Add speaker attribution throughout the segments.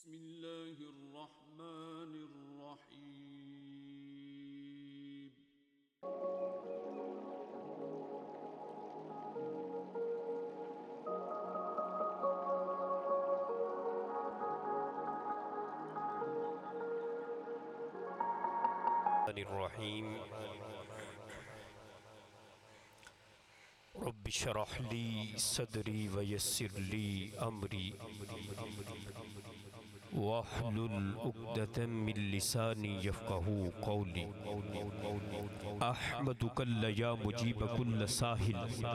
Speaker 1: بسم الله الرحمن الرحيم.
Speaker 2: الرحیم رب اشرح لی صدری ویسر لی امری واحلل عقدۃ من لسانی یفقہوا قولی احمدک یا مجیب کل ساہل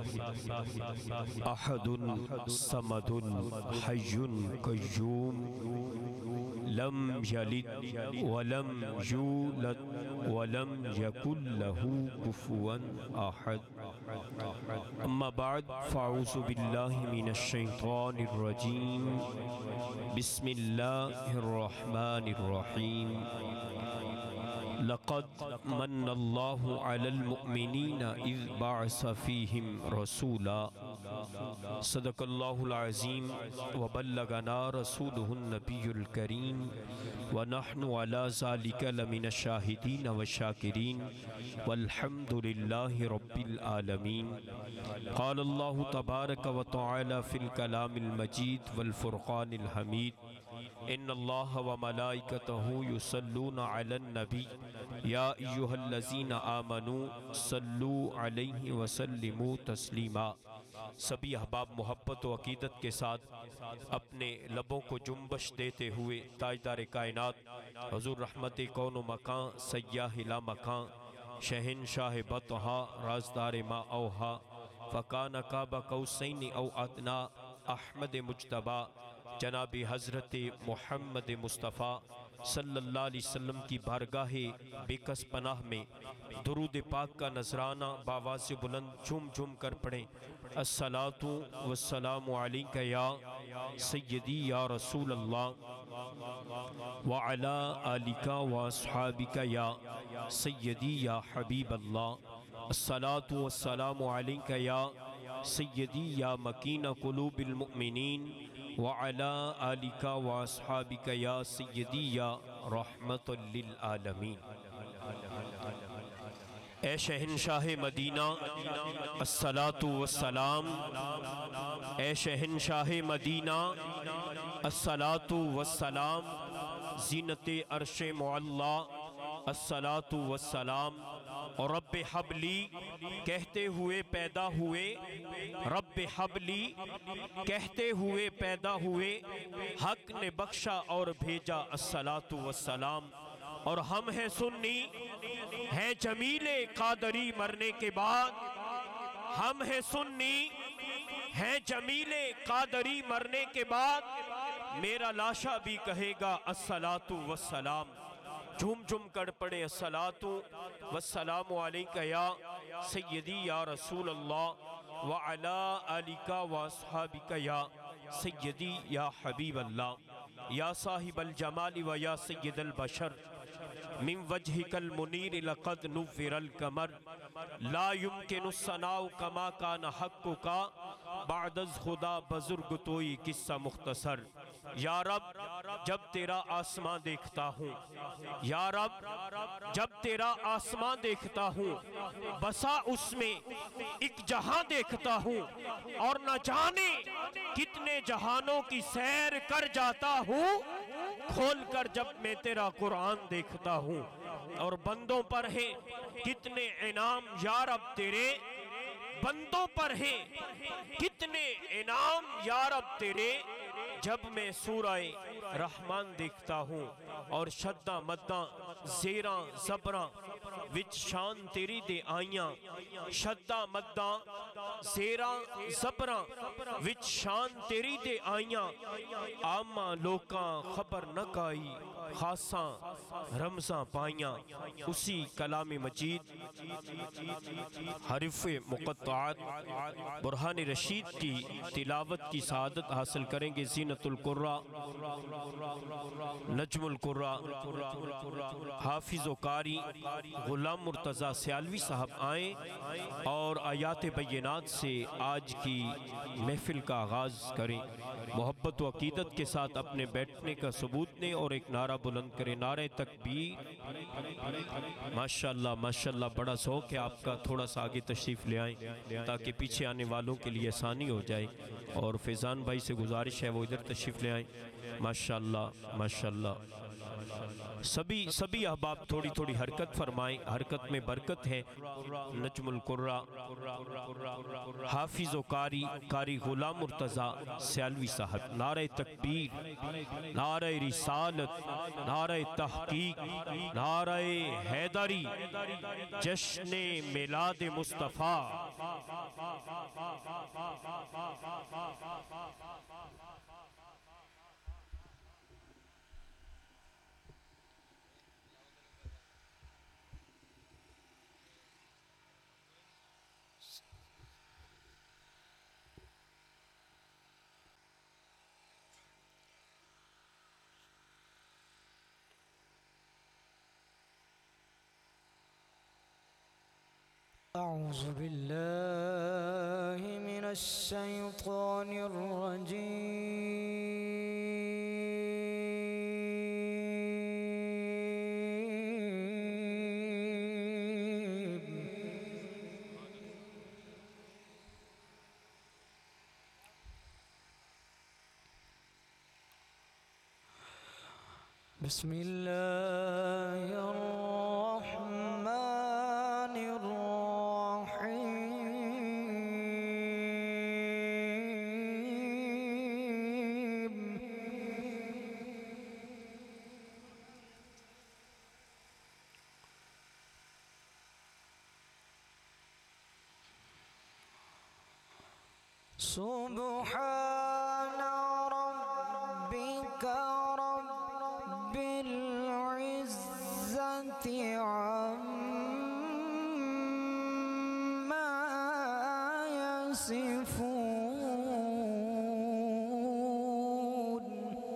Speaker 2: احد صمد حی قیوم لم یلد ولم یولد ولم یکن له کفوا احد اما بعد فاعوذ باللہ من الشیطان الرجیم بسم اللہ الرحمن الرحیم لقد من اللہ علی المؤمنین اذ بعث فیہم رسولا صدق اللہ العظیم وبلغنا رسولہ النبی الکریم ونحن علی ذلک لمن الشاہدین والشاکرین والحمد للہ رب العالمین قال اللہ تبارک وتعالی فی الکلام المجید والفرقان الحمید ان اللہ وملائکتہ یصلون علی النبی یا ایہا الذین آمنوا صلوا علیہ وسلموا تسلیما۔ سبھی احباب محبت و عقیدت کے ساتھ اپنے لبوں کو جنبش دیتے ہوئے تاجدار کائنات حضور رحمت کون و مکان سیاہ لا مکان شہنشاہ بطحا رازدار ما اوہا فکان قاب قوسین او ادنا احمد مجتبی جناب حضرت محمد مصطفیٰ صلی اللہ علیہ وسلم کی بارگاہ بےکس پناہ میں درود پاک کا نذرانہ بآواز بلند جھوم جھوم کر پڑھیں۔ الصلاۃ والسلام علیک یا سیدی یا رسول اللہ وعلی آلک واصحابک یا سیدی یا حبیب اللہ۔ الصلاۃ والسلام علیک یا سیدی یا مکین قلوب المؤمنین وعلی آلک واصحابک یا سیدی یا رحمت للعالمین۔ اے شہنشاہ مدینہ الصلاۃ والسلام، اے شہنشاہ مدینہ الصلاۃ والسلام، زینت عرش معلی الصلاۃ والسلام۔ اور رب حبلی کہتے ہوئے پیدا ہوئے، رب حبلی کہتے ہوئے پیدا ہوئے، حق نے بخشا اور بھیجا الصلاۃ والسلام۔ اور ہم ہیں سنی، ہیں جمیل قادری مرنے کے بعد، ہم ہیں سنی، ہیں جمیل قادری مرنے کے بعد، میرا لاشا بھی کہے گا الصلاۃ والسلام۔ جھوم جھوم کر پڑے الصلاۃ والسلام علیک یا سیدی یا رسول اللہ وعلی آلک واصحابک یا سیدی یا حبیب اللہ۔ یا صاحب الجمال و یا سید البشر من وجہک المنیر لقد نور القمر لا يمکن الثناء کما کان حقک بعد از خدا بزرگ توئی قصہ مختصر۔ یا رب جب تیرا آسمان دیکھتا ہوں، یا رب جب تیرا آسمان دیکھتا ہوں، بسا اس میں ایک جہاں دیکھتا ہوں، اور نہ جانے کتنے جہانوں کی سیر کر جاتا ہوں، کھول کر جب میں تیرا قرآن دیکھتا ہوں۔ اور بندوں پر ہیں کتنے انعام یا رب تیرے، بندوں پر ہیں کتنے انعام یا رب تیرے، جب میں سورہ رحمان دیکھتا ہوں اور شدہ مدہ زیراں زبراں وچ شان تیری دے آئیاں، شدہ مدہ زیراں زبراں وچ شان تیری دے آئیاں، آماں لوکاں خبر نہ کائی خاصاں رمزاں پائیاں اسی کلام مجید حرف مقطعات برہان رشید کی تلاوت کی سعادت حاصل کریں گے۔ زینت القرآ، نجم القرآ، حافظ و قاری غلام مرتضیٰ سیالوی صاحب آئیں اور آیات بینات سے آج کی محفل کا آغاز کریں۔ محبت و عقیدت کے ساتھ اپنے بیٹھنے کا ثبوت دیں اور ایک نعرہ بلند کریں، نعرہ تکبیر۔ ماشاءاللہ ماشاءاللہ، بڑا ذوق ہے آپ کا، تھوڑا سا آگے تشریف لے آئیں تاکہ پیچھے آنے والوں کے لیے آسانی ہو جائے، اور فیضان بھائی سے گزارش ہے وہ ادھر تشریف لے آئیں۔ ماشاءاللہ ماشاءاللہ، سبھی احباب تھوڑی تھوڑی حرکت فرمائیں، حرکت میں برکت ہے۔ نجم القرآ، حافظ و قاری غلام مرتضیٰ سیالوی صاحب، نعرہ تکبیر، نعرہ رسالت، نعرہ تحقیق، نعرہ حیدری، جشن میلاد مصطفیٰ۔
Speaker 3: أعوذ بالله من الشيطان الرجيم. بسم الله الرحمن الرحيم. سبحان ربك رب العزة عما يصفون.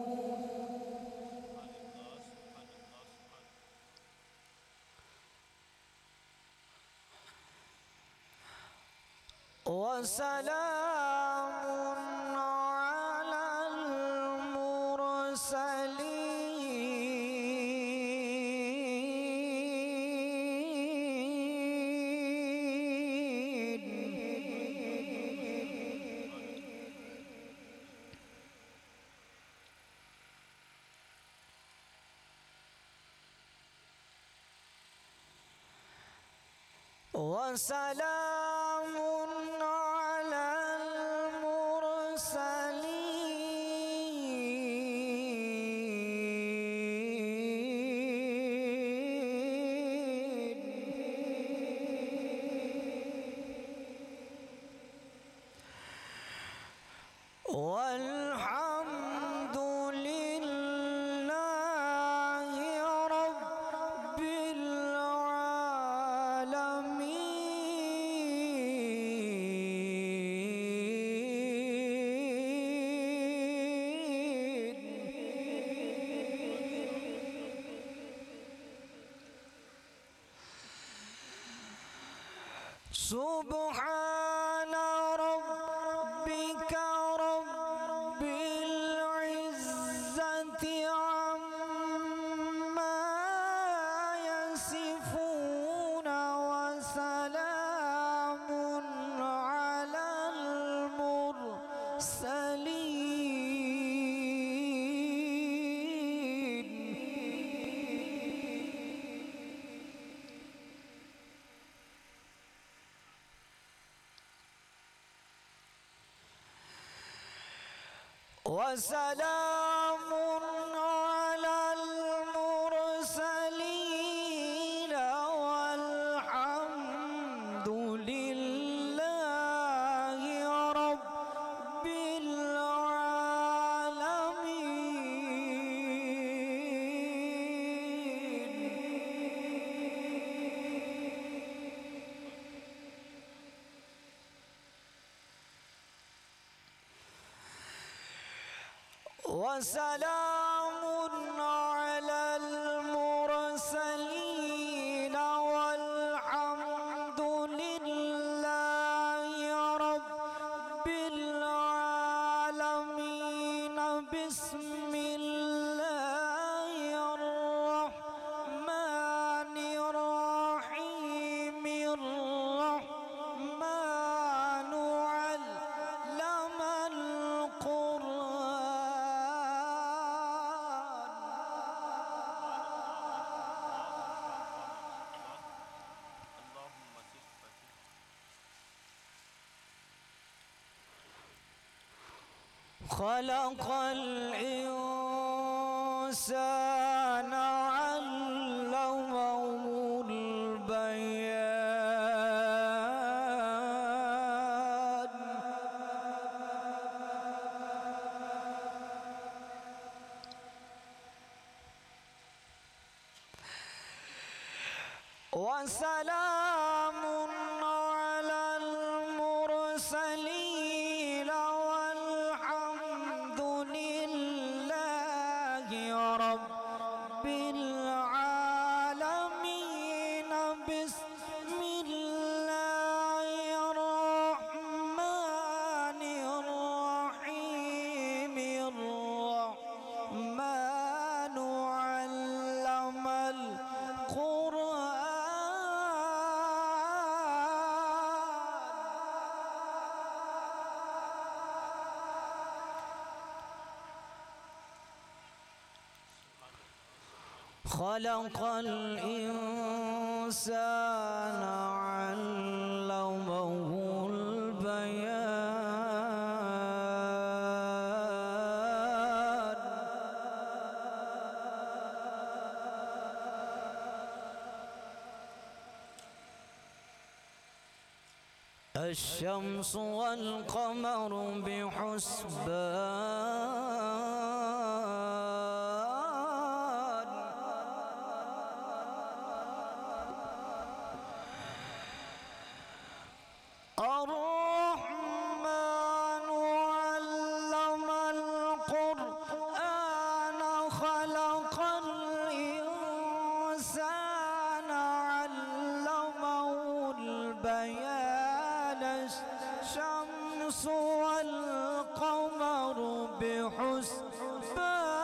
Speaker 3: وسلام على وسلام على المرسلين. والحمد لله رب سبحان ربك رب العزة عما يصفون وسلام على المرسلين. وسلام على المرسلين والحمد لله رب العالمين. وسلام على المرسلين والحمد لله رب العالمين. بسم الله الرحمن الرحيم. الرحمن علم خلق الإنسان علمه البيان. وسلام على المرسلين والحمد لله رب العالمين. بسم الله الرحمن الرحيم. الرحمن علم القرآن. خلق الإنسان علمه البيان. الشمس والقمر بحسبان. الرحمن علم القرآن. خلق الإنسان علمه البيان. الشمس والقمر بحسبان.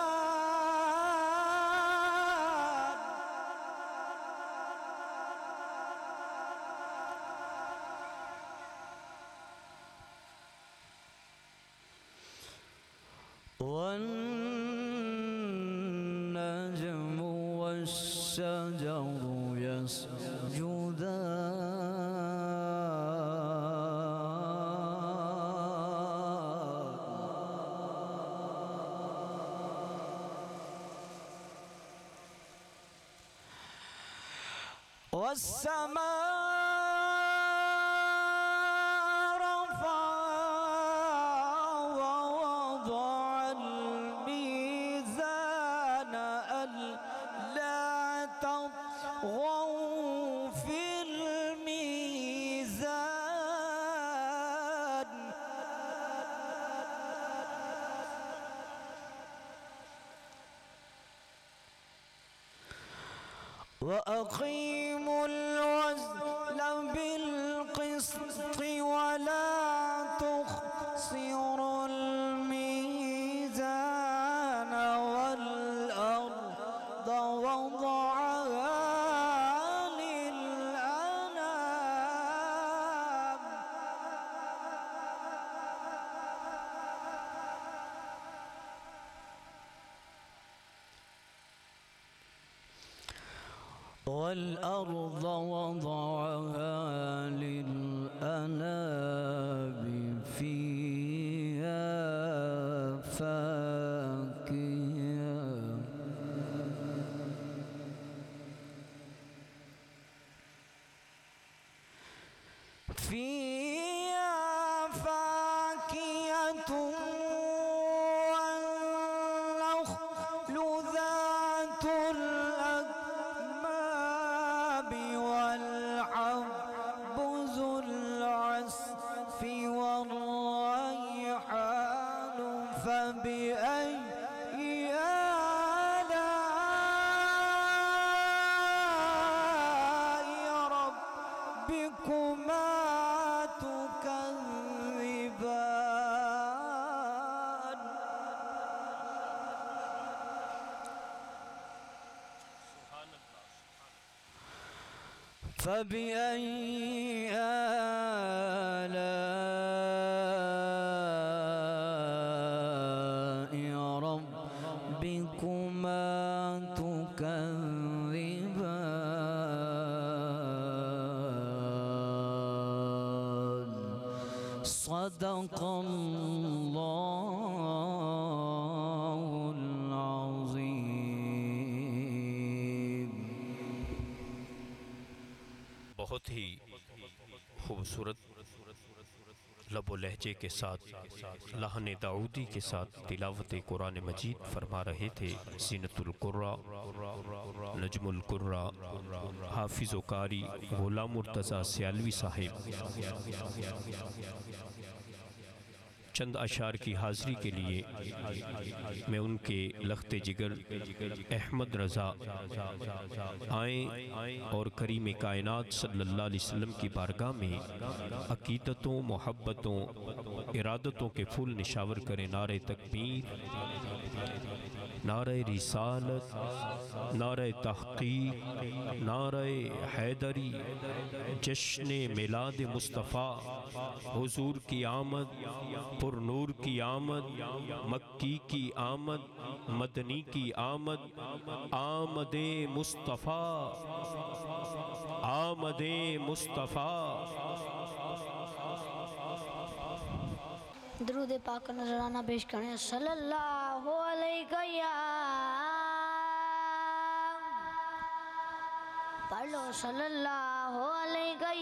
Speaker 3: والنجم والشجر يسجدان. والسماء رفعها ووضع الميزان ألا تطغوا في الميزان. وأقيموا الوزن بالقسط ولا تخسروا الميزان. والأرض وضعها للأنام. والأرض وضعها للأنام. فيها فاكهة والنخل ذات الأكمام. والحب ذو العصف والريحان. فبأي فبأي آلاء ربكما تكذبان صدق الله العظيم.
Speaker 2: بہت ہی خوبصورت لب و لہجے کے ساتھ لحن داؤدی کے ساتھ تلاوت قرآن مجید فرما رہے تھے زینت القرآ نجم القرآ حافظ و قاری غلام مرتضیٰ سیالوی صاحب. چند اشعار کی حاضری کے لیے میں ان کے لخت جگر احمد رضا آئیں اور کریم کائنات صلی اللہ علیہ وسلم کی بارگاہ میں عقیدتوں محبتوں ارادتوں کے پھول نشاور کریں. نعرہ تکبیر، نعرہ رسالت، نعرہ تحقیق، نعرہ حیدری، جشن میلاد مصطفیٰ، حضور کی آمد، پر نور کی آمد، مکی کی آمد، مدنی کی آمد، آمد مصطفیٰ، آمد مصطفیٰ.
Speaker 4: درود پاک کا نذرانہ پیش کریں. صلی اللہ علیہ یا پڑھ لو. صلی اللہ علیہ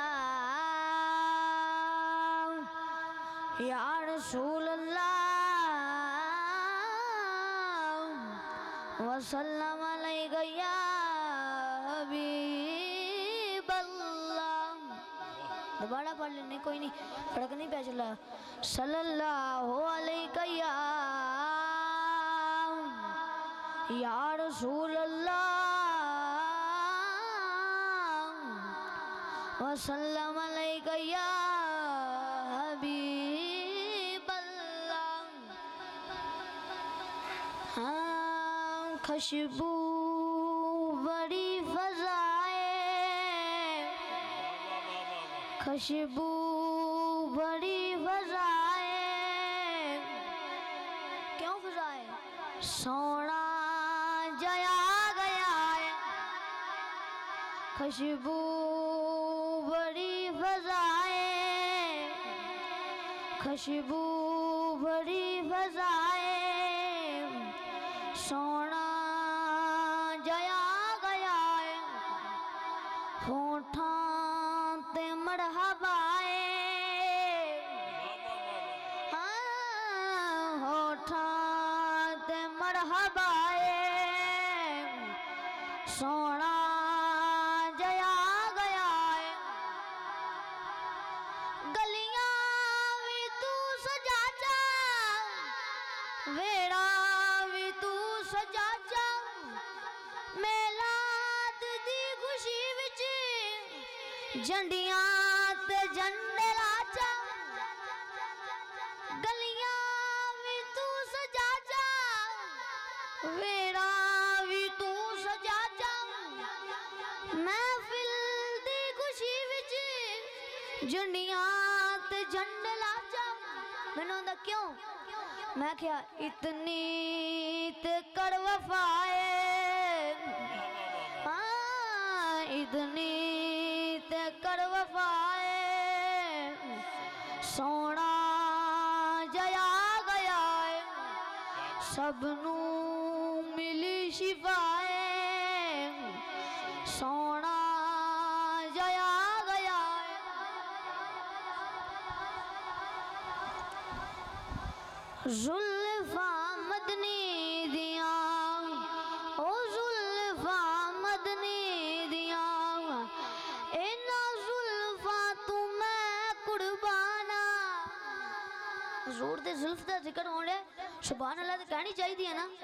Speaker 4: یا رسول اللہ وسلم علیہ یا حبیب اللہ. دوبارہ پڑھ لینے، کوئی نہیں، فرق نہیں پہ چلا. صلی اللہ علیہ یا رسول اللہ وسلم علیہ یا حبیب اللہ. ہاں خوشبو بڑی فضائے، خوشبو بڑی فضائے، کیوں فضائے؟ سونا جیا گیا ہے. خوشبو بڑی فضائے، خوشبو بڑی فضائے، سونا جیا گیا ہے. ہونٹاں تے مرحبا ہے، ہونٹاں تے مرحبا ہے، سونا جیا گیا ہے. گلیاں بھی تو سجا جا، ویڑا بھی تو سجا جا، میلاد دی خوشی وچ جھنڈیاں تے جھنڈے لا جا. گلیاں بھی تو سجا جا، ویڑا بھی تو سجا جا، محفل دی خوشی وچ جھنڈیاں تے جھنڈے لا جا. میں نے کہا کیوں؟ میں کہا اتنی تے کر وفائے، اتنی تے کر وفائے، سونا جیا گیا ہے. سب نو ملی شفائے، سونا جیا گیا ہے. زلفاں مدنی دیاں، او زلفاں مدنی دیاں، اینا زلفاں تو میں قربانا. زور دے زلف دا ذکر ہونے سبحان اللہ تو کہنی چاہی دی ہے نا.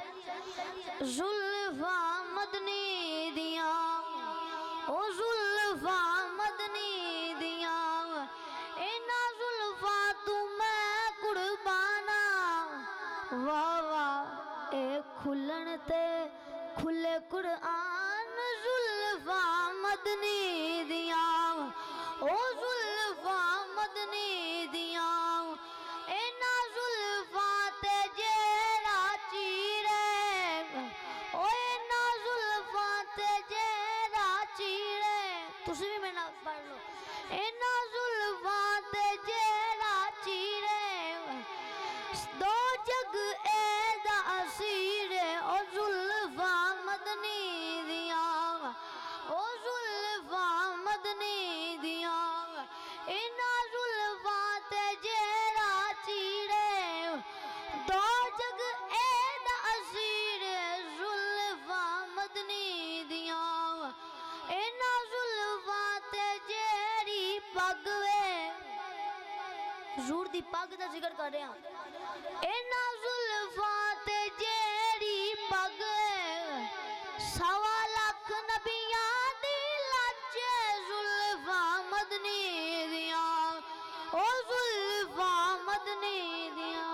Speaker 4: زلفاں مدنی دیاں، او زلفاں مدنی دیاں، اینا زلفاں تو میں قربانا. واہ واہ اے کھلن تے کھلے قرآن، زلفاں زلفاں مدنی دیاں او زلفاں مدنی دیاں اینا زلفاں تے جیڑا چیرے او اینا زلفاں تے جیڑا چیرے تسی بھی میں نہ پڑھ لو اینا زلفاں تے جیڑا چیرے دو جگ اے دا اسیرے او زلفاں مدنی دیاں او زلفاں مدنی دیاں اینا زلفاں تے جیڑا چیرے دو جگ اے دا اسیرے زلفاں مدنی دیاں اینا زلفاں تے جیڑی پگ وے حضور دی پگ دا ذکر کر رہے ہیں اینا زلفاں تے جیڑی پگ سوا لاکھ نبیاں دی لاچے زلفاں مدنی دیاں او زلفاں مدنی دیاں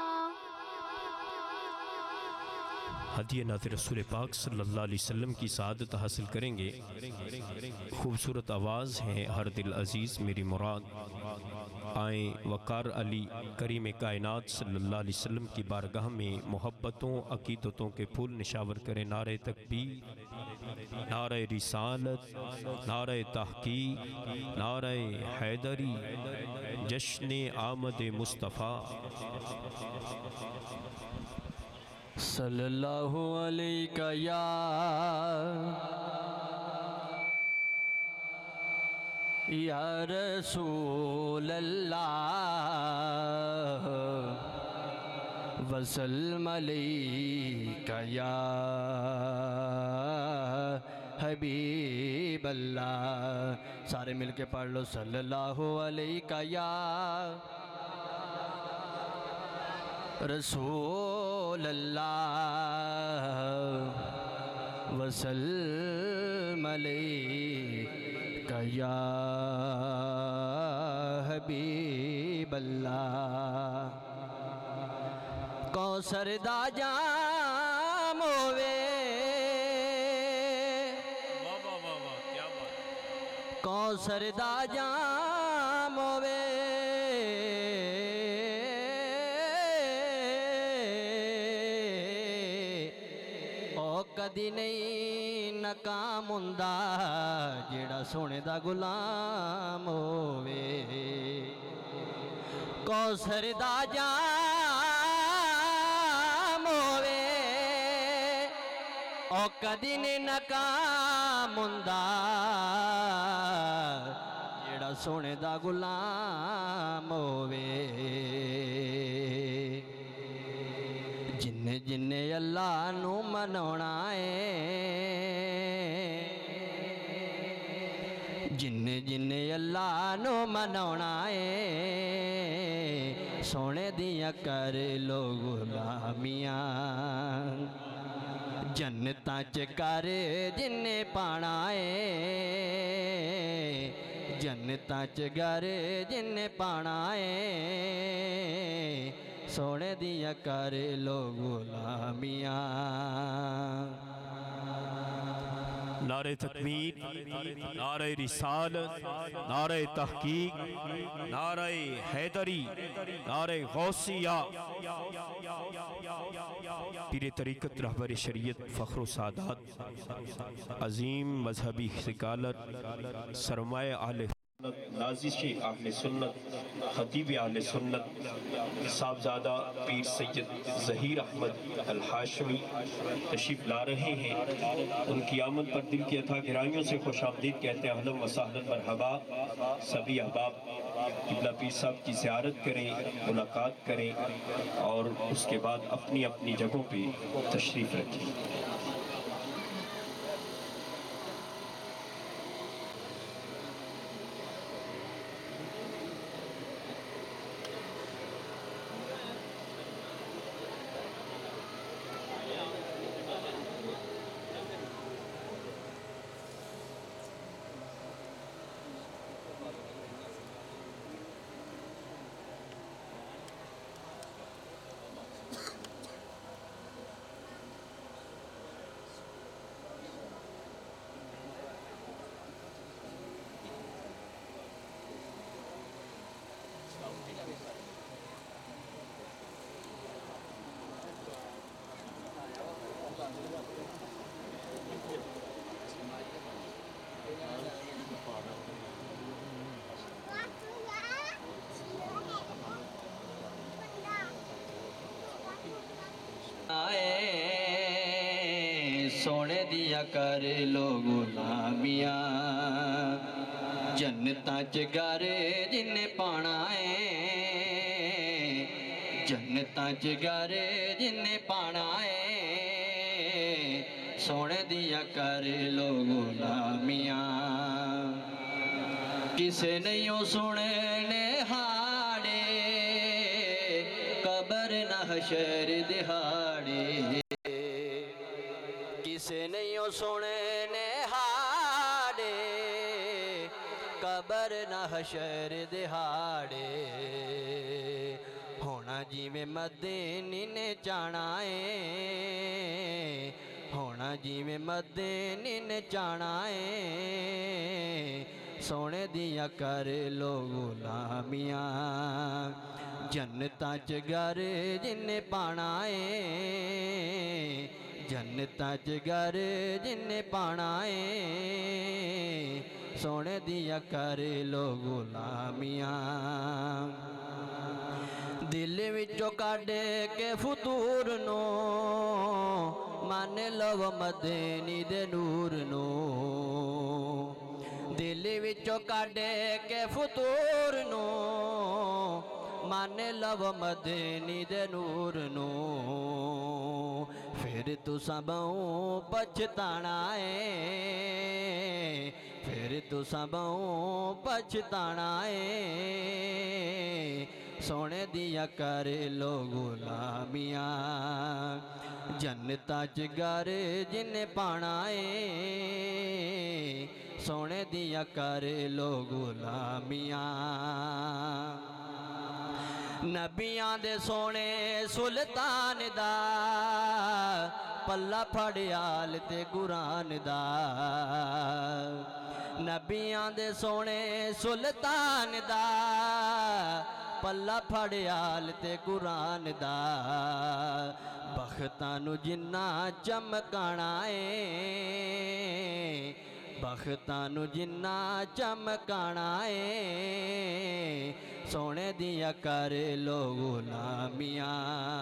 Speaker 2: ہدیہ نعت رسول پاک صلی اللہ علیہ وسلم کی سعادت حاصل کریں گے۔ خوبصورت آواز ہے ہر دل عزیز میری مراد، آئیں وقار علی کریم کائنات صلی اللہ علیہ وسلم کی بارگاہ میں محبتوں عقیدتوں کے پھول نشاور کریں۔ نعرہ تکبیر، نعرہ رسالت، نعرہ تحقیق، نعرہ حیدری، جشن آمد مصطفیٰ۔
Speaker 3: صلی اللہ علیہ یا رسول اللہ وسلم علیکہ یا حبیب اللہ۔ سارے مل کے پڑھ لو صلی اللہ علیہ یا رسول اللہ وسلم علیکہ یا حبیب اللہ۔ کوثر دا جام ہوئے کوثر دا جام ہوئے کدی نہیں ناکام ہوندا جیڑا سونے دا غلام ہووے۔ کوثر دا جام ہووے او کدی نہیں ناکام ہوندا جیڑا سونے دا غلام ہووے۔ جن جن اللہ نو منونا ہے جن جن اللہ نو منونا ہے سونے دیاں کر لو غلامیاں جنتاں چ کر جن پانا ہے جنتاں چ گر جن پانا ہے سونے دیا کر لو غلامیاں۔
Speaker 2: نعرہ تکبیر، نعرہ رسالت، نعرہ تحقیق، نعرہ حیدری، نعرہ غوثیہ۔ پیر طریقت رہبر شریعت فخر و سعادات، عظیم مذہبی سکالر، سرمایہ اہل نازش اہل سنت، خطیب اہل سنت، صاحبزادہ پیر سید ظہیر احمد الحاشمی تشریف لا رہے ہیں۔ ان کی آمد پر دل کی اتھا گرائیوں سے خوش آمدید کہتے ہیں۔ اہلا و سہلا مرحبا۔ سبھی احباب قبلہ پیر صاحب کی زیارت کریں، ملاقات کریں اور اس کے بعد اپنی اپنی جگہوں پہ تشریف رکھیں۔
Speaker 3: سونے دیا کر لو غلامیاں جنتاں چ گھر جن پانا ہے جنتاں چ گھر جن پانا ہے سونے دیا کر لو غلامیاں کسے نہیں سننے ہاڑے قبر نہ حشر دہاڑے کسے نہیں سننے ہاڑے قبر نہ حشر دہاڑے ہونا جی میں مدینی نے جانا ہے ہونا جی میں مدینی نے جانا ہے سونے دیا کر لو غلامیاں جنتاں چ گھر جن پانا ہے جنتاں چ گھر جن پانا ہے سونے دیا کر لو غلامیاں دل وچوں کڈ کے فطور نو مان لو مدینی دے نور نو دل وچوں کڈ کے فطور نو مان لو مدینی دے نور نو پھر تساں بہوں پچھتانا ہے پھر تساں بہوں پچھتانا ہے سونے دیا کر لو غلامیاں جنتاں چ گھر جن پانا ہے سونے دیا کر لو غلامیاں نبیاں دے سونے سلطان دا پلہ پھڑیال تے قرآن دا نبیاں دے سونے سلطان دا پلہ پھڑیال تے قرآن دا بختاں نو جنہ چمکانا ہے بختاں نو جنہ چمکانا ہے سونے دیا کر لو غلامیاں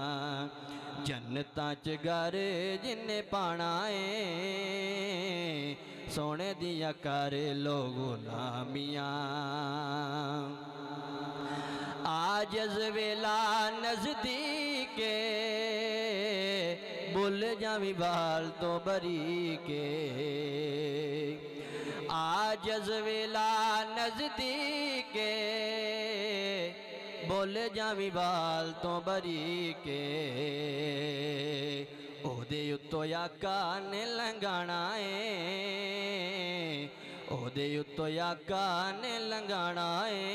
Speaker 3: جنتاں چ گھر جن پانا ہے سونے دیا کر لو غلامیاں آجز ویلا نزدیک بھول جاویں بال تو بری کے آجز ویلا نزدیک بھول جاویں بال تو بری کے او دے اتو آقا نے لنگانا ہے او دے اتو آقا نے لنگانا ہے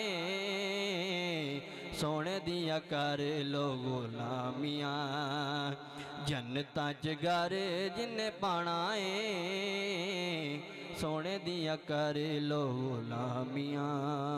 Speaker 3: سونے دیا کر لو غلامیاں جنتاں چ گھر جن پانا ہے سونے دیا کر لو غلامیاں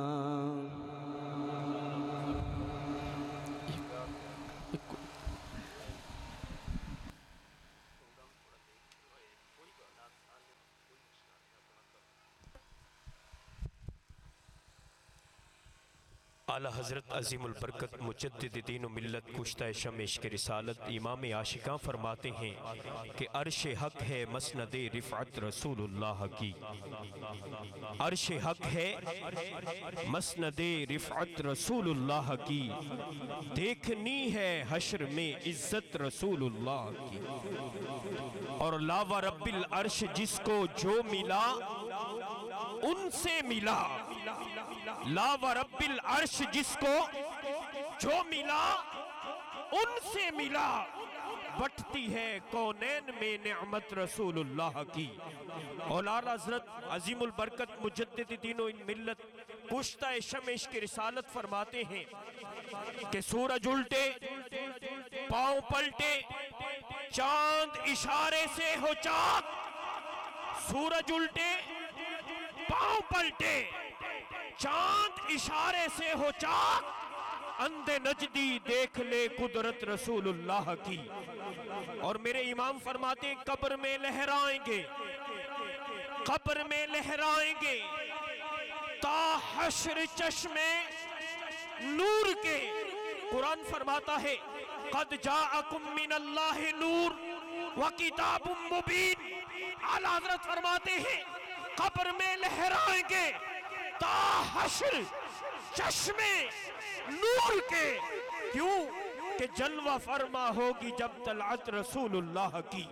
Speaker 2: اعلی حضرت عظیم البرکت مجدد دین و ملت کشتہ شمش کے رسالت امام عاشقاں فرماتے ہیں کہ عرش حق ہے مسند رفعت رسول اللہ کی عرش حق ہے مسند رفعت رسول اللہ کی دیکھنی ہے حشر میں عزت رسول اللہ کی اور لا و رب العرش جس کو جو ملا ان سے ملا لا و رب العرش جس کو جو ملا ان سے ملا بٹتی ہے کونین میں نعمت رسول اللہ کی اور اعلیٰ حضرت عظیم البرکت مجدد دین و ملت کشتہ شمش کی رسالت فرماتے ہیں کہ سورج الٹے پاؤں پلٹے چاند اشارے سے ہو چاک سورج الٹے پاؤں پلٹے چاند اشارے سے ہو چاک اندھے نجدی دیکھ لے قدرت رسول اللہ کی اور میرے امام فرماتے ہیں قبر میں لہرائیں گے قبر میں لہرائیں گے تا حشر چشمے نور کے قرآن فرماتا ہے قد جاءکم من اللہ نور وکتاب مبین आला हजरत फरमाते हैं कब्र में लहराएंगे ता हश्र चश्मे नूर के। क्यों कि जलवा फरमा होगी जब तलअत रसूलुल्लाह की।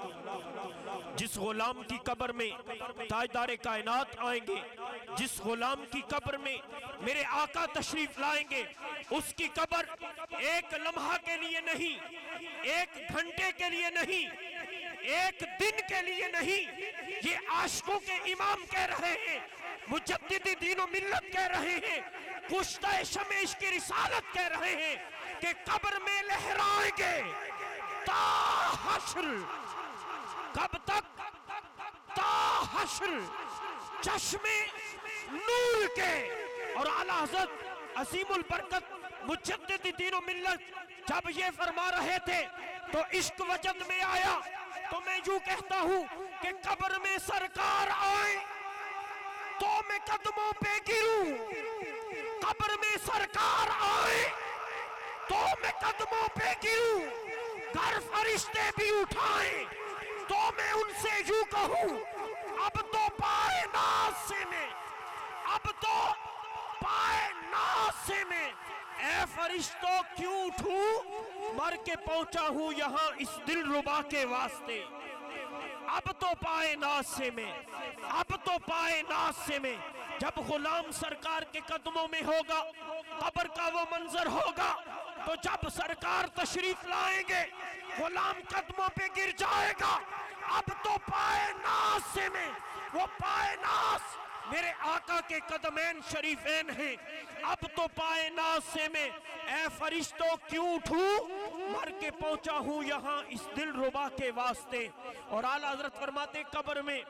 Speaker 2: जिस गुलाम की कब्र में ताजदार कायनात आएंगे, जिस गुलाम की कब्र में मेरे आका तशरीफ लाएंगे, उसकी कब्र एक लम्हा के लिए नहीं, एक घंटे के लिए नहीं, एक दिन के लिए नहीं, ये आशिकों के इमाम कह रहे हैं, मुजद्दिद दीन व मिल्लत कह रहे हैं, कुश्ता शमे की रिसालत कह रहे हैं कि कब्र में लहराएंगे ता हश्र। कब तक? ता हश्र चश्मे नूर के। और आला हज़रत असीमुल बरकत मुजद्दिद दीन व मिल्लत जब ये फरमा रहे थे तो इश्क वजद में आया। तो मैं यूं कहता हूं कि कब्र में सरकार आए तो मैं कदमों पे गिरूं, कब्र में सरकार आए तो मैं कदमों पे गिरूं, घर फरिश्ते भी उठाएं तो मैं उनसे यूं कहूं अब तो पाए नाज से मैं, अब तो पाए नाज से मैं, ए फरिश्तों क्यों उठूं, मर के पहुंचा हूं यहां इस दिल रुबा के वास्ते। अब तो पाए नाज से मैं, अब तो पाए नाज से मैं। जब गुलाम सरकार के कदमों में होगा, कब्र का वो मंजर होगा, तो जब सरकार तशरीफ लाएंगे गुलाम कदमों पे गिर जाएगा। अब तो पाए नाज से मैं, वो पाए नाज मेरे आका के कदमैन शरीफैन हैं। अब तो पाए नाज से मैं, ए फरिश्तों क्यों उठूं, मर के पहुंचा हूं यहां इस दिल रुबा के वास्ते। और आला हजरत फरमाते कब्र में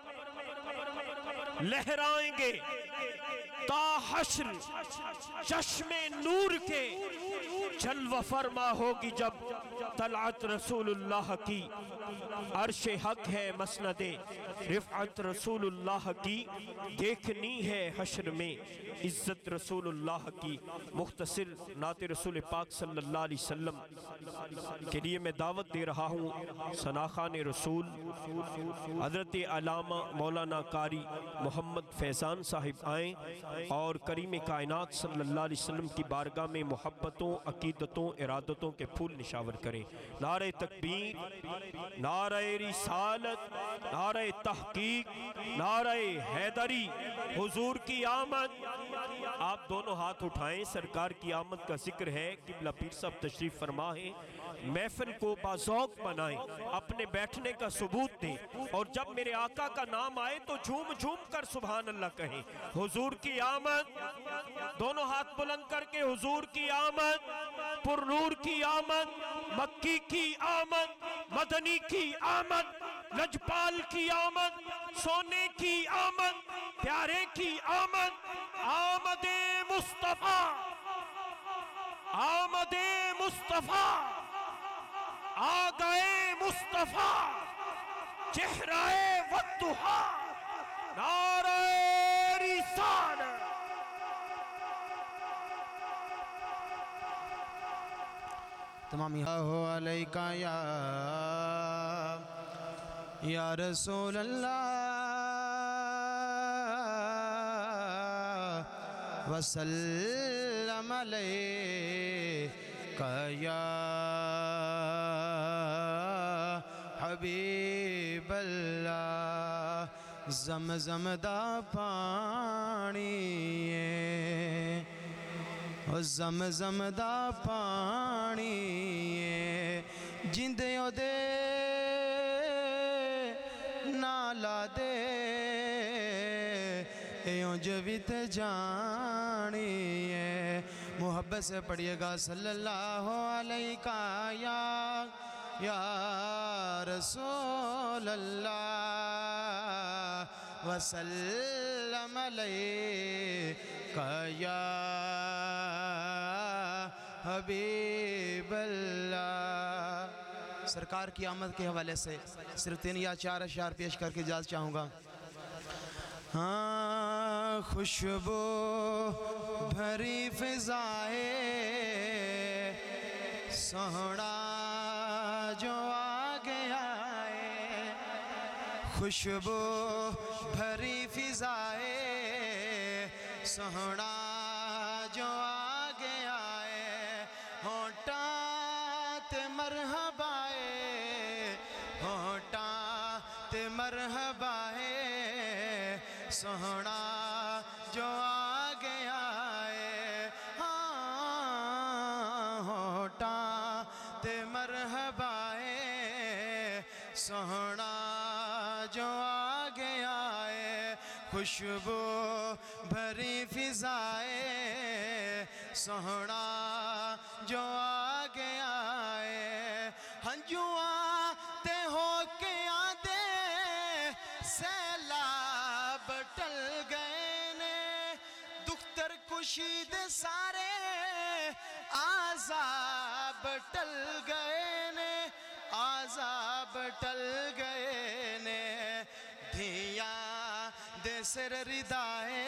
Speaker 2: लहराएंगे ता हश्र चश्मे नूर के। जलवा फरमा होगी जब तलअत रसूलुल्लाह की। अर्शे हक है मसनदे रिफ़अत रसूलुल्लाह की। देखनी है हश्र में इज्जत रसूलुल्लाह की। मुख्तसर नाते रसूल पाक सल्लल्लाहु अलैहि वसल्लम के लिए मैं दावत दे रहा हूँ। सनाखान रसूल हज़रत अल्लामा मौलाना कारी मोहम्मद फैज़ान साहिब आएँ और करीम कायनात सल्लल्लाहु अलैहि वसल्लम की बारगाह में मोहब्बतों, अकीदतों, इरादतों के फूल निशावर करें। नारे तकबीर, नारे रिसालत, नारे तहकीक, नारे हैदरी, हुजूर की आमद। आप दोनों हाथ उठाएं, सरकार की आमद का जिक्र है। किबला पीर साहब तशरीफ फरमा है। महफिल को बाज़ौक़ बनाएं, अपने बैठने का सबूत दें और जब मेरे आका का नाम आए तो झूम झूम कर सुभान अल्लाह कहें। हुजूर की आमद, दोनों हाथ बुलंद करके हुजूर की आमद, पुरनूर की आमद, मक्की की आमद, मदनी की आमद, लजपाल की आमद, सोने की आमद, प्यारे की आमद। आमदे मुस्तफा, आमदे मुस्तफा, आ गए मुस्तफा, चेहराए वद्दुहा, नारे रिसालत।
Speaker 5: तमाम अलैका या रसूल अल्लाह वसल्लम अलैका या हबीब अल्लाह। ज़मज़म दा पानी ज़मज़म दा पानी जिंदे ओदे नाला दे उंज भी ते जानी है। मोहब्बत से पढ़िएगा सल्लल्लाहु अलैका या रसूल अल्लाह वसल्लम अलैका या हबीब अल्लाह। सरकार की आमद के हवाले से सिर्फ 3 या 4 अशआर पेश करके इजाज़त चाहूँगा। हाँ, खुशबू भरी फ़िज़ाए सोहना जो आ गया है, خوشبو بھری فضائے سہنا جو آگے آئے ہونٹاں تے مرحبائے ہونٹاں تے مرحبائے سہنا جو آگے آئے ہاں ہونٹاں تے مرحبائے سہنا جو آگے آئے خوشبو بھری فضائے سہنا جو آگے آئے ہنجواں تے ہو کے آدھے سیلاب ٹل گئے نے دختر کشید سارے عذاب ٹل گئے نے عذاب ٹل گئے نے دھیاں دے سر ردائے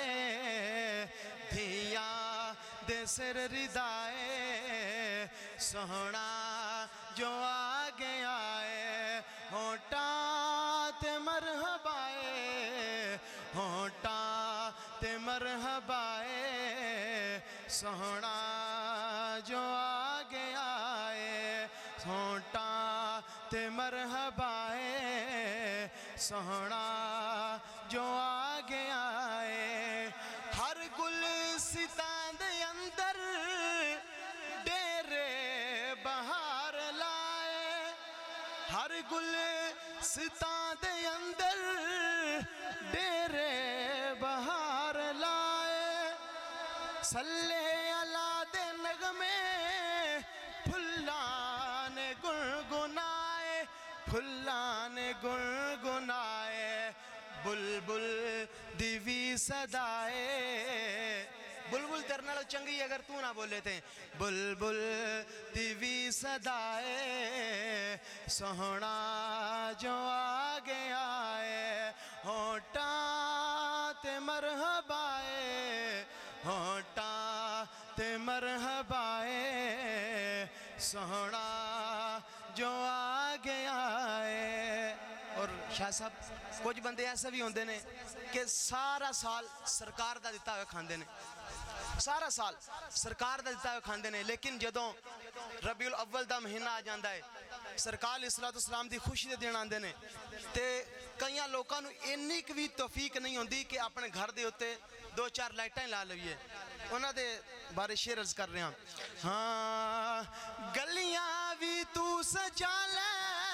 Speaker 5: دھیاں دے سر ردائے سہنا جو آگے آئے ہونٹاں تے مرحبائے ہونٹاں تے مرحبائے سہنا جو آگے آئے ہونٹاں تے مرحبائے سہنا جو آگے آئے ہر گل ستان دے اندر ڈیرے بہار لائے ہر گل ستان دے اندر ڈیرے بہار لائے صلی اللہ دے نغمے پھلان گنگنائے پھلان گنگنائے بلبل دیوی صدائے بلبل تیرے نالوں چنگی اگر تو نہ بولے تھے بلبل دیوی صدائے سہنا جو آگے آئے ہونٹاں تے مرحبائے ہونٹاں تے مرحبائے سہنا جو آگے آئے اور شاہ صاحب کچھ بندے ایسے بھی ہوندے نے کہ سارا سال سرکار دا دیتا ہوئے کھاندے نے سارا سال سرکار دا دیتا ہوئے کھاندے نے لیکن جدوں ربیع الاول دا مہینہ آ جاندہ ہے سرکار علیہ السلام دی خوشی دے دن آندے نے تے کئیاں لوکاں نو انی کوئی توفیق نہیں ہوندی کہ اپنے گھر دے ہوتے دو چار لائٹیں لا لئیے انہاں دے بارے شعر عرض کر رہے ہیں ہاں گلیاں بھی تو سجا لے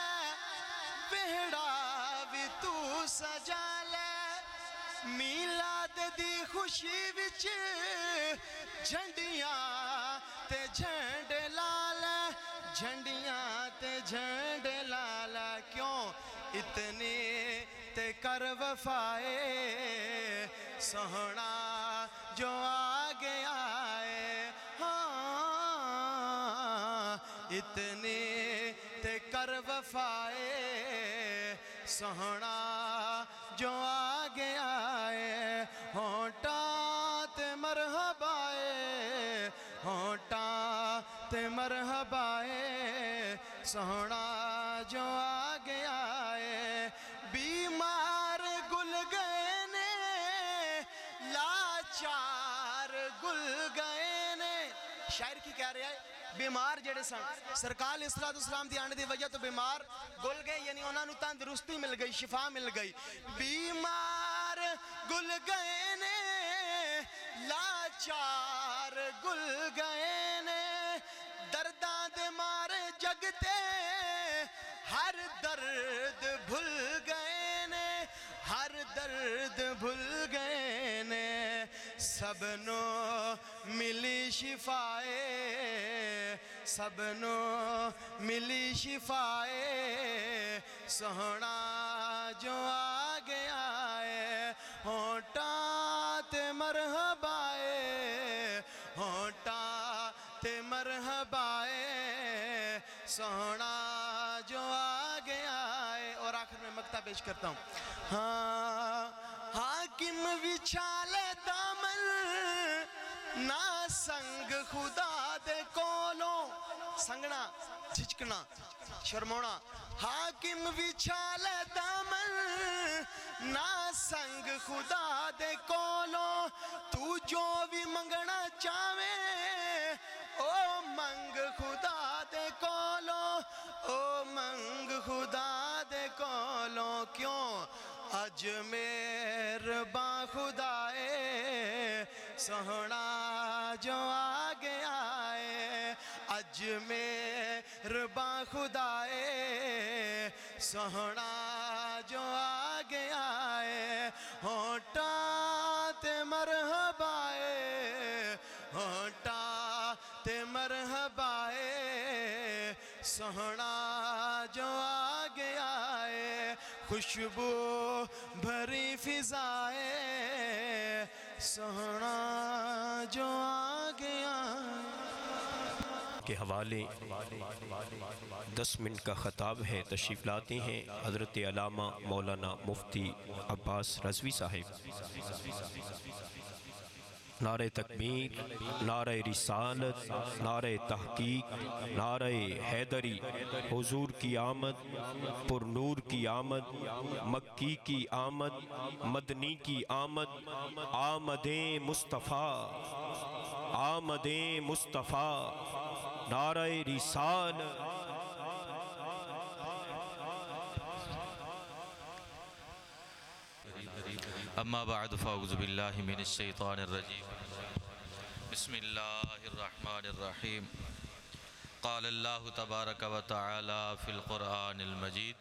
Speaker 5: وہڑا بھی تو سجا لے میلاد دی خوشی وچ جھنڈیاں تے جھنڈے لالے جھنڈیاں تے جھنڈے لالے کیوں اتنی تے کر وفائے سہنا جو آگے آئے ہاں اتنی تے کر وفائے سہنا جو آگے آئے ہونٹاں تے مرحبائے ہونٹاں تے مرحبائے سہنا جو آگے آئے بیمار گل گئے نے لاچار گل گئے نے شاعر کی کہہ رہے ہیں بیمار جڑے سن سرکار علیہ السلام دی آنے دی وجہ تو بیمار گل گئے یعنی انہاں نو تندرستی مل گئی شفا مل گئی بیمار گل گئے نے لاچار گل گئے نے درداں دے مارے جگتے ہر درد بھول گئے نے ہر درد بھول گئے نے سب نو ملی شفائے سب نو ملی شفائے سہنا جو آگے آئے ہونٹاں تے مرحبائے ہونٹاں تے مرحبائے سہنا جو آگے آئے اور آخر میں مقطع پیش کرتا ہوں ہاں حاکم وچھالے دامن نا سنگ خدا دے کولوں سنگنا جھجکنا شرمونا حاکم وچھالے دامن اج مہرباں خدائے سوہنا جو آ گیا ہے اج مہرباں خدائے سوہنا جو آ گیا ہے ہونٹاں تے مرحبا ہے ہونٹاں تے مرحبا ہے سوہنا جو آ گیا ہے خوشبو بھری فضائے سوہنا جو آ گیا
Speaker 2: کے حوالے 10 منٹ کا خطاب ہے، تشریف لاتے ہیں حضرت علامہ مولانا مفتی عباس رضوی صاحب۔ نعرہ تکبیر، نعرہ رسالت، نعرہ تحقیق، نعرہ حیدری، حضور کی آمد، پر نور کی آمد، مکی کی آمد، مدنی کی آمد، آمدیں مصطفیٰ، آمدیں مصطفیٰ، نعرہ رسالت۔
Speaker 6: اما بعد فاعوذ باللہ من الشیطان الرجیم بسم اللہ الرحمن الرحیم قال اللہ تبارک و تعالی فی القرآن المجید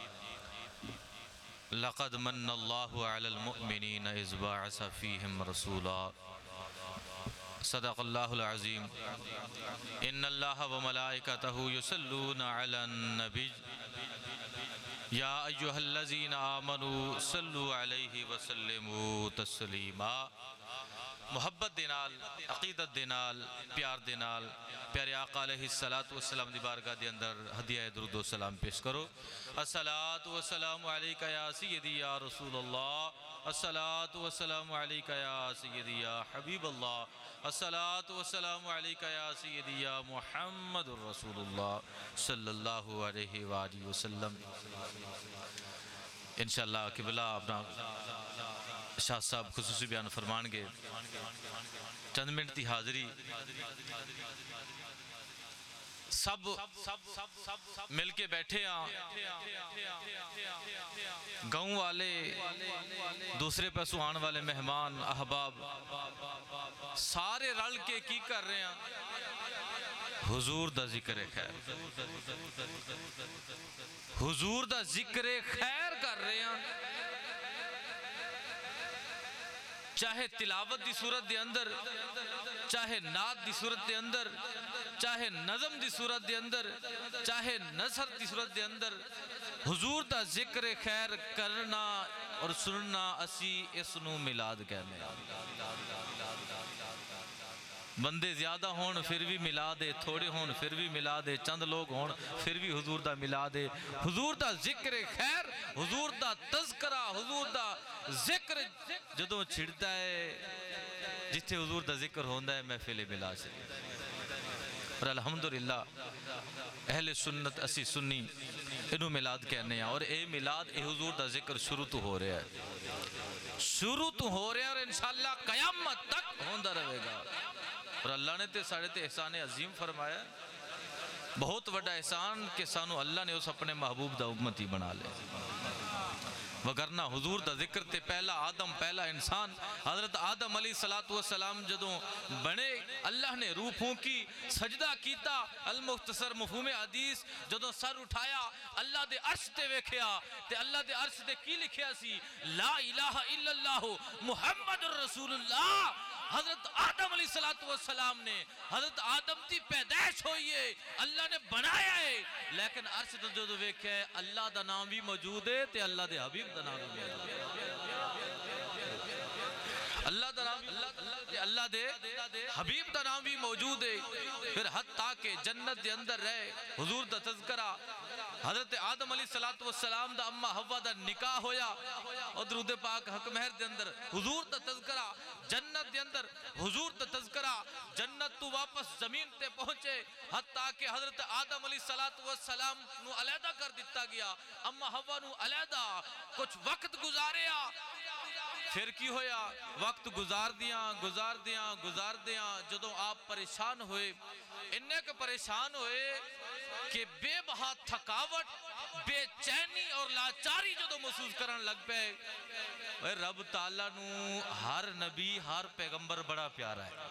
Speaker 6: لقد من اللہ علی المؤمنین اذ بعث فیہم رسولا صدق اللہ العظیم ان اللہ و ملائکتہ یصلون علی النبی یا ایہا الذین آمنوا صلو علیہ وسلموا تسلیما محبت دے نال عقیدت دے نال پیار دے نال پیارے آقا علیہ السلام دی بارگاہ دے اندر ہدیہ درود و سلام پیش کرو الصلاۃ والسلام علیکہ یا سیدی یا رسول اللہ الصلاۃ والسلام علیکہ یا سیدی یا حبیب اللہ الصلاۃ والسلام علیکہ یا سیدی یا محمد الرسول اللہ صلی اللہ علیہ وآلہ وسلم۔ انشاءاللہ قبلہ اپنا شاہ صاحب خصوصی بیان فرمان گے، چند منٹ دی حاضری سب مل کے بیٹھے ہیں، گاؤں والے، دوسرے پاسوں آن والے مہمان احباب سارے رل کے کی کر رہے ہیں؟ حضور دا ذکر خیر، حضور دا ذکر خیر کر رہے ہیں، چاہے تلاوت دی صورت دے اندر، چاہے نعت دی صورت دے اندر، چاہے نظم دی صورت دے اندر، چاہے نثر دی صورت دے اندر، حضور دا ذکر خیر کرنا اور سننا اسی اس نو میلاد کہنے۔ بندے زیادہ ہون پھر بھی ملا دے، تھوڑے ہون پھر بھی ملا دے، چند لوگ ہون پھر بھی حضور دا ملا دے۔ حضور دا ذکر خیر، حضور دا تذکرہ، حضور دا ذکر جدوں چھڑتا ہے جتھے حضور دا ذکر ہوندہ ہے محفل ملا سے۔ اور الحمدللہ اہل سنت اسی سنی انہوں میلاد کہنے ہیں، اور اے میلاد اے حضور دا ذکر شروع تو ہو رہا ہے، شروع تو ہو رہا ہے، اور انشاءاللہ قیامت تک ہوندہ رہے گا۔ اور اللہ نے تے ساڑھے تے احسان عظیم فرمایا، بہت بڑا احسان کہ سانو اللہ نے اس اپنے محبوب دا امتی بنا لے، وگرنہ حضور دا ذکر تے پہلا آدم، پہلا انسان حضرت آدم علیہ السلام جدوں بنے، اللہ نے روح پھونکی، سجدہ کیتا، المختصر مفہوم حدیث جدوں سر اٹھایا اللہ دے عرش تے ویکھیا تے اللہ دے عرش تے کی لکھیا سی؟ لا الہ الا اللہ محمد الرسول اللہ۔ حضرت آدم علیہ السلام نے، حضرت آدم دی پیدائش ہوئی ہے، اللہ نے بنایا ہے، لیکن عرش تو جو ویکھیا ہے اللہ دا نام بھی موجود ہے تے اللہ دے حبیب دا نام بھی موجود ہے، اللہ دا نام، اللہ دے حبیب دا نام بھی موجود ہے۔ پھر حتیٰ کہ جنت دے اندر رہے حضور دا تذکرہ، حضرت آدم علیہ السلام دا اماں حوا دا نکاح ہویا، اور درود پاک حق مہر دے اندر حضور دا تذکرہ، جنت دے اندر حضور دا تذکرہ، جنت تو واپس زمین تے پہنچے، حتیٰ کہ حضرت آدم علیہ السلام نو علیحدہ کر دیتا گیا، اماں حوا نو علیحدہ، کچھ وقت گزاریا، پھر کی ہویا؟ وقت گزار دیاں جدوں آپ پریشان ہوئے، انہیں کہ پریشان ہوئے کہ بے بہا تھکاوٹ بے چینی اور لاچاری جدو محسوس کرن لگ پے رب تعالیٰ نو ہر نبی ہر پیغمبر بڑا پیارا ہے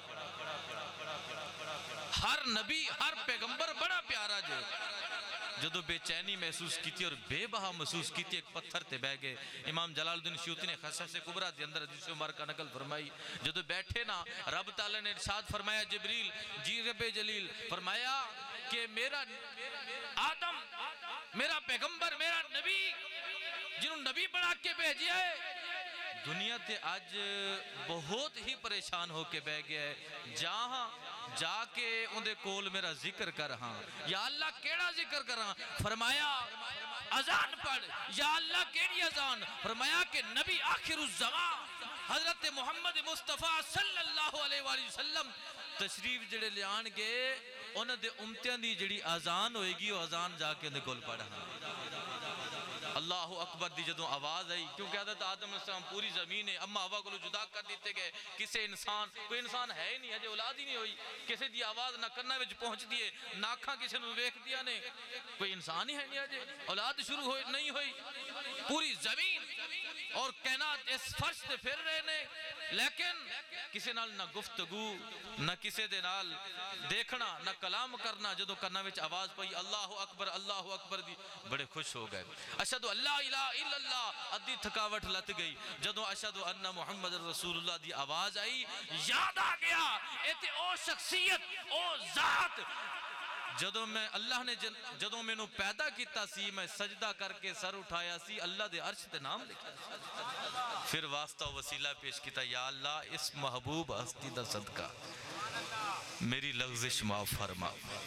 Speaker 6: ہر نبی ہر پیغمبر بڑا پیارا جو جدو بے چینی محسوس کیتی اور بے بہا محسوس کیتی ایک پتھر تے بہ گئے امام جلال الدین سیوطی نے خصائص کبریٰ دے اندر حدیث عمر کا نقل فرمائی جدو بیٹھے نا رب تعالیٰ نے ارشاد فرمایا جبریل جی رب جلیل فرمایا کہ میرا آدم میرا پیغمبر میرا نبی جنہوں نبی بنا کے بھیجیا ہے دنیا تے آج بہت ہی پریشان ہو کے بہ گیا ہے جہاں جا کے اندے کول میرا ذکر کر ہاں یا اللہ کیڑا ذکر کر ہاں فرمایا اذان پڑھ یا اللہ کیڑی اذان فرمایا کہ نبی آخر الزمان حضرت محمد مصطفیٰ صلی اللہ علیہ وآلہ وسلم تشریف جڑے لیان گے انہوں دے امتیاں دی جڑی اذان ہوئے گی وہ اذان جا کے اندے کول پڑھ ہاں اللہ اکبر دی جدوں آواز آئی کیونکہ حضرت آدم علیہ السلام پوری زمین ہے اما ہوا کو جدا کر دیتے گئے کسے انسان کوئی انسان ہے ہی نہیں ہے جو اولاد ہی نہیں ہوئی کسے دی آواز نہ کرنا وچ پہنچ دیئے ناکھاں کسے نو ویکھ دیا نے کوئی انسان ہی ہے نہیں ہے اولاد شروع ہوئی نہیں ہوئی پوری زمین اور کائنات اس فرش تے پھر رہے نے لیکن کسے نال نہ گفتگو نہ کسے دے نال دیکھنا نہ کلام کرنا جدو کرنا وچ آواز پئی اللہ اکبر دی بڑے خوش ہو گئے اشہدو اللہ الہ الا اللہ ادھی تھکاوٹ لت گئی جدو اشہدو ان محمد رسول اللہ دی آواز آئی یاد آ گیا ایتے او شخصیت او ذات جدو میں اللہ نے جدو میں نو پیدا کیتا سی میں سجدہ کر کے سر اٹھایا سی اللہ دے عرش تے نام لکھا پھر واسطہ وسیلہ پیش کیتا یا اللہ اس محبوب ہستی دا صدقہ میری لغزش معاف فرما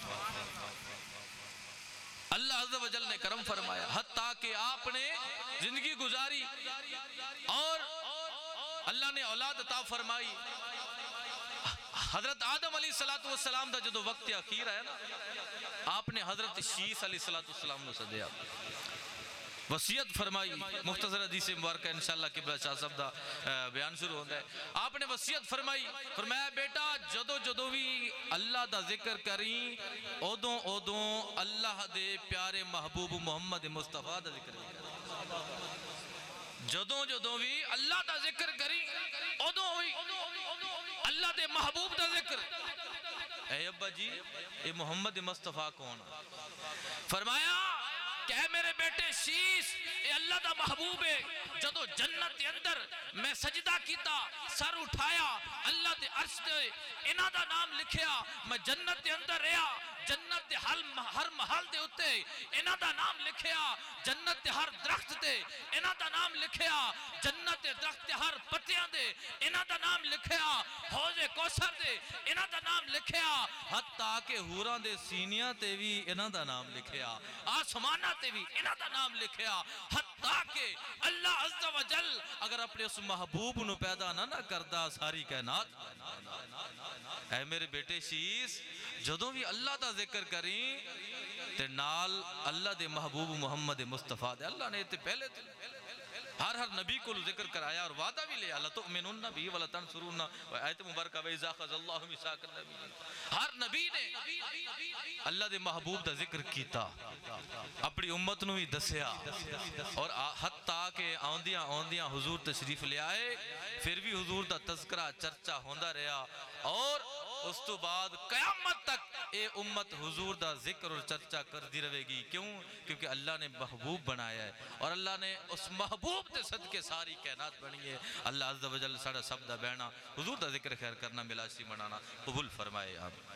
Speaker 6: اللہ عز و جل نے کرم فرمایا حتیٰ کہ آپ نے زندگی گزاری اور اللہ نے اولاد عطا فرمائی حضرت آدم علیہ السلام دا جدو وقت اخیر ہے نا آپ نے حضرت شیس علیہ السلام نے صدیا وصیت فرمائی مختصر حدیث مبارکہ انشاءاللہ قبلہ شاہ صاحب دا بیان شروع ہوتا ہے آپ نے وصیت فرمائی فرمایا بیٹا جدو بھی اللہ دا ذکر کریں اودوں اللہ دے پیارے محبوب محمد مصطفیٰ دا ذکر کریں جدو بھی اللہ دا ذکر کریں اودوں ہوئی اللہ دے محبوب دا ذکر اے ابا جی اے محمد مصطفیٰ کون فرمایا کہ اے میرے بیٹے شیس اے اللہ دا محبوب ہے جدو جنت دے اندر میں سجدہ کیتا سر اٹھایا اللہ دے عرش دے انہاں دا نام لکھیا میں جنت دے اندر رہا جنت دے ہر محل دے اتے انہاں دا نام لکھیا جنت دے ہر درخت دے انہاں دا نام لکھیا جنت دے درخت دے ہر پتیاں دے انہاں دا نام لکھیا حوض کوثر دے انہاں دا نام لکھیا حتیٰ کہ حوراں دے سینیاں تے بھی انہاں دا نام لکھیا آسمانہ تے بھی انہاں دا نام لکھیا حتیٰ کہ اللہ عز و جل اگر اپنے اس محبوب نو پیدا نہ کردہ ساری کائنات اے میرے بیٹے شیس جدوں بھی اللہ دا ذکر کریں تے نال اللہ دے محبوب محمد مصطفیٰ دے اللہ نے تے پہلے تے ہر نبی کو ذکر کرایا اور وعدہ بھی لیا لَتُؤْمِنُنَّ بِهِ وَلَتَنْصُرُنَّ آیت مبارکہ وَإِذَا أَخَذَ اللَّهُ مِيثَاقَ النَّبِيِّينَ ہر نبی نے اللہ دے محبوب دا ذکر کیتا اپنی امت نو ہی دسیا اور حتیٰ کہ آندیاں حضور تشریف لے آئے پھر بھی حضور دا تذکرہ چرچا ہوندہ رہا اور اس تو بعد قیامت تک اے امت حضور دا ذکر اور چرچا کر دی رہے گی کیوں؟ کیونکہ اللہ نے محبوب بنایا ہے اور اللہ نے اس محبوب دے صدقے ساری کائنات بنی ہے اللہ عز و جل ساڑا سب دا بہنا حضور دا ذکر خیر کرنا ملاشی منانا قبول فرمائے آپ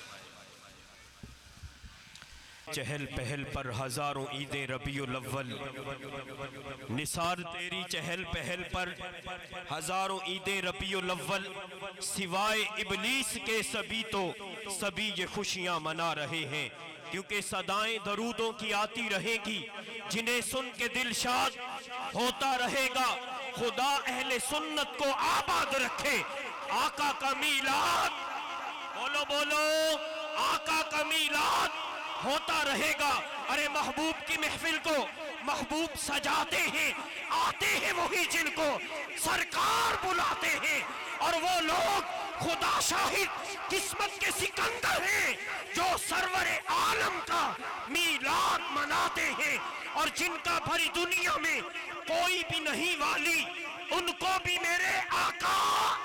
Speaker 2: چہل پہل پر ہزاروں عیدیں ربیع الاول نثار تیری چہل پہل پر ہزاروں عیدیں ربیع الاول سوائے ابلیس کے سبھی یہ خوشیاں منا رہے ہیں کیونکہ صدائیں درودوں کی آتی رہے گی جنہیں سن کے دل شاد ہوتا رہے گا خدا اہل سنت کو آباد رکھے آقا کا میلاد بولو آقا کا میلاد ہوتا رہے گا ارے محبوب کی محفل کو محبوب سجاتے ہیں آتے ہیں وہی جن کو سرکار بلاتے ہیں، اور وہ لوگ خدا شاہد قسمت کے سکندر ہیں جو سرور عالم کا میلاد مناتے ہیں، اور جن کا بھری دنیا میں کوئی بھی نہیں والی، ان کو بھی میرے آقا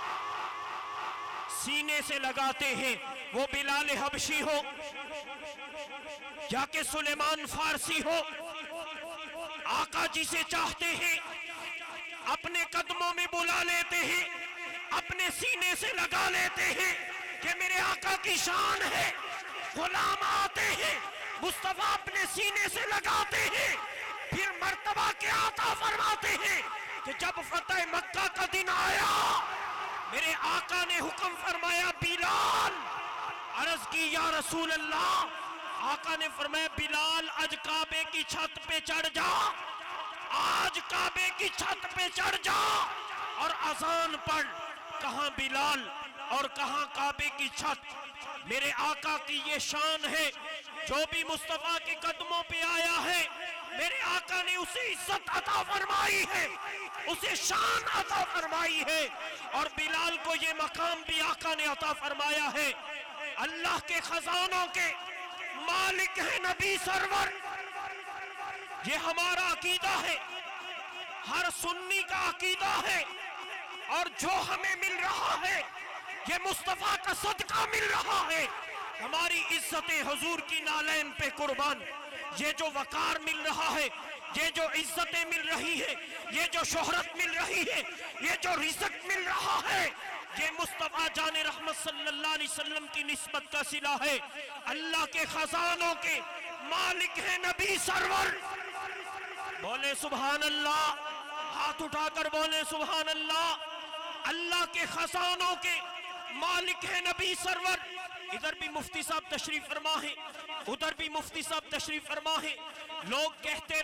Speaker 2: سینے سے لگاتے ہیں۔ وہ بلال حبشی ہو یا کہ سلیمان فارسی ہو، آقا جسے چاہتے ہیں اپنے قدموں میں بلا لیتے ہیں، اپنے سینے سے لگا لیتے ہیں کہ میرے آقا کی شان ہے۔ غلام آتے ہیں، مصطفیٰ اپنے سینے سے لگاتے ہیں، پھر مرتبہ کیا عطا فرماتے ہیں کہ جب فتح مکہ کا دن آیا، میرے آقا نے حکم فرمایا بلال، عرض کی یا رسول اللہ، آقا نے فرمایا بلال آج کعبے کی چھت پہ چڑھ جا، آج کعبے کی چھت پہ چڑھ جا اور اذان پڑھ۔ کہاں بلال اور کہاں کعبے کی چھت؟ میرے آقا کی یہ شان ہے، جو بھی مصطفیٰ کے قدموں پہ آیا ہے میرے آقا نے اسے عزت عطا فرمائی ہے، اسے شان عطا فرمائی ہے، اور بلال کو یہ مقام بھی آقا نے عطا فرمایا ہے۔ اللہ کے خزانوں کے مالک ہے نبی سرور، یہ ہمارا عقیدہ ہے، ہر سنی کا عقیدہ ہے، اور جو ہمیں مل رہا ہے یہ مصطفیٰ کا صدقہ مل رہا ہے۔ ہماری عزت حضور کی نالین پہ قربان، یہ جو وقار مل رہا ہے، یہ جو عزتیں مل رہی ہے، یہ جو شہرت مل رہی ہے، یہ جو رزق مل رہا ہے، یہ مصطفیٰ جان رحمت صلی اللہ علیہ وسلم کی نسبت کا صلہ ہے۔ اللہ کے خزانوں کے مالک ہے نبی سرور، بولے سبحان اللہ، ہاتھ اٹھا کر بولے سبحان اللہ۔ اللہ کے خزانوں کے مالک ہے نبی سرور۔ ادھر بھی مفتی صاحب تشریف فرما ہے، ادھر بھی مفتی صاحب تشریف فرما ہے۔ لوگ کہتے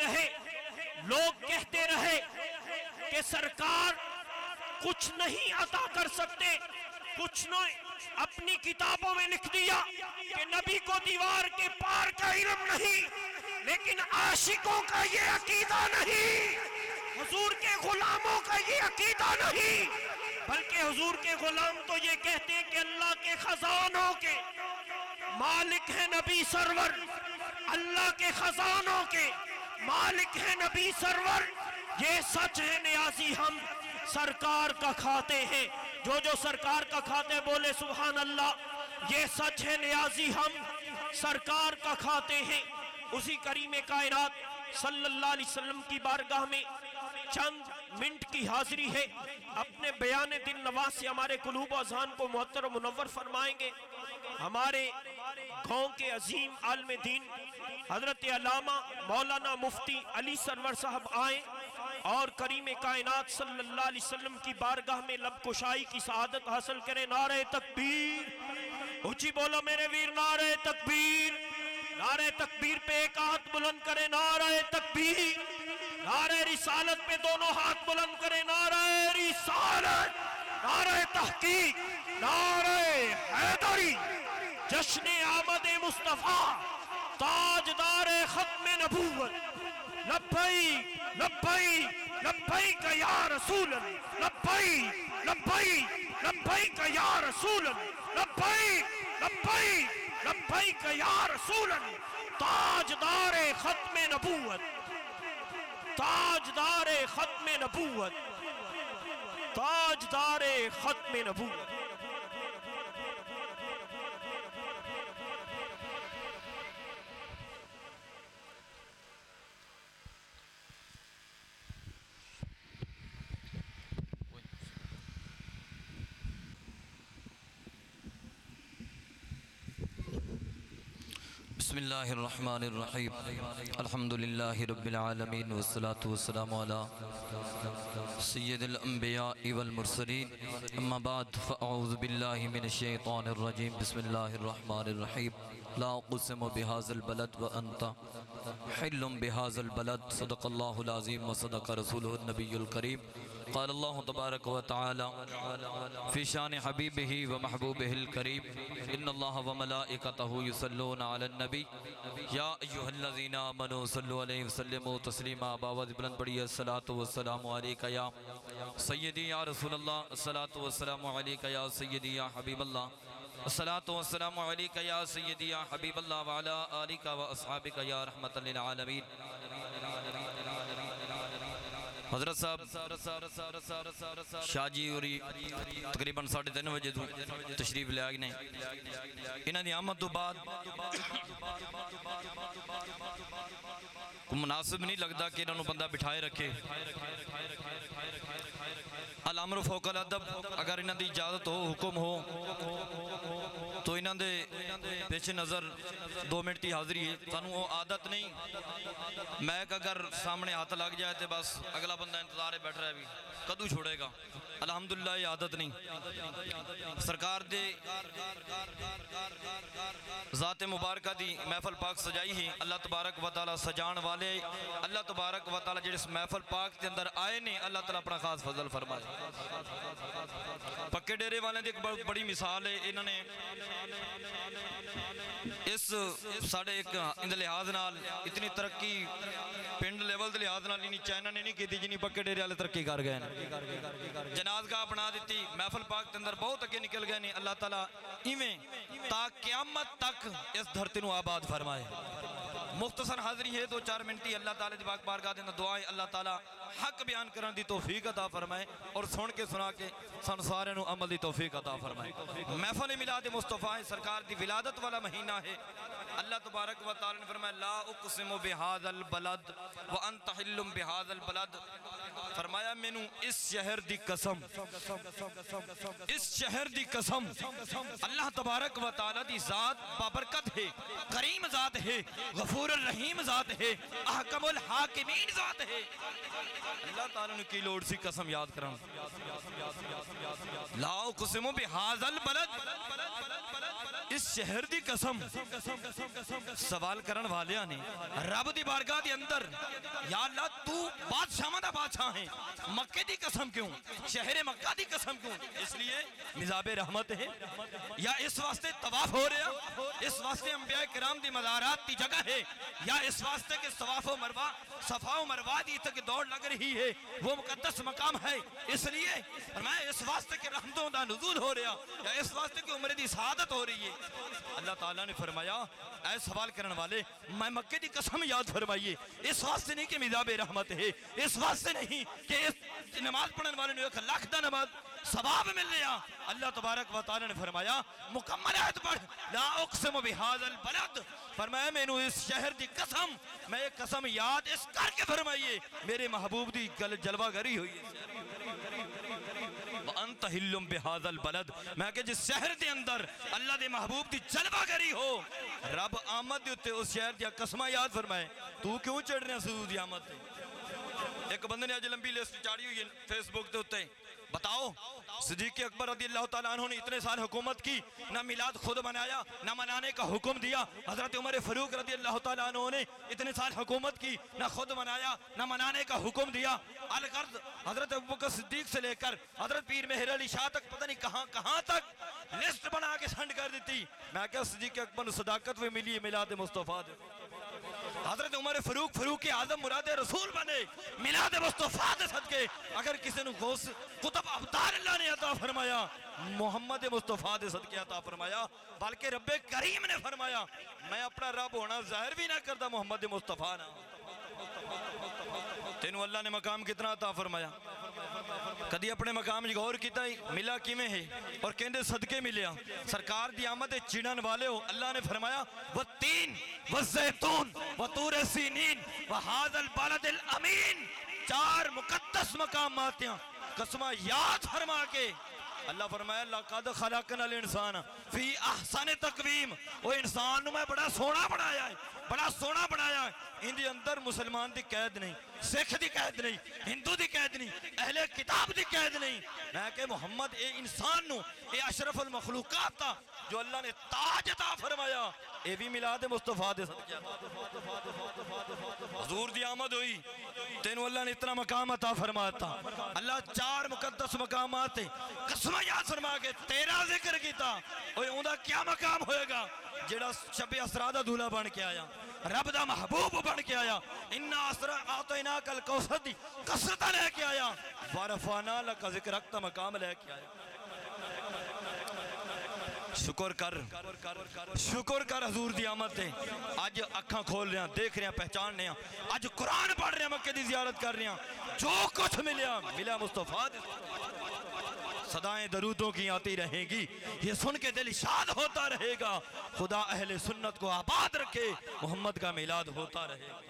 Speaker 2: رہے کہ سرکار کچھ نہیں عطا کر سکتے، کچھ نہیں، اپنی کتابوں میں لکھ دیا کہ نبی کو دیوار کے پار کا علم نہیں، لیکن عاشقوں کا یہ عقیدہ نہیں، حضور کے غلاموں کا یہ عقیدہ نہیں، بلکہ حضور کے غلام تو یہ کہتے ہیں کہ اللہ کے خزانوں کے مالک ہے نبی سرور، اللہ کے خزانوں کے مالک ہے نبی سرور۔ یہ سچ ہے نیازی ہم سرکار کا کھاتے ہیں، جو سرکار کا کھاتے ہیں بولے سبحان اللہ۔ یہ سچ ہے نیازی ہم سرکار کا کھاتے ہیں۔ اسی کریم کائنات صلی اللہ علیہ وسلم کی بارگاہ میں چند منٹ کی حاضری ہے، اپنے بیان دل نواز سے ہمارے قلوب و اذہان کو معطر و منور فرمائیں گے۔ ہمارے گاؤں کے عظیم عالم دین حضرت علامہ مولانا مفتی علی سرور صاحب آئیں اور کریم کائنات صلی اللہ علیہ وسلم کی بارگاہ میں لب کشائی کی سعادت حاصل کریں۔ نعرہ تکبیر، اونچی بولو میرے ویر، نعرہ تکبیر، نعرہ تکبیر پہ ایک ہاتھ بلند کریں، نعرہ تکبیر، نعرہ رسالت پہ دونوں ہاتھ بلند کریں، نعرہ رسالت، نعرہ تحقیق، نعرہ حیدری، جشن آمد مصطفیٰ، تاجدار ختم نبوت، لبیک لبیک لبیک یا رسول اللہ، لبیک لبیک لبیک یا رسول اللہ، لبیک لبیک لبیک یا رسول اللہ۔ تاجدار ختم نبوت، تاجدار ختم نبوت، تاجدار ختم نبوت۔
Speaker 6: بسم اللہ الرحمن الرحیم، الحمدللہ رب العالمین، والصلاة والسلام علی سید الانبیاء والمرسلین، اما بعد فاعوذ باللہ من الشیطان الرجیم، بسم اللہ الرحمن الرحیم۔
Speaker 7: لا اقسم بهذا البلد وانت حل بهذا البلد صدق الله العظيم وصدق رسوله النبي الكريم قال الله تبارك وتعالى في شان حبيبه ومحبوبه الكريم ان الله وملائكته يصلون على النبي يا ايها الذين امنوا صلوا عليه وسلموا تسليما باوز بلند پڑھیے الصلاۃ والسلام علیک یا سیدی یا رسول اللہ الصلاۃ والسلام علیک یا سیدی یا حبیب اللہ الصلاۃ والسلام علیک یا سیدی یا حبیب اللہ وعلی آلک و اصحابک یا رحمت للعالمین حضرت صاحب شاہ جی ہوری تقریباً 3:30 بجے تشریف لے آئے نے انہاں دی آمد تو بعد مناسب نہیں لگتا کہ انہوں بندہ بٹھائے رکھے الامر فوق الادب اگر انہاں دی اجازت ہو حکم ہو تو انہاں دے پیش نظر 2 منٹ کی حاضری ہے سانوں وہ عادت نہیں میں اگر سامنے ہاتھ لگ جائے تو بس اگلا بندہ انتظار بیٹھ رہا ہے بھی کدو چھوڑے گا الحمدللہ یہ عادت نہیں سرکار دے ذات مبارکہ دی محفل پاک سجائی ہی اللہ تبارک و تعالی سجان والے اللہ تبارک و تعالی جس محفل پاک کے اندر آئے نے اللہ تعالی اپنا خاص فضل فرمائے پکے ڈیرے والے دی ایک بڑی مثال ہے انہوں نے اس ساڑھے ایک اندھ لحاظ نال اتنی ترقی پنڈ لیول دے لحاظ نال انہی چائنہ نے نہیں کی تھی جنہی پکے ڈیرے والے ترقی کر گئے جنازگاہ بنا دیتی محفل پاک کے اندر بہت اگے نکل گئے نہیں اللہ تعالیٰ ایویں تا قیامت تک اس دھرتی نو آباد فرمائے مختصر حاضری ہے 2-4 منٹی اللہ تعالیٰ دی پاک بارگاہ دے اندر دعائیں اللہ تعالیٰ حق بیان کرن دی توفیق عطا فرمائے اور سن کے سنا کے سن سارے نو عمل دی توفیق عطا فرمائے محفل میلاد مصطفیٰ سرکار دی ولادت والا مہینہ ہے اللہ تبارک و تعالیٰ نے فرمایا لا اقسم بہذا البلد وانت حل بہذا البلد فرمایا مینوں اس شہر دی قسم اللہ تبارک و تعالیٰ دی ذات بابرکت ہے کریم ذات ہے غفور الرحیم ذات ہے احکم الحاکمین ذات ہے اللہ تعالیٰ نے کی لوڑ سی قسم یاد کرن لا اقسم بہذا البلد اس شہر دی قسم سوال کرن والیاں نے رب دی بارگاہ دی اندر یا اللہ تو بادشاہ دا بادشاہ ہیں مکہ دی قسم کیوں شہر مکہ دی قسم کیوں اس لیے مذاب رحمت ہے یا اس واسطے طواف ہو رہا اس واسطے انبیاء کرام دی مزارات دی جگہ ہے یا اس واسطے کہ صفا و مروہ دی تک دوڑ لگ رہی ہے وہ مقدس مقام ہے اس لیے فرمایا اس واسطے کہ رحمتوں دا نزول ہو رہا یا اس واسطے کہ عمر دی سعادت ہو رہی ہے اللہ تعالیٰ نے فرمایا اے سوال کرنے والے میں مکہ دی قسم یاد فرمائیے اس واسطے نہیں کہ مذاب رحمت ہے اس واسطے نہیں کہ اس نماز پڑھنے والے نے 1 لاکھ دا نماز ثواب مل رہا اللہ تبارک و تعالیٰ نے فرمایا مکمل آیت پڑھ لا اقسم بہذا البلد فرمایا میں نے اس شہر دی قسم میں ایک قسم یاد اس کر کے فرمائیے میرے محبوب دی جلوہ گری ہوئی ہے وَأَنْتَ حِلٌّ بِهَذَا الْبَلَدِ میں کہ جس شہر دے اندر اللہ دے محبوب دی جلوہ گری ہو رب آمد دیتے اس شہر دیا قسمہ یاد فرمائے تو کیوں چڑھ رہے ہیں سعود دی آمد دے ایک بندے نے آج لمبی لسٹ چاڑی ہوئی فیس بک دے ہوتے بتاؤ صدیق اکبر رضی اللہ تعالیٰ عنہ نے اتنے سال حکومت کی نہ میلاد خود منایا نہ منانے کا حکم دیا حضرت عمر فاروق رضی اللہ تعالیٰ عنہ نے اتنے سال حکومت کی نہ خود منایا نہ منانے کا حکم دیا الغرض حضرت ابوبکر صدیق سے لے کر حضرت پیر مہر علی شاہ تک پتہ نہیں کہاں تک لسٹ بنا کے سینڈ کر دیتی میں کہا صدیق اکبر صداقت میں ملی میلاد مصطفیٰ دے حضرت عمر فاروق اعظم مراد رسول بنے میلاد مصطفیٰ دے صدقے اگر کسی نے غوث قطب ابدال اللہ نے عطا فرمایا محمد مصطفیٰ دے صدقے عطا فرمایا بلکہ رب کریم نے فرمایا میں اپنا رب ہونا ظاہر بھی نہ کرتا محمد مصطفیٰ نہ تینوں اللہ نے مقام کتنا عطا فرمایا کدی اپنے مقام غور کیتا ہی ملا کیویں ہے اور کہندے صدقے ملیا سرکار دی آمد چڑھن والے ہو اللہ نے فرمایا والتین والزیتون وطور سینین وہذا البلد الامین 4 مقدس مقامات ہیں قسمہ یاد فرما کے اللہ فرمایا لَقَدْ خَلَقْنَا الْإِنسَانَ فِي أَحْسَنِ تَقْوِيمٍ وہ انسان میں بڑا سونا بنایا ہے ان دی اندر مسلمان دی قید نہیں سکھ دی قید نہیں ہندو دی قید نہیں اہل کتاب دی قید نہیں میں کہ محمد اے انسان نو اے اشرف المخلوقات تا جو اللہ نے تاج عطا فرمایا اے بھی میلاد مصطفیٰ دے صدقے حضور دی آمد ہوئی تینوں اللہ نے اتنا مقام عطا فرماتا اللہ 4 مقدس مقامات قسمہ یاد فرما کے تیرا ذکر کیتا اوہ اوندا کیا مقام ہوئے گا جڑا شب اسرا دا دولہ بن کے آیا رب دا محبوب بن کے آیا انا اسرا اعطیناک الکوثر دی کثرت لے کے آیا ورفعنا لک ذکرک دا مقام لے کے آیا شکر کر حضور دی آمد تے آج اکھاں کھول رہے ہیں دیکھ رہے ہیں پہچان رہے ہیں آج قرآن پڑھ رہے ہیں مکہ دی زیارت کر رہے ہیں جو کچھ ملا مصطفیٰ دے صدائیں درودوں کی آتی رہیں گی یہ سن کے دل شاد ہوتا رہے گا خدا اہل سنت کو آباد رکھے محمد کا میلاد ہوتا رہے گا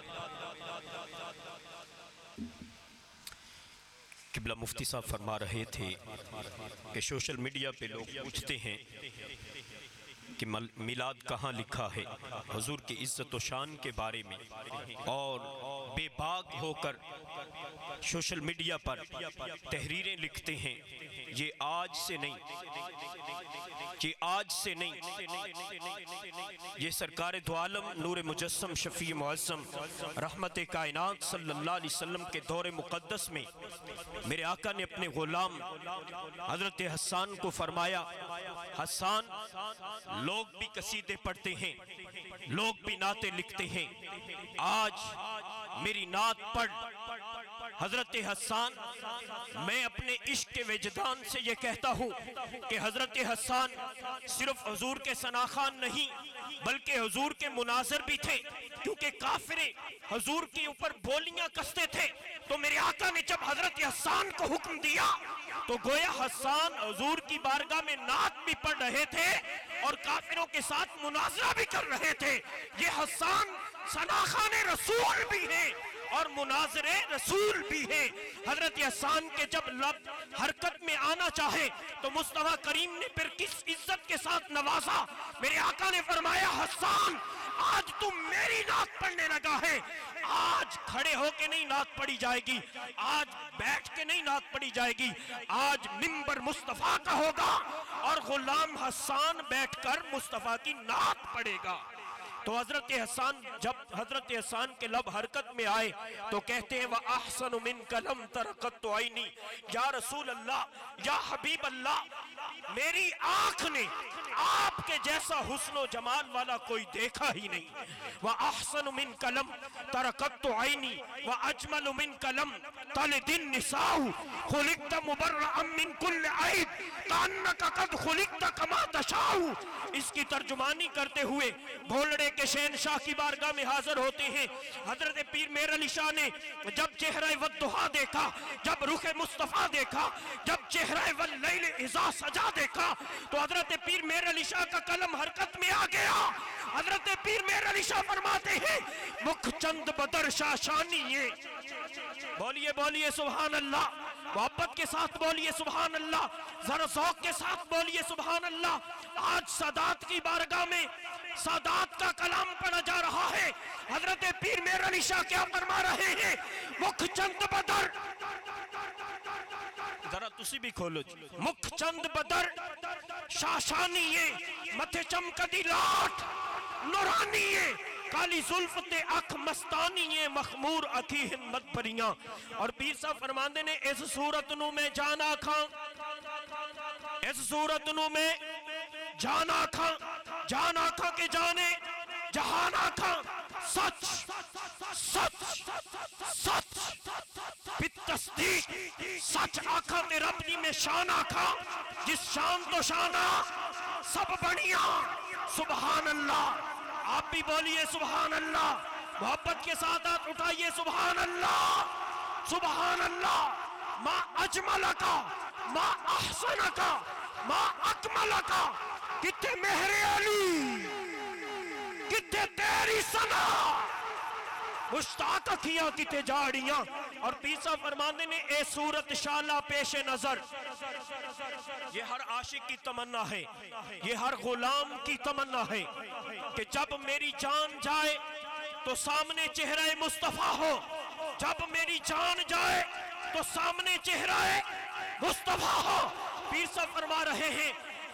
Speaker 2: قبلہ مفتی صاحب فرما رہے تھے کہ سوشل میڈیا پہ لوگ پوچھتے ہیں کہ میلاد کہاں لکھا ہے حضور کی عزت و شان کے بارے میں اور بے باک ہو کر سوشل میڈیا پر تحریریں لکھتے ہیں یہ آج سے نہیں یہ سرکار دو عالم نور مجسم شفیع معظم رحمت کائنات صلی اللہ علیہ وسلم کے دور مقدس میں میرے آقا نے اپنے غلام حضرت حسان کو فرمایا حسان لوگ بھی قصیدے پڑھتے ہیں لوگ بھی نعتیں لکھتے ہیں آج میری نعت پڑھ حضرت حسان میں اپنے عشق کے وجدان سے یہ کہتا ہوں کہ حضرت حسان صرف حضور کے ثناخوان نہیں بلکہ حضور کے مناظر بھی تھے کیونکہ کافریں حضور کے اوپر بولیاں کستے تھے تو میرے آقا نے جب حضرت حسان کو حکم دیا تو گویا حسان حضور کی بارگاہ میں نعت بھی پڑھ رہے تھے اور کافروں کے ساتھ مناظرہ بھی کر رہے تھے یہ حسان ثناخوان رسول بھی ہیں اور مناظر رسول بھی ہیں حضرت حسان کے جب لب حرکت میں آنا چاہے تو مصطفیٰ کریم نے پھر کس عزت کے ساتھ نوازا میرے آقا نے فرمایا حسان آج تم میری نعت پڑھنے لگا ہے آج کھڑے ہو کے نہیں نعت پڑھی جائے گی آج بیٹھ کے نہیں نعت پڑھی جائے گی آج منبر مصطفیٰ کا ہوگا اور غلام حسان بیٹھ کر مصطفیٰ کی نعت پڑھے گا تو حضرت حسان جب حضرت حسان کے لب حرکت میں آئے تو کہتے ہیں وَأَحْسَنُ مِنْكَ لَمْ تَرَقَتُ عَيْنِي یا رسول اللہ یا حبیب اللہ میری آنکھ نے آپ کے جیسا حسن و جمال والا کوئی دیکھا ہی نہیں وَأَحْسَنُ مِنْكَ لَمْ تَرَقَتُ عَيْنِي وَأَجْمَلُ مِنْكَ لَمْ تَلِدِ النِّسَاءُ خُلِقْتَ مُبَرَّأً مِنْ كُلِّ عَيْبٍ كَأَنَّكَ قَدْ خُلِقْتَ كَمَا تَشَاءُ اس کی ترجمانی کرتے ہوئے بھولڑے کے شہنشاہ کی بارگاہ میں حاضر ہوتے ہیں حضرت پیر میر علی شاہ نے جب چہرہ والضحیٰ دیکھا جب رخ مصطفیٰ دیکھا جب چہرہ واللیل اذا سجا دیکھا تو حضرت پیر میر علی شاہ کا قلم حرکت میں آ گیا حضرت پیر میر علی شاہ فرماتے ہیں مکھ چند بدر شاشانی بولیے بولیے سبحان اللہ محبت کے ساتھ بولیے سبحان اللہ ذرا ذوق کے ساتھ بولیے سبحان اللہ آج سادات کی بارگاہ میں سادات کا کلام پڑھا جا رہا ہے حضرت پیر میر علی شاہ کیا فرما رہے ہیں مکھ چند بدر ذرا تسی بھی کھولو مکھ چند بدر شاشانی متھے چمکدی لاٹ نورانی کالی زلفت اکھ مستانی مخمور اکھی ہمت پریاں اور پیر صاحب فرماندے نے اس صورت نو میں جانا کھاں اس صورت نو میں جانا کھاں کے جانے جہانا کھاں سچ سچ سچ بالتصدیق سچ آکھاں تے رب دی میں شان آکھاں جس شان تو شانہ سب بڑیاں سبحان اللہ آپ بھی بولیے سبحان اللہ محبت کے ساتھ ہاتھ اٹھائیے سبحان اللہ ما اجملکا ما احسنکا ما اکملکا کتے مہر علی کتے تیری سنا مشتاق کیا کتے جاڑیاں اور پیسا فرمانے نے اے صورت شالہ پیش نظر یہ ہر عاشق کی تمنا ہے یہ ہر غلام کی تمنا ہے کہ جب میری جان جائے تو سامنے چہرہ مصطفیٰ ہو جب میری جان جائے تو سامنے چہرہ مصطفیٰ ہو پیسا فرما رہے ہیں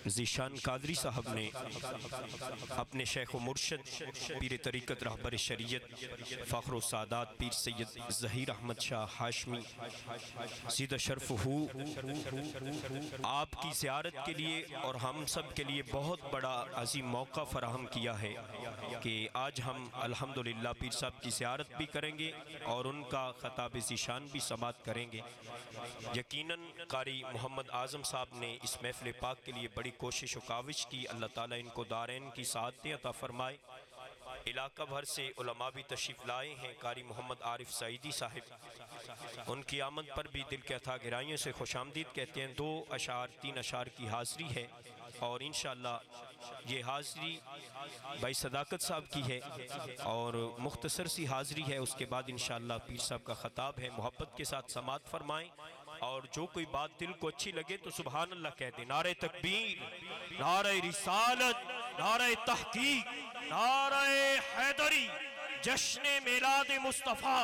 Speaker 2: ذیشان قادری صاحب نے اپنے شیخ و مرشد پیر طریقت رہبر شریعت فخر و سعادات پیر سید ظہیر احمد شاہ ہاشمی زیدہ شرف ہو آپ کی زیارت کے لیے اور ہم سب کے لیے بہت بڑا عظیم موقع فراہم کیا ہے کہ آج ہم الحمدللہ پیر صاحب کی زیارت بھی کریں گے اور ان کا خطاب ذیشان بھی سماعت کریں گے۔ یقیناً قاری محمد اعظم صاحب نے اس محفل پاک کے لیے بڑی کوشش و کاوش کی، اللہ تعالیٰ ان کو دارین کی سعادتیں عطا فرمائے۔ علاقہ بھر سے علماء بھی تشریف لائے ہیں، قاری محمد عارف سعیدی صاحب ان کی آمد پر بھی دل کے اتھا گہرائیوں سے خوش آمدید کہتے ہیں۔ 2 اشعار 3 اشعار کی حاضری ہے اور انشاءاللہ یہ حاضری بھائی صداقت صاحب کی ہے اور مختصر سی حاضری ہے، اس کے بعد انشاءاللہ پیر صاحب کا خطاب ہے، محبت کے ساتھ سماعت فرمائیں اور جو کوئی بات دل کو اچھی لگے تو سبحان اللہ کہہ دیں۔ نعرہ تکبیر، نعرہ رسالت، نعرہ تحقیق، نعرہ حیدری، جشن میلاد مصطفیٰ۔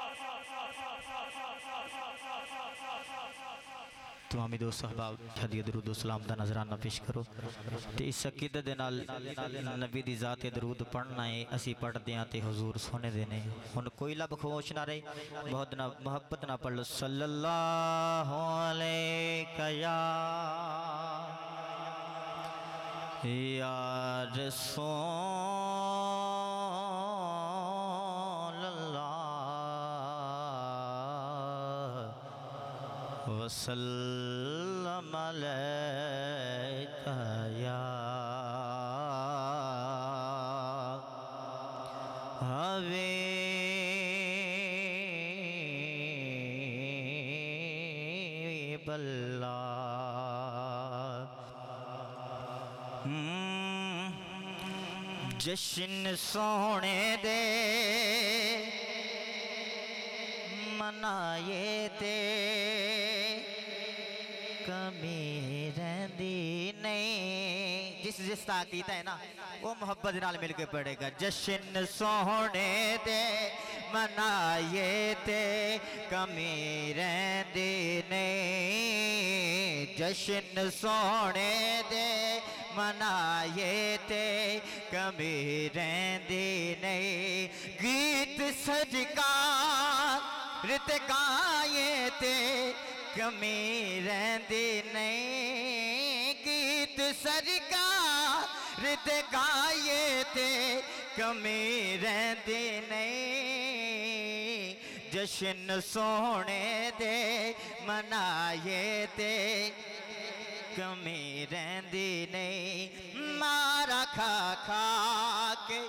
Speaker 8: تو حمید و صحبہ ہدیہ درود و سلام دا نظرانہ پیش کرو تے اس عقیدت دے نال نبی دی ذات درود پڑھنا ہے، اسی پڑھ دیاں تے حضور سونے دینے ہن کوئی لب خاموش نہ رہے، بہت نہ محبت نہ پڑھ لو۔ صلی اللہ علیہ یا رسول اللہ وسلم علیکہ یا حبیب اللہ۔ جشن سونے دے منائے تے کمی رہندی نہیں، جس طرح کیتا ہے نا وہ محبت نال مل کے پڑھے گا۔ جشن سونے دے منائے تے کمی رہندی نہیں، جشن سونے دے منائے تے کمی رہندی نہیں، گیت سجکار رت گائے تے کمی رہندی نہیں، گیت سرکار رت گائے تے کمی رہندی نہیں، جشن سونے دے منائے تے کمی رہندی نہیں، مارا کھا کھا کے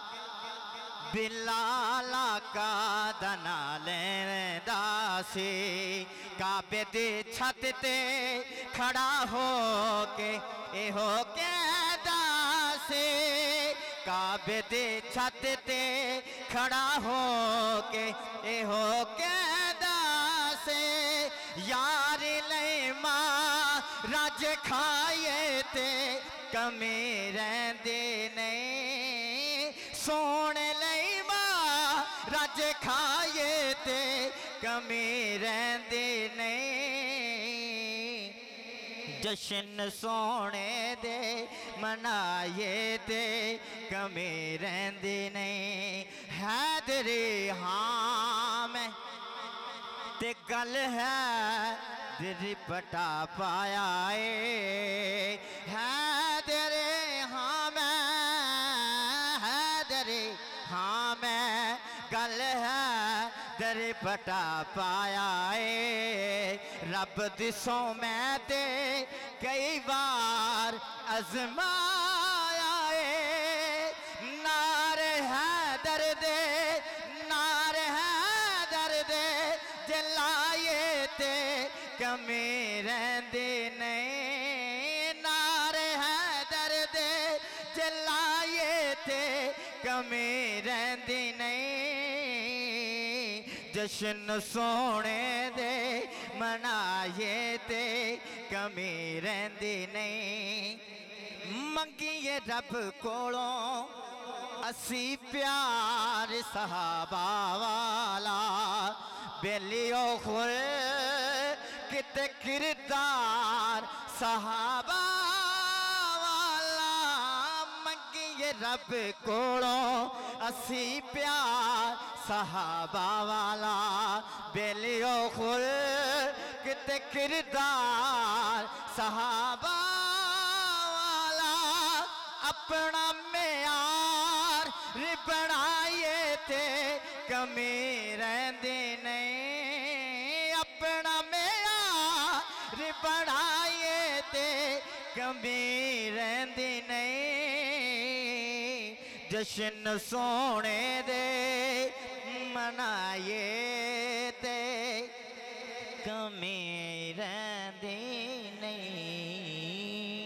Speaker 8: بلال آقا دا نام لیندا سی، کعبے دی چھت تے کھڑا ہو کے ایہو کہدا سی، کعبے دی چھت تے کھڑا ہو کے ایہو کہدا سی، یار لے ماں رج کھائے تے کمی رہندی نہیں، سونے لئی ماں رج کھائے تے کمی رہندی نہیں، جشن سونے دے منائے تے کمی رہندی نہیں، حیدری ہاں میں تے گل ہے دل پٹا پایا اے، حیدری ہاں میں، حیدری ہاں میں گل ہے در پٹا پایا اے، رب دسوں میں تے کئی بار ازمایا اے، نار حیدر دے، نار حیدر دے جلائے تے کمی رہندی نہیں، نار حیدر دے جلائے تے کمی رہندی نہیں، جشن سونے دے منائے تے کمی رہندی نہیں، منگیے رب کولوں اسی پیار صحابہ والا، بیلیو خور کتے کردار صحابہ رب کولوں اسی پیار صحابہ والا بیلیو خلق تے کردار صحابہ والا اپنا معیار بنائیے تے کمی رہندی نہیں اپنا معیار بنائیے تے کمی رہندی نہیں جشن سونے دے منائیے تے کمی رہندی نہیں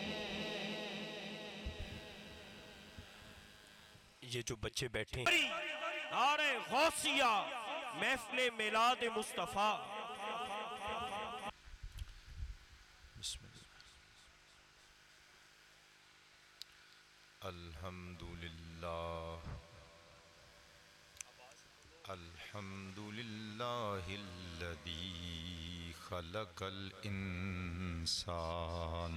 Speaker 2: یہ جو بچے بیٹھے ہیں نعرہ غوثیہ محفل میلاد مصطفیٰ
Speaker 9: بسم اللہ الحمدللہ الذی خلق الانسان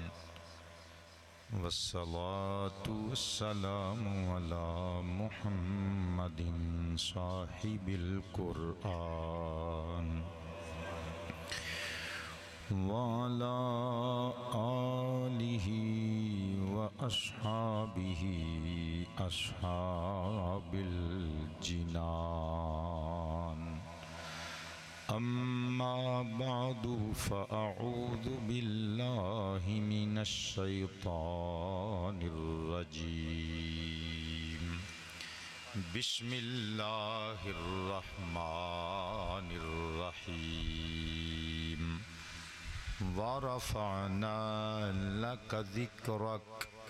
Speaker 9: والصلاة والسلام على محمد صاحب القرآن وعلى آله وأصحابه أصحاب الجنان أما بعد فأعوذ بالله من الشيطان الرجيم بسم الله الرحمن الرحيم ورفعنا لك ذكرك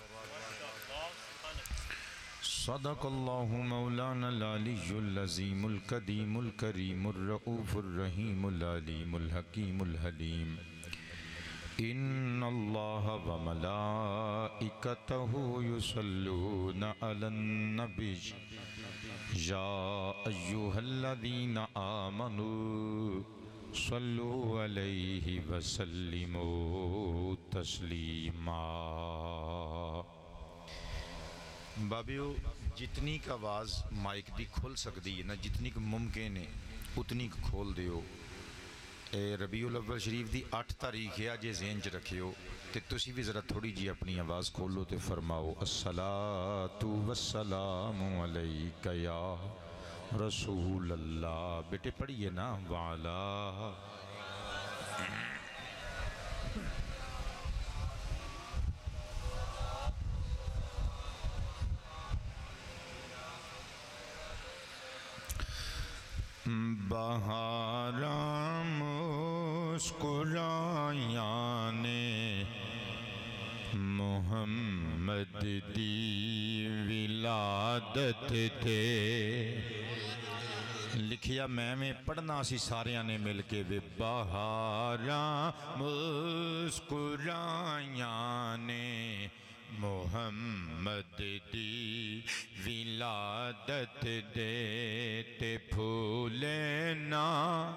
Speaker 9: صدق الله مولانا العلي العظيم القديم الكريم الرؤوف الرحيم العليم الحكيم الحليم إن الله وملائكته يصلون على النبي يا أيها الذين آمنوا صلوا عليه وسلموا تسلیما بابیو جتنی کا آواز مائک دی کھول سکتی ہے نا جتنی کا ممکن ہے اتنی کا کھول دیو اے ربیع الاول شریف دی 8 تاریخ ہے جے ذہن چ رکھیو تے تسی بھی ذرا تھوڑی جی اپنی آواز کھولو تے فرماؤ الصلاۃ والسلام علیک یا رسول اللہ بیٹے پڑھیے نا وعلا بہاراں مسکرائیاں نے محمد دی ولادت تے لکھیا میں پڑھنا سی ساریاں نے مل کے وے بہاراں مسکرائیاں نے محمد دی ولادت دے تے پھولے نا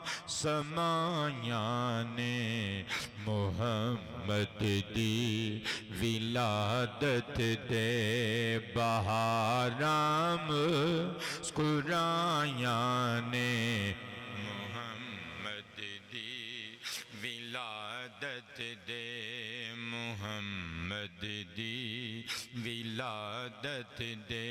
Speaker 9: سمایاں نے محمد دی ولادت دے بہاراں مسکرائیاں نے محمد دی ولادت دے محمد دی ولادت دے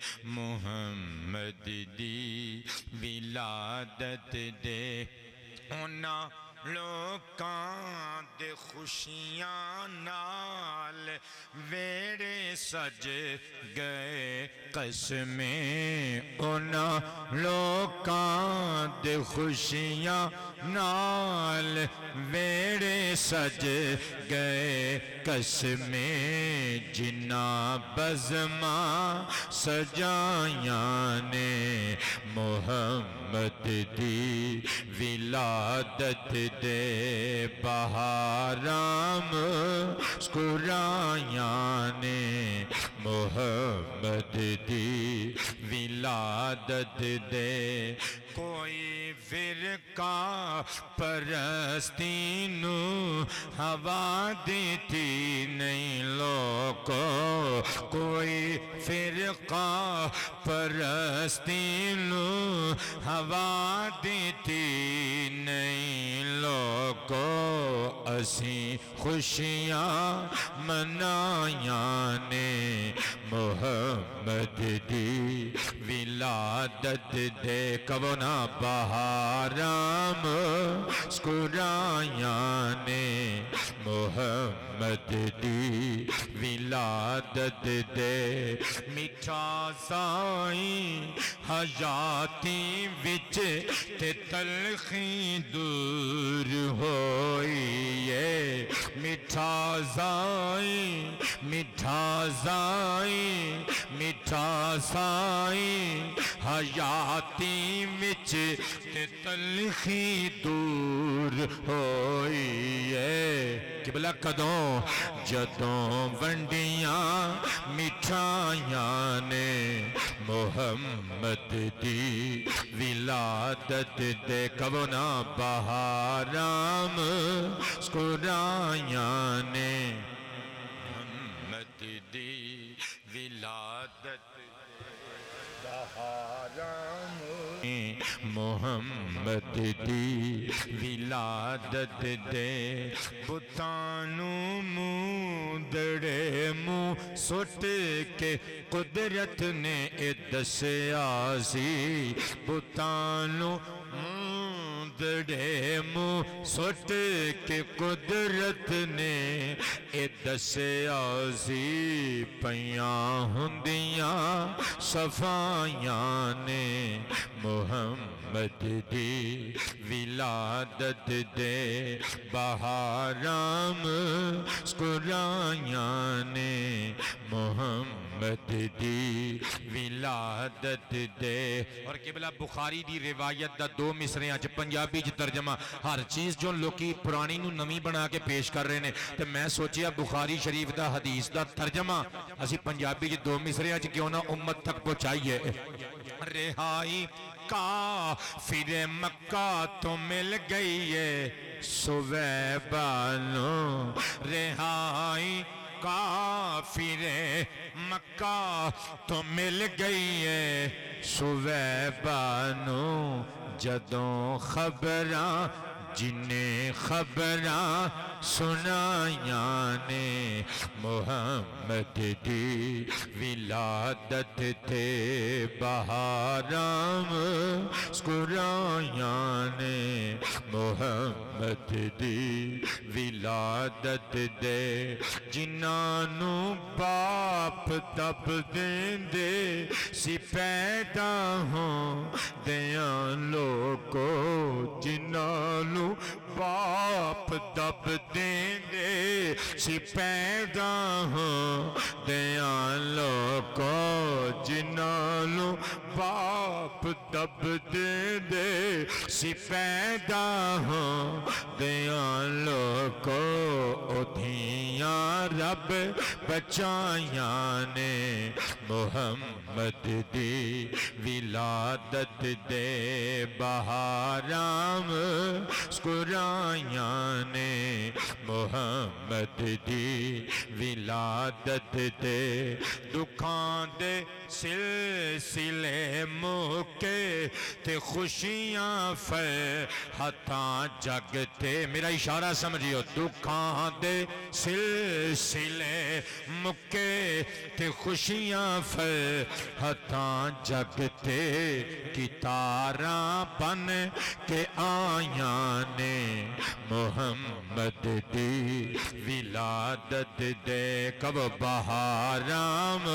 Speaker 9: محمد دی ولادت دے انہاں لوکاں دے خوشیاں نال ویڑے سج گئے قسمیں انہاں لوکاں دے خوشیاں نال ویڑے سج گئے قسمیں جنہاں بزماں سجائیاں نے محمد دی ولادت دے بہاراں مسکرائیاں نے محمد دی ولادت دے کوئی فرقہ فرقہ پرستی نو ہوا دیتی نہیں لوگو کوئی فرقہ پرستی نو ہوا دیتی نہیں لوگو اسی خوشیاں منایاں نے محمد دی ولادت دے کبنا بہارام مسکرایاں نے محمد دی ولادت دے میٹھا سائیں حیاتی وچ تے تلخی دور ہوئی ہے میٹھا سائیں میٹھا سائیں میٹھا سائیں حیاتی وچ تے تلخی دور ہوئی ہے قبلہ کدوں جدوں ونڈیاں مٹھائیاں نے محمد دی ولادت دے کبنا بہارام مسکرایاں نے محمد دی ولادت محمد دی ولادت دے بتانو موندڑے منہ سٹ کے قدرت نے دسیا سی بتانو موندڑے منہ سٹ کے قدرت نے دسیا سی پیاں ہندیاں صفائیاں نے محمد دی ولادت دے بہارام مسکرایاں نے محمد دی ولادت دے اور قبلہ بخاری دی روایت دا 2 مصریاں چ پنجابی چ ترجمہ ہر چیز جو لوکی پرانی نو نمی بنا کے پیش کر رہے نے تے میں سوچیا بخاری شریف دا حدیث دا ترجمہ اسی پنجابی چ 2 مصریاں چ کیوں نہ امت تک پہنچائیے رہائی کافر مکہ تو مل گئی ہے سویبانو رہائی کافر مکہ تو مل گئی ہے سویبانو جدوں خبراں جنہیں خبراں سنایاں نے محمد دی ولادت تے بہارام مسکرایاں نے محمد دی ولادت دے جنہاں نو باپ دب دیندے سی پیدا ہوں دیاں لوگو جنہاں نو باپ دب دیندے سی پیدا ہوں دیاں لوگو جنہاں نو باپ دب دیندے سی پیدا ہوں دیاں لوگو ادھیاں رب بچائیاں نے محمد دی ولادت دے بہارام مسکرایاں نے محمد دی ولادت دے دکھاں دے سلسلے موکے تے خوشیاں فرحتاں جگتے میرا اشارہ سمجھیو دکھاں دے سلسلے موکے تے خوشیاں فرحتاں جگتے کتاراں بن کے آیاں نے محمد دی ولادت دے کب بہارام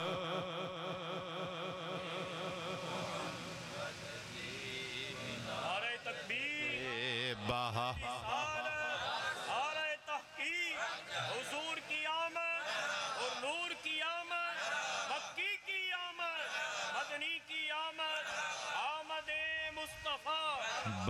Speaker 2: حضور کی آمد اور نور کی آمد مکی کی آمد مدنی کی آمد آمد مصطفیٰ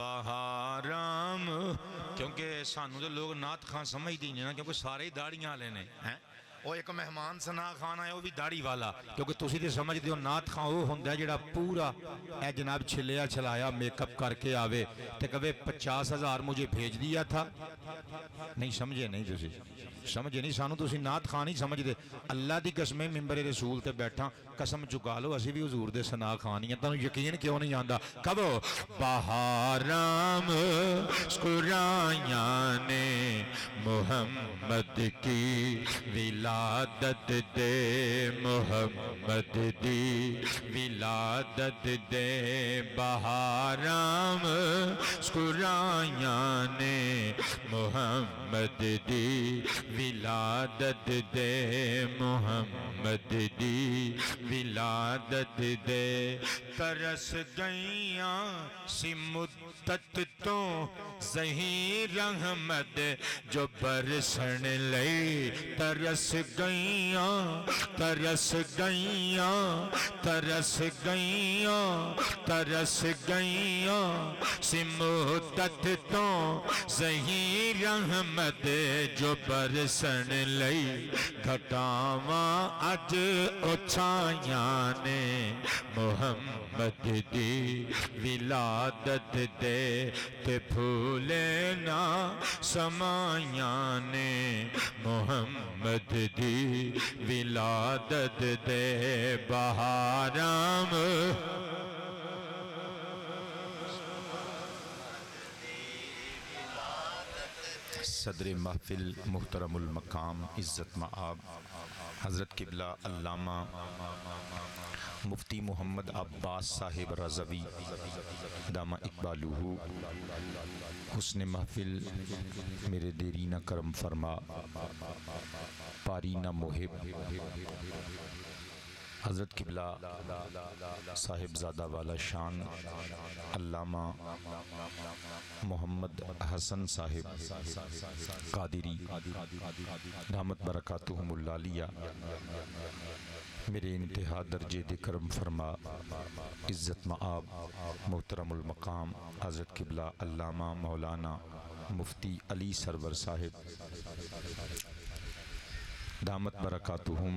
Speaker 9: بہارام کیونکہ سانو تو لوگ نعت خان سمجھ دی نہیں نا کیونکہ سارے ہی داڑیاں والے نے وہ ایک مہمان سنا خان ہے وہ بھی داڑھی والا، کیونکہ تسی تے سمجھ دیو نعت خان وہ ہوندا ہے جڑا پورا اے جناب چھلیا چھلایا میک اپ کر کے آوے تے کہے 50,000 مجھے بھیج دیا تھا. نہیں سمجھے نہیں تسی سمجھے نہیں، سانو تسی نعت خان ہی سمجھ دے. اللہ دی قسمیں ممبر رسول تے بیٹھا قسم چکا لو اسی بھی حضور دے ثنا خان ہی ہیں. تانوں یقین کیوں نہیں آندا؟ کبو بہارام مسکرائیاں نے محمد کی ولادت دے، محمد دی ولادت دے. بہارام مسکرائیاں نے محمد دی ولادت دے، محمد دی ولادت دے. ترس گئیاں سی مدت تو ظہیر احمد جو برسن لئی. ترس گئیاں ترس گئیاں ترس گئیاں ترس گئیاں سی مدت تو ظہیر احمد جو برسن لئی. گھٹاواں اج اچھائیاں نے محمد دی ولادت دے تے بھولے نہ سمائیاں نے محمد دی ولادت دے. بہارام صدر محفل محترم المقام عزت مآب حضرت قبلہ علامہ مفتی محمد عباس صاحب رضوی دامہ اقبالہ، حسن محفل میرے دیرینہ کرم فرما، پارینہ محب حضرت قبلہ صاحب زادہ والا شان علامہ محمد حسن صاحب قادری دامت برکاتہم العالیہ، میرے انتہا درجے دے کرم فرما عزت مآب محترم المقام حضرت قبلہ علامہ مولانا مفتی علی سرور صاحب دامت برکاتہم،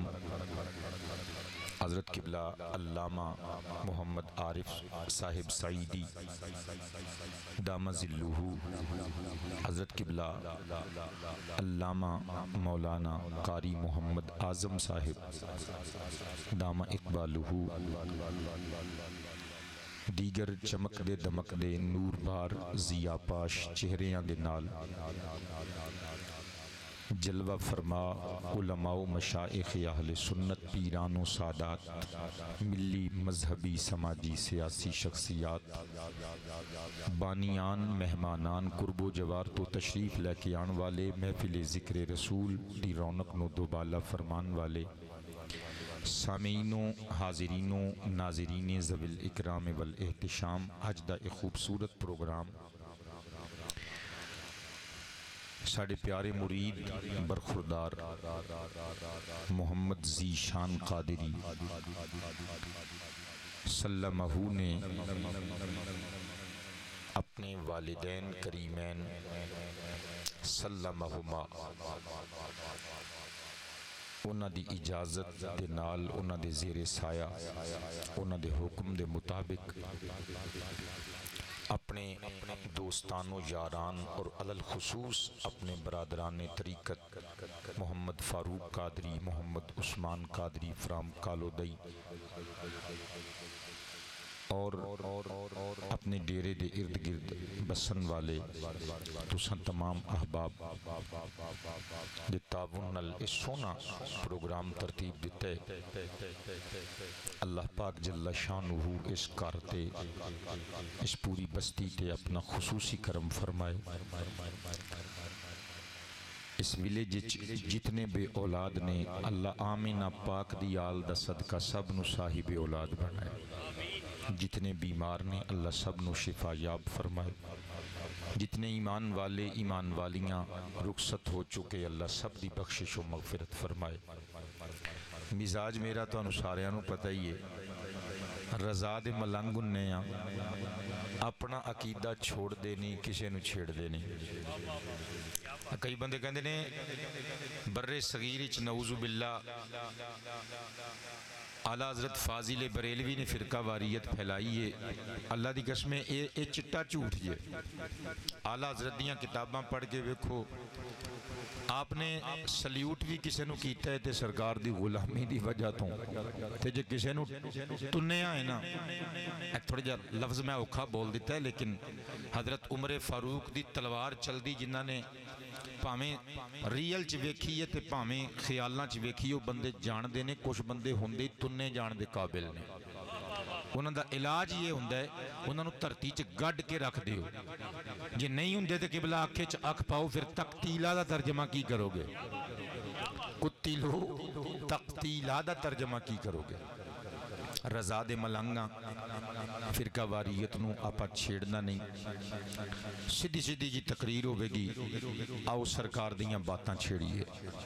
Speaker 9: حضرت قبلہ علامہ محمد عارف صاحب سعیدی دامہ ذلہ، حضرت قبلہ علامہ مولانا قاری محمد اعظم صاحب دامہ اقبالہ، دیگر چمک دے دمک دے نور بار ضیا پاش چہریاں دے نال جلوہ فرما علماء و مشائخ اہل سنت، پیران و سادات، ملی مذہبی سماجی سیاسی شخصیات، بانیان مہمانان قرب و جوار تو تشریف لے کے آن والے، محفل ذکر رسول دی رونق نو دوبالا فرمان والے سامعینوں، حاضرینوں، ناظرین ذوی الاکرام والاحتشام، آج دا ایک خوبصورت پروگرام ساڑھے پیارے مرید برخوردار محمد ذی شان قادری سلمہ نے اپنے والدین کریمین سلمہما انہاں دی اجازت دے نال، انہاں دے زیر سایہ، انہاں دے حکم دے مطابق اپنے دوستان و یاران اور علل خصوص اپنے برادران طریقت محمد فاروق قادری، محمد عثمان قادری فرام کالودئی اور اپنے ڈیرے دے ارد گرد بسن والے تساں تمام احباب دے تعاون نال اس سونا پروگرام ترتیب دیتے. اللہ پاک جل شانہ اس کار تے اس پوری بستی تے اپنا خصوصی کرم فرمائے. اس ویلیج جتنے بے اولاد نے اللہ آمینہ پاک دی آل دا صدقہ سب نو صاحب اولاد بنائے. جتنے بیمار نے اللہ سب نو شفا یاب فرمائے. جتنے ایمان والے ایمان والیاں رخصت ہو چکے اللہ سب دی بخشش و مغفرت فرمائے. مزاج میرا تو ساریاں نو پتہ ہی ہے، رضا دے ملنگ نے اپنا عقیدہ چھوڑ دے نہیں، کسے نو چھیڑ دے نہیں. کئی بندے کہندے نے بر صغیر وچ نعوذ باللہ اعلیٰ حضرت فاضل بریلوی نے فرقہ واریت پھیلائی ہے. اللہ دی قسم اے چٹا جھوٹ ہے. اعلیٰ حضرت دیاں کتاباں پڑھ کے ویکھو آپ نے سلیوٹ بھی کسے نو کیتا ہے تے سرکار دی غلامی دی وجہ تو تے جے کسے نو تنیا ہے نا تھوڑا جا لفظ میں اوکھا بول دیتا ہے لیکن حضرت عمر فاروق دی تلوار چل دی جنہ نے پاویں ریئل چ ویکھی ہے تے پاویں خیالاں چ ویکھی وہ بندے جان دے نے کچھ بندے ہوندے تنے جان دے قابل نے. انہاں دا علاج یہ ہوندا ہے انہاں نو دھرتی چ گڈ کے رکھ دیو جے نہیں ہوندے تے قبلہ اکھے چ اکھ پاؤ پھر تقتیلا دا ترجمہ کی کرو گے قتلو تقتیلا دا ترجمہ کی کرو گے. رضا دے ملنگاں فرقہ واریت نو آپا چھیڑنا نہیں سیدھی سیدھی جی تقریر ہوئے گی آؤ سرکار دیاں باتاں چھیڑیے.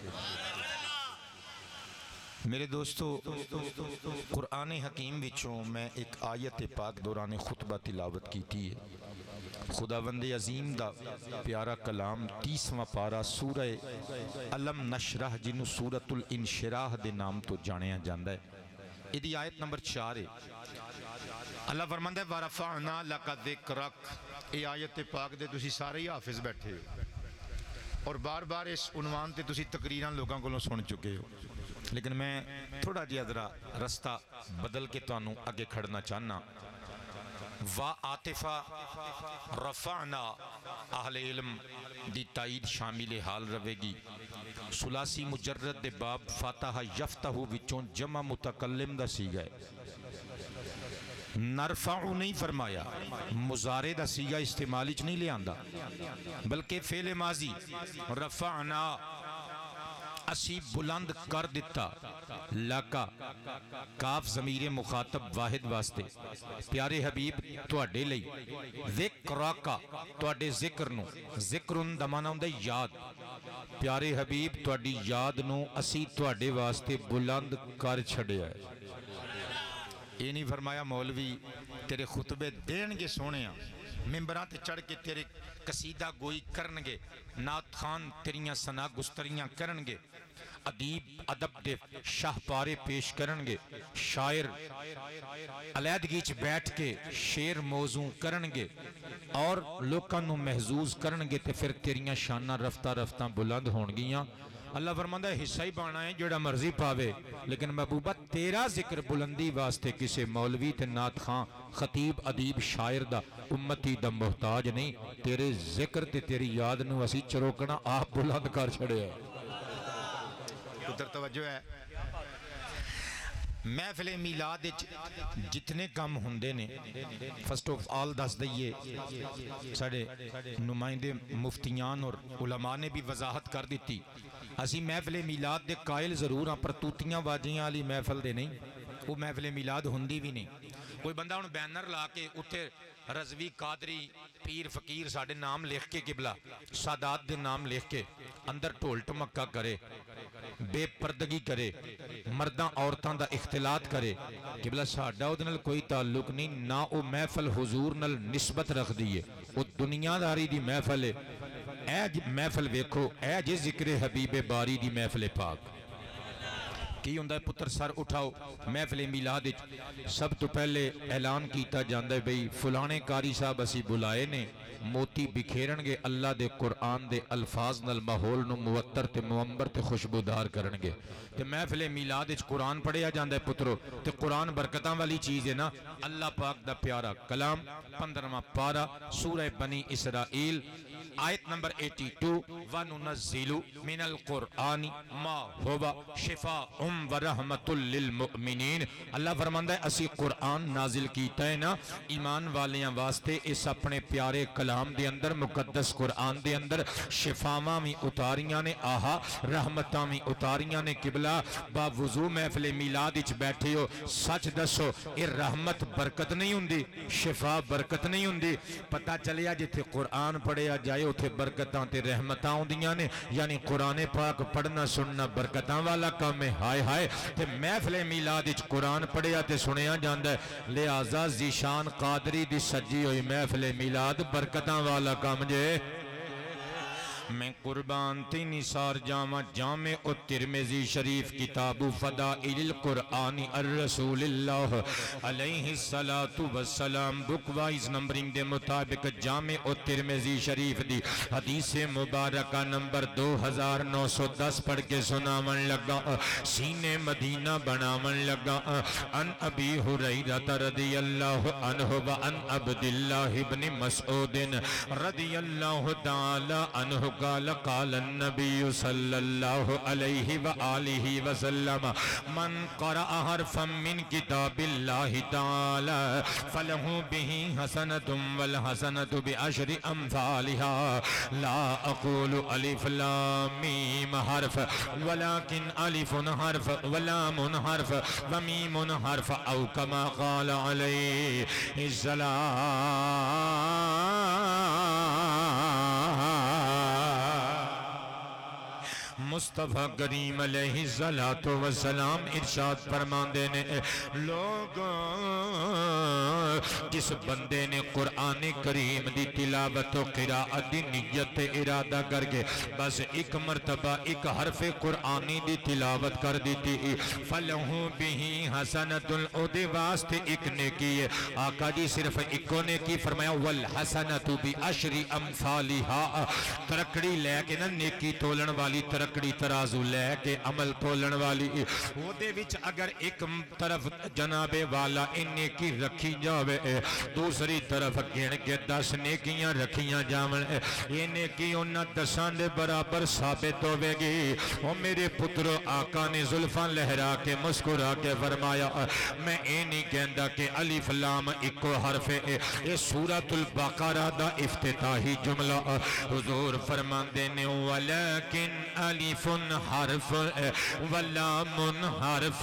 Speaker 9: میرے دوستو قرآن حکیم وچوں میں ایک آیت پاک دوران خطبہ تلاوت کیتی ہے. خداوند عظیم دا پیارا کلام 30واں پارہ سورہ علم نشرح جنو سورۃ الانشراح دے نام تو جانیا جاندہ ہے. ادھی آیت نمبر 4 ہے. اللہ فرماندا ہے وَرَفَعْنَا لَكَ ذِكْرَكَ. یہ آیت پاک دے تسی سارے ہی حافظ بیٹھے ہو اور بار بار اس عنوان تے تسی تقریراں لوگاں کو سن چکے ہو لیکن میں تھوڑا جہا ذرا رستہ بدل کے تانوں اگے کھڑنا چاہنا. وا عاطفہ رفعنا اہل علم دی تائید شامل حال رہے گی. ثلاثی مجرد دے باب فاتحہ یفتح وچوں جمع متکلم دا سیگا ہے. نرفعو نہیں فرمایا مضارع دا سیگا استعمالی چ نہیں لے آندا بلکہ فعل ماضی رفعنا اسی بلند کر دیتا. لاکا کاف ضمیر مخاطب واحد واسطے پیارے حبیب تواڈے لئی ذکراکا تواڈے ذکر نو ذکرن دا معنی ہوندا یاد. پیارے حبیب تواڈی یاد نو اسی تواڈے واسطے بلند کر چھڑیا ہے. یہ نہیں فرمایا مولوی تیرے خطبے دین گے سونےاں ممبراں تے چڑھ کے تیرے قصیدہ گوئی کرنگے نعت خان تیریاں ثنا گستریاں کرنگے ادیب ادب دے شاہ پارے پیش کرنگے شاعر علیحدگی چ بیٹھ کے شعر موضوع کرنگے اور لوکاں نو محظوظ کرنگے تے پھر تیریاں شاناں رفتہ رفتہ بلند ہون گیاں. اللہ فرماندا ہے حصہ ہی بانا ہے جڑا مرضی پاوے لیکن محبوبہ تیرا ذکر بلندی واسطے کسے مولوی تے نعت خان خطیب ادیب شاعر دا امتی دا محتاج نہیں. تیرے ذکر تے تیری یاد نو اسی چروکنا آپ بلند کر چھڑے ہیں. ادھر توجہ ہے. محفل میلاد جتنے کام ہوندے نے فرسٹ آف آل دس دئیے ساڑھے نمائندے مفتیان اور علماء نے بھی وضاحت کر دیتی. اسی محفل میلاد دے قائل ضرور ہاں پر توتیاں واجیاں والی محفل دے نہیں. وہ محفل میلاد ہوندی بھی نہیں. کوئی بندہ ان بینر لا کے اتھے رضوی قادری پیر فقیر ساڑھے نام لکھ کے قبلہ سادات دے نام لکھ کے اندر ٹھول ٹمکا کرے بے پردگی کرے مرداں عورتاں دا اختلاط کرے قبلہ ساڑھا ادھنال کوئی تعلق نہیں. نہ او محفل حضور نال نسبت رکھ دیئے وہ دنیا داری دی محفل ہے. اے محفل ویکھو اے جے ذکر حبیب باری دی محفل پاک کی ہوندہ ہے. پتر سر اٹھاؤ محفل میلاد سب تو پہلے اعلان کیتا جاندہ ہے بھئی فلانے قاری صاحب اسی بلائے نے موتی بکھیرنگے اللہ دے قرآن دے الفاظ نال ماحول نو موتر تے معمبر تے خوشبودار کرنگے. تے محفل میلاد قرآن پڑھیا جاندہ ہے پترو تے قرآن برکتاں والی چیز ہے نا. اللہ پاک دا پیارا کلام 15واں پارہ سورہ بنی اسرائیل آیت نمبر 82 وَنُنَزِّلُ مِنَ الْقُرْآنِ مَا هُوَ شِفَاءٌ وَرَحْمَةٌ لِّلْمُؤْمِنِينَ. اللہ فرماندا ہے اسی قرآن نازل کیتا ہے نا ایمان والیاں واسطے. اس اپنے پیارے کلام دے اندر مقدس قرآن دے اندر شفاواں بھی اتاریاں نے آہا رحمتاں بھی اتاریاں نے. قبلہ باوضو محفل میلاد وچ بیٹھے ہو سچ دسو اے رحمت برکت نہیں ہوندی شفا برکت نہیں ہوندی. پتہ چلیا جتھے قرآن پڑھیا جائے اتھے برکتاں تے رحمتاں ہوندیاں نے یعنی قرآن پاک پڑھنا سننا برکتاں والا کام ہے. ہائے ہائے تے محفل میلاد وچ قرآن پڑھیا تے سنیا جاندا ہے لہذا ذیشان قادری دی سجی ہوئی محفل میلاد برکتاں والا کام جے. میں قربان تی نثار جامع جامع الترمذی شریف کتاب فضائل القرآن الرسول اللہ علیہ السلام بک وائز نمبرنگ دے مطابق جامع الترمذی شریف دی حدیث مبارکہ نمبر 2910 پڑھ کے سناون لگا سینے مدینہ بناون لگا ان ابی ہریرہ رضی اللہ عنہ وان عبداللہ ابن مسعود رضی اللہ تعالی عنہ قال قال النبی صلی اللہ علیہ وآلہ وسلم من قرأ حرفا من کتاب اللہ تعالی فلہ بہ حسنۃ والحسنۃ بعشر امثالها لا اقول الف لام میم حرف ولكن الف حرف ولام حرف ومیم حرف او کما قال علیہ السلام مصطفیٰ کریم علیہ السلام ارشاد فرماندے نے لوگوں جس بندے نے قرآن کریم دی تلاوت و قراءت دی نیت ارادہ کر کے بس ایک مرتبہ ایک حرف قرآنی دی تلاوت کر دیتی فلہو بہی حسنۃ او دے واسطے ایک نیکی ہے آقا جی صرف ایکو نیکی فرمایا والحسنۃ بعشر امثالها ترکڑی لے کے نا نیکی تولن والی ترکڑی ترازو لے کے عمل تولن والی وہ دے وچ اگر ایک طرف جناب والا ان نیکی رکھی جاوے دوسری طرف گن کے 10 نیکیاں رکھیاں جاون یہ نیکی انہاں 10 دے برابر ثابت ہوے گی او میرے پترو آقا نے زلفاں لہرا کے مسکرا کے فرمایا میں اے نہیں کہندا کہ الف لام اکو حرف ہے یہ سورۃ البقرہ دا افتتاحی جملہ حضور فرماندے نے ولیکن الف حرف ولام حرف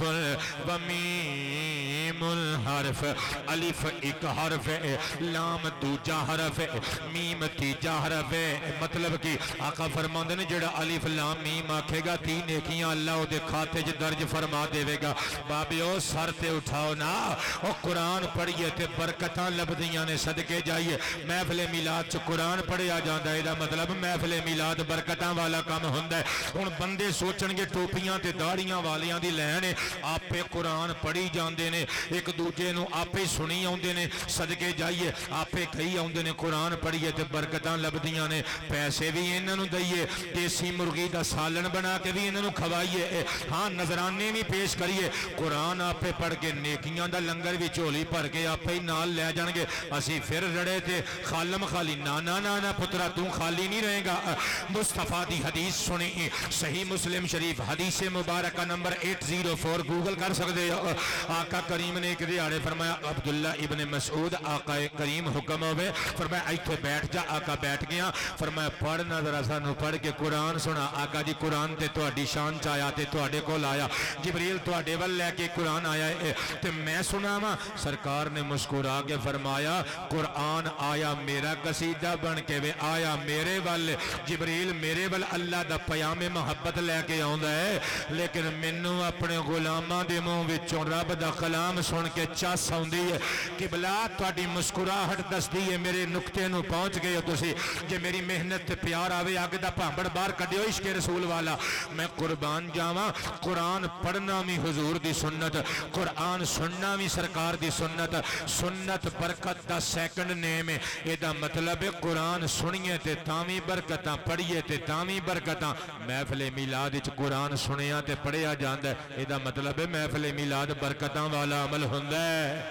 Speaker 9: ومیم حرف الف ایک حرف ہے لام دوجا حرف ہے میم تیجا حرف ہے مطلب کہ آقا فرماندے نے جڑا الف لام میم آکھے گا 3 نیکیاں اللہ دے کھاتے چ درج فرما دے گا بابیو سر تے اٹھاؤ نا او قرآن پڑھیے تے برکتاں لبدیاں نے صدقے جائیے محفل میلاد چ قرآن پڑھیا جاندا ہے دا مطلب محفل میلاد برکتاں والا کام ہوندا ہے ہن بندے سوچن گے ٹوپیاں تے داڑیاں والیاں دی لین آپے قرآن پڑھی جاندے نے ایک دوجے نو آپے سنی آوندے نے صدقے جائیے آپے کئی آوندے نے قرآن پڑھیے تے برکتاں لبدیاں نے پیسے بھی انہاں نو دئیے دیسی مرغی دا سالن بنا کے بھی انہاں نو کھوائیے ہاں نذرانے بھی پیش کریے قرآن آپے پڑھ کے نیکیاں دا لنگر بھی چولی بھر کے آپے ہی نال لے جان گے اسی پھر رڑے تے خالم خالی نا پترا تو خالی نہیں رہے گا مصطفیٰ دی حدیث سنی صحیح مسلم شریف حدیث مبارکہ نمبر 804 گوگل کر سکتے ہو آقا کریم نے ایک دیہاڑے فرمایا عبداللہ ابن مسعود آقا کریم حکم ہوئے فرمایا ایتھے بیٹھ جا آقا بیٹھ گیا فرمایا پڑھنا ذرا سانو پڑھ کے قرآن سنا آقا جی قرآن تے تہاڈی شان چ آیا تے تہاڈے کول آیا جبریل تہاڈے ول لے کے قرآن آیا ہے تے میں سناواں سرکار نے مسکرا کے فرمایا قرآن آیا میرا قصیدہ بن کے وے آیا میرے ول جبریل میرے ول اللہ دا پیام محبت لے کے آندا ہے لیکن مینوں اپنے غلاماں دے منہ وچوں رب دا کلام سن کے چس آوندی ہے قبلہ تہاڈی مسکراہٹ دسدی ہے میرے نقطے نو پہنچ گئے ہو تسی جے میری محنت تے پیار آوے اگ دا بھانبڑ باہر کڈیو عشق رسول والا میں قربان جاواں قرآن پڑھنا بھی حضور دی سنت قرآن سننا بھی سرکار دی سنت سنت برکت دا سیکنڈ نیم ہے اے دا مطلب ہے قرآن سنیے تے تاویں برکتاں پڑھیے تے تاویں برکتاں محفل میلاد وچ قرآن سنیا تے پڑھیا جاندا ہے اے دا مطلب ہے محفل میلاد برکتاں والا عمل ہوندا ہے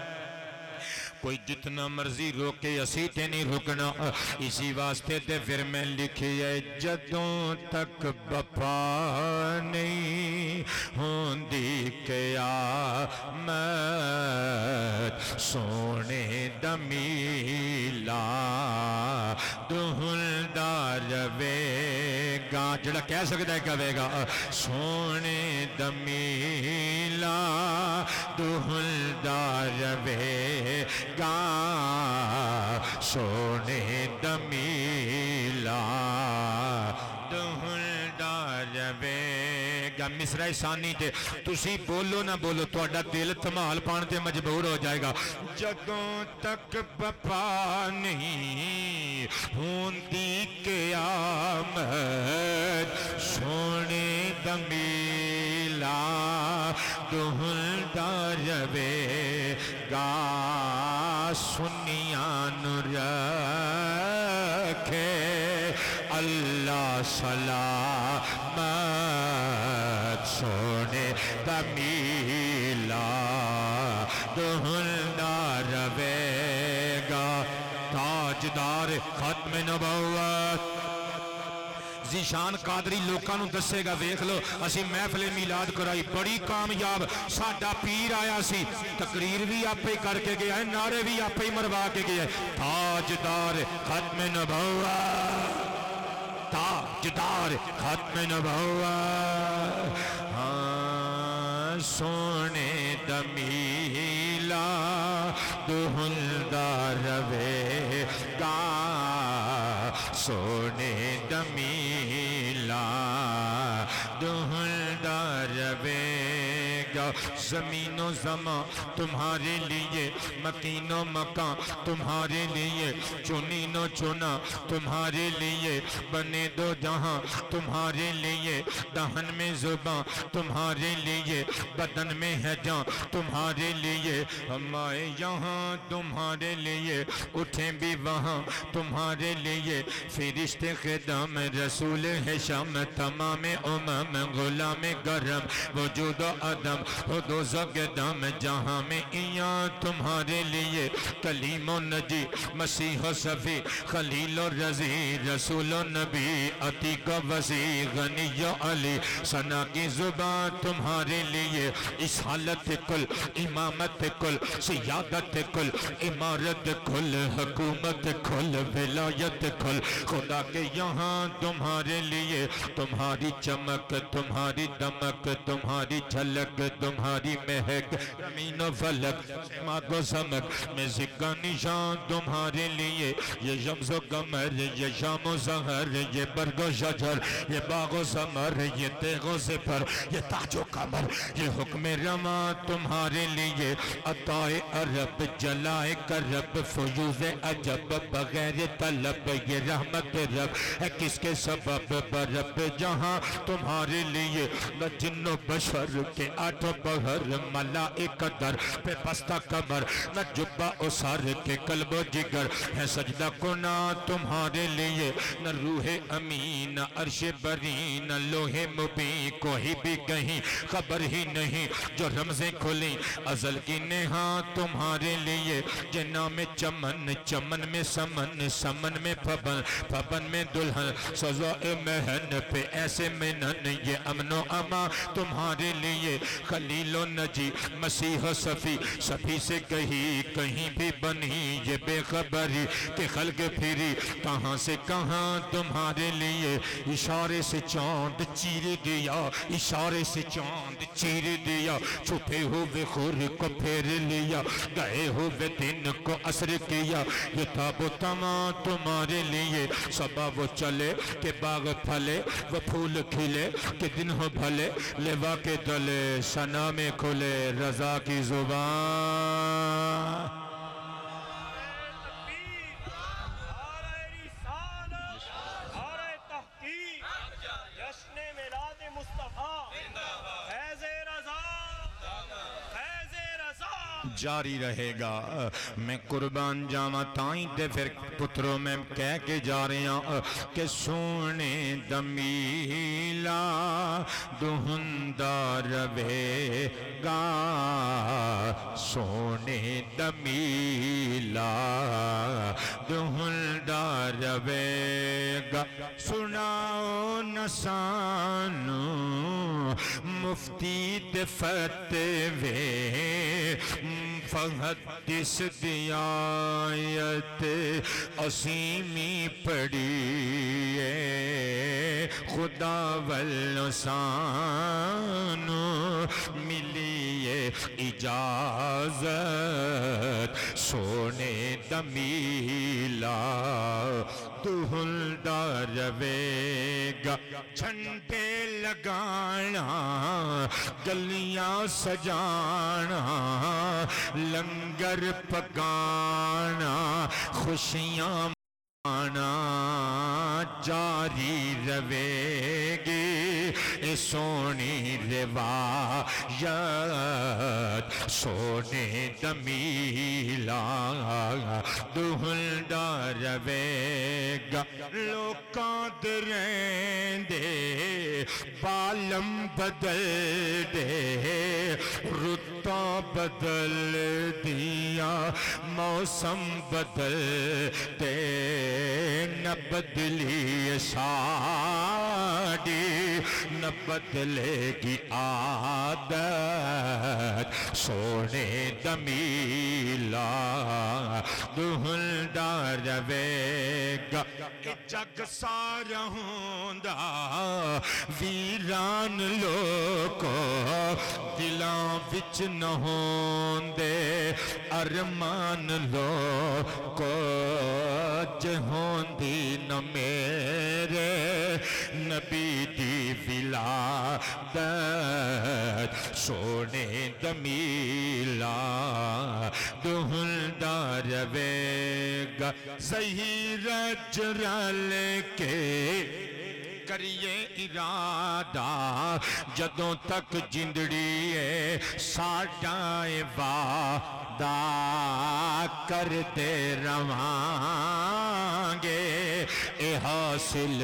Speaker 9: کوئی جتنا مرضی روکے اسی تے نہیں رکنا اسی واسطے تے پھر میں لکھی ہے جدوں تک بپا نہیں ہوندی قیامت سونے دمیلا دہلدا رہے گا جڑا کہہ سکتا ہے کہے گا سونے دمیلا دہلدا رہے گا سونے دمیلا دہلدا رہے گا مصرع ثانی تے تسی بولو نہ بولو تہاڈا دل تھمال پان تے مجبور ہو جائے گا جدوں تک بپا نہیں ہوندی قیامت سونے دا میلا دہلدا رہے گا سنیاں نو رکھے اللہ سلامت سونے دا میلا دہلدا رہے گا تاجدار ختم نبوت ذیشان قادری لوکاں نو دسے گا ویکھ لو اسی محفل میلاد کرائی بڑی کامیاب ساڈا پیر آیا سی تقریر بھی آپے ہی کر کے گیا ہے نعرے بھی آپے ہی مروا کے گیا ہے تاجدار ختم نبوت تاجدار ختم نبوت ہاں سونے دا میلا دہلدا رہے گا سونے دا میلا دہلدا رہے گا زمین و زمان تمہارے لیے مکین و مکان تمہارے لیے چنین و چنا تمہارے لیے بنے دو جہاں تمہارے لیے دہن میں زبان تمہارے لیے بدن میں ہے جان تمہارے لیے ہم آئے یہاں تمہارے لیے اٹھیں بھی وہاں تمہارے لیے فرشتے خدام رسول ہے شام تمام امم غلام گرم وجود و عدم حدوث و قدم جہاں میں ایاں تمہارے لیے کلیم و نجی مسیح و صفی خلیل و رضی رسول و نبی عتیق و وسیع غنی و علی ثنا کی زبان تمہارے لیے اس حالت کل امامت کل سیادت کل امارت کل حکومت کل ولایت کل خدا کے یہاں تمہارے لیے تمہاری چمک تمہاری دمک تمہاری جھلک تمہاری مہک زمین و فلک ماد و سمک میں ذکر نشان تمہارے لیے یہ شمس و قمر یہ شام و سحر یہ برگ و شجر یہ باغ و ثمر یہ تیغ و سپر یہ تاج و قمر یہ حکم رواں تمہارے لیے عطا عرب جلائے کرب فیوز عجب بغیر طلب یہ رحمت رب ہے کس کے سبب برب جہاں تمہارے لیے نہ جن و بشر کے آٹھ بہر ملائکہ در پہ پستہ کمر نہ جبہ و سر کے قلب و جگر ہے سجدہ کنا تمہارے لیے نہ روح امین نہ عرش بری نہ لوح مبین کوئی بھی کہیں خبر ہی نہیں جو رمزیں کھلیں ازل کی نہاں تمہارے لیے جنا میں چمن چمن میں سمن سمن میں پھبن پھبن میں دلہن سزائے مہن پہ ایسے منن یہ امن و امان تمہارے لیے خلیل و نجی مسیح و صفی صفی سے کہیں بھی بنی یہ بے خبری کہ خلق پھری کہاں سے کہاں تمہارے لیے اشارے سے چاند چیر دیا اشارے سے چاند چیر دیا چھپے ہوئے خور کو پھیر لیا گئے ہوئے دن کو عصر کیا یہ تاب و تمام تمہارے لیے صبح وہ چلے کہ باغ پھلے وہ پھول کھلے کہ دن ہو بھلے لوا کے دلے ثنا میں کھلے رضا کی زبان جاری رہے گا میں قربان جاواں تائیں تے پھر پتروں میں کہہ کے جا رہے ہیں کہ سونے دمیلا دہندا رہے گا سونے دمیلا دہندا رہے گا سناؤ نسانو مفتی تے فتوے فحدث دیایت عظیمی پڑھیے خدا واللسانو ملیے اجازت سونے دمیلا دہلدا رہے
Speaker 10: گا جھنڈے لگانا گلیاں سجانا لنگر پکانا خوشیاں آنا جاری رہے گی سونی روایت سونے دمیلا دہلدا رہے گا لوکاں دے رہندے بالم بدل دے رتاں بدل دیا موسم بدل دے نہ بدلی ساڑی نہ بدلے گی عادت سونے دمیلا دہلدا رہے گا جگ سارا ہوندا ویران لوکو دلاں وچ نہ ہوندے ارمان لوکو ہوندی نہ میرے نبی دی ولادت سونے دمیلا دہلدا رہے گا ظہیر جرل کے کریے ارادہ جدوں تک جندڑی ہے ساڈا وعدہ کرتے رہاں گے اے حاصل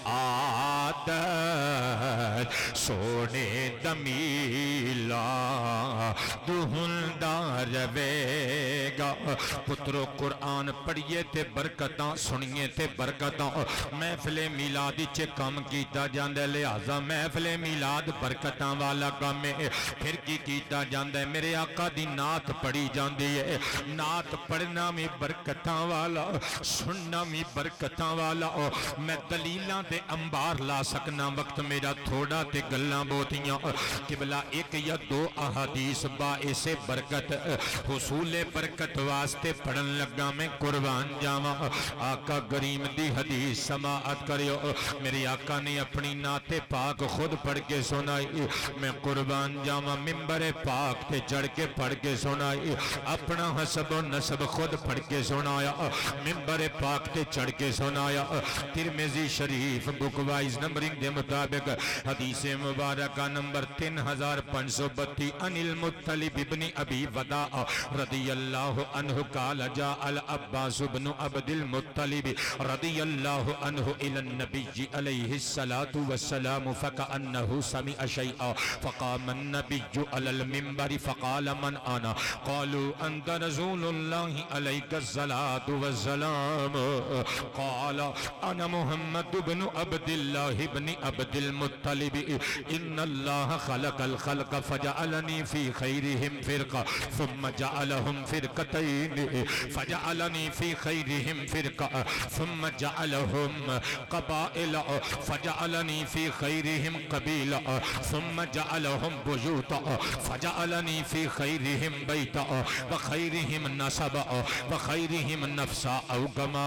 Speaker 10: سعادت سونے دمیلا دہلدا رہے گا پترو قرآن پڑھیے تے برکتاں سنیے تے برکتاں محفل میلادی چے کام کیتا جاندے لہذا محفل میلاد برکتاں والا کام ہے پھر کی کیتا جاندے میرے آقا دی نعت پڑھی جاندی ہے نعت پڑھنا میں برکتاں والا سننا میں برکتاں والا میں دلیلاں تے انبار لا سکنا وقت میرا تھوڑا تے گلاں بہتیاں قبلہ ایک یا دو احادیث باعث برکت حصول برکت واسطے پڑھن لگا میں قربان جاواں آقا کریم دی حدیث سماعت کریو میری آقا نے اپنی نعت پاک خود پڑھ کے سنائی میں قربان جاواں ممبر پاک تے چڑھ کے پڑھ کے سنائی اپنا حسب و نسب خود پڑھ کے سنایا ممبر پاک تے چڑھ کے سنایا ترمذی شریف بک وائز نمبرنگ دے مطابق حدیث مبارکہ نمبر 3532 ان المطلب ابن ابی وداع رضی اللہ عنہ قال جاء العباس بن عبد المطلب رضی اللہ عنہ الى النبی علیہ الصلاة والسلام فکأنہ سمع شیئا فقام النبی علی المنبر فقال من انا قالوا انت رسول اللہ علیہ الصلاة والسلام قال انا محمد بن عبد اللہ بن عبد المطلب ان اللہ خلق الخلق فجعلنی فی خیرہم فرقہ ثم جعلہم فرقتین فجعلنی فی خیرہم فرقہ ثم جعلہم قبائل فجعلنی فی خیرہم قبیلہ ثم جعلہم بیوتا فجعلنی فی خیرہم بیتا وخیرہم نسبا وخیرہم نفسا او کما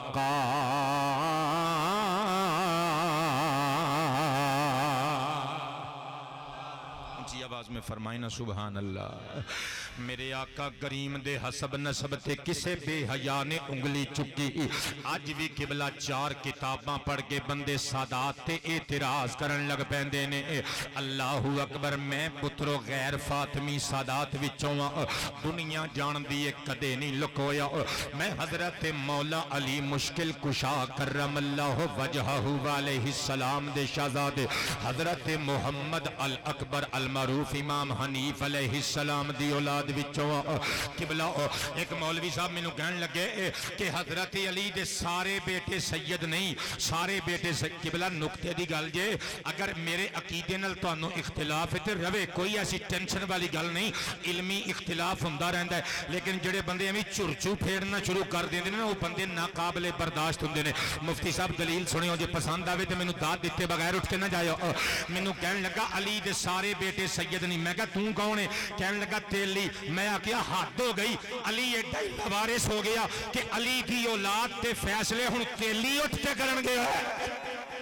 Speaker 10: اونچی آواز میں فرمائنا سبحان اللہ میرے آقا کریم دے حسب نسب تے کسے بے حیا نے انگلی چکی اج بھی قبلہ 4 کتاباں پڑھ کے بندے سادات تے اعتراض کرن لگ پیندے نے اللہ اکبر میں پترو غیر فاطمی سادات وچوں دنیا جان دی کدے نہیں لکویا میں حضرت مولا علی مشکل کشا کرم اللہ وجہہ علیہ السلام دے شہزادے حضرت محمد الاکبر المعروف امام حنیف علیہ السلام دی اولاد قبلہ ایک مولوی صاحب میں کہنے لگے کہ حضرت علی دے سارے بیٹے سید نہیں سارے بیٹے قبلہ نقطے دی گل جے اگر میرے عقیدے نال تانوں اختلاف ہے تے روے کوئی ایسی ٹینشن والی گل نہیں علمی اختلاف ہوندا رہندا ہے لیکن جڑے بندے ایویں چرچو پھیڑنا شروع کر دیندے نے وہ بندے ناقابل برداشت ہوندے نے مفتی صاحب دلیل سنیو جے پسند آوے تے مینوں داد دتے بغیر اٹھ کے نہ جائیو مینوں کہنے لگا علی دے سارے بیٹے سید نہیں میں کہا توں کون ہے کہنے لگا تیلی میں آکیا حد ہو گئی علی ایڈا ہی وارث ہو گیا کہ علی کی اولاد تے فیصلے ہن تیلی اٹھ کے کرن گیا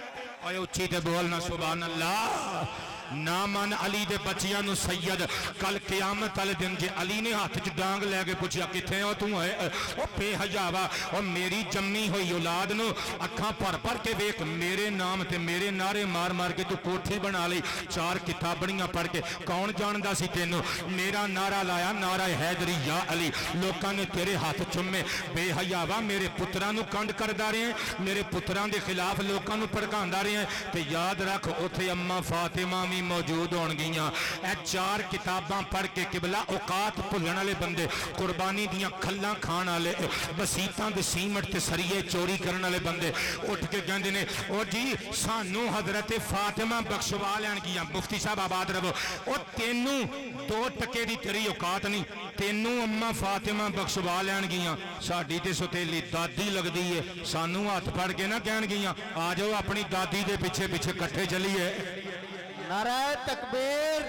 Speaker 10: اوے اچھی تے بولنا سبحان اللہ نامن علی دے بچیاں نو سید کل قیامت والے دن جے علی نے ہاتھ چ ڈانگ لے کے پوچھیا کتھے ہو تو ہے او بے حیاوا او میری جمی ہوئی اولاد نو اکھاں پر کے ویکھ میرے نام تے میرے نعرے مار مار کے تو کوٹھی بنا لئی 4 کتابڑیاں پڑھ کے کون جاندا سی تینوں میرا نعرہ لایا نعرہ حیدری یا علی لوکاں نے تیرے ہاتھ چومے بے حیاوا میرے پتراں نو کنڈ کردا رہے ہیں میرے پتراں دے خلاف لوکاں نو بھڑکاندا رہے ہیں تے یاد رکھ اوتھے اماں فاطمہ موجود ہون گیاں اے 4 کتاباں پڑھ کے قبلہ اوقات بھلن والے بندے قربانی دیاں کھلاں کھان والے بسیتاں دے سیمٹ تے سریے چوری کرن والے بندے اٹھ کے کہندے نے او جی سانو حضرت فاطمہ بخشوا لین گیاں مفتی صاحب آباد رہو او تینوں 2 ٹکے دی تیری اوقات نہیں تینوں اما فاطمہ بخشوا لین گیاں ساڈی تے ستیلی دادی لگدی ہے سانو ہاتھ پھڑ کے نہ کہن گیاں آ جاؤ اپنی دادی دے پیچھے پیچھے کٹھے چلیے
Speaker 3: نعرہ تکبیر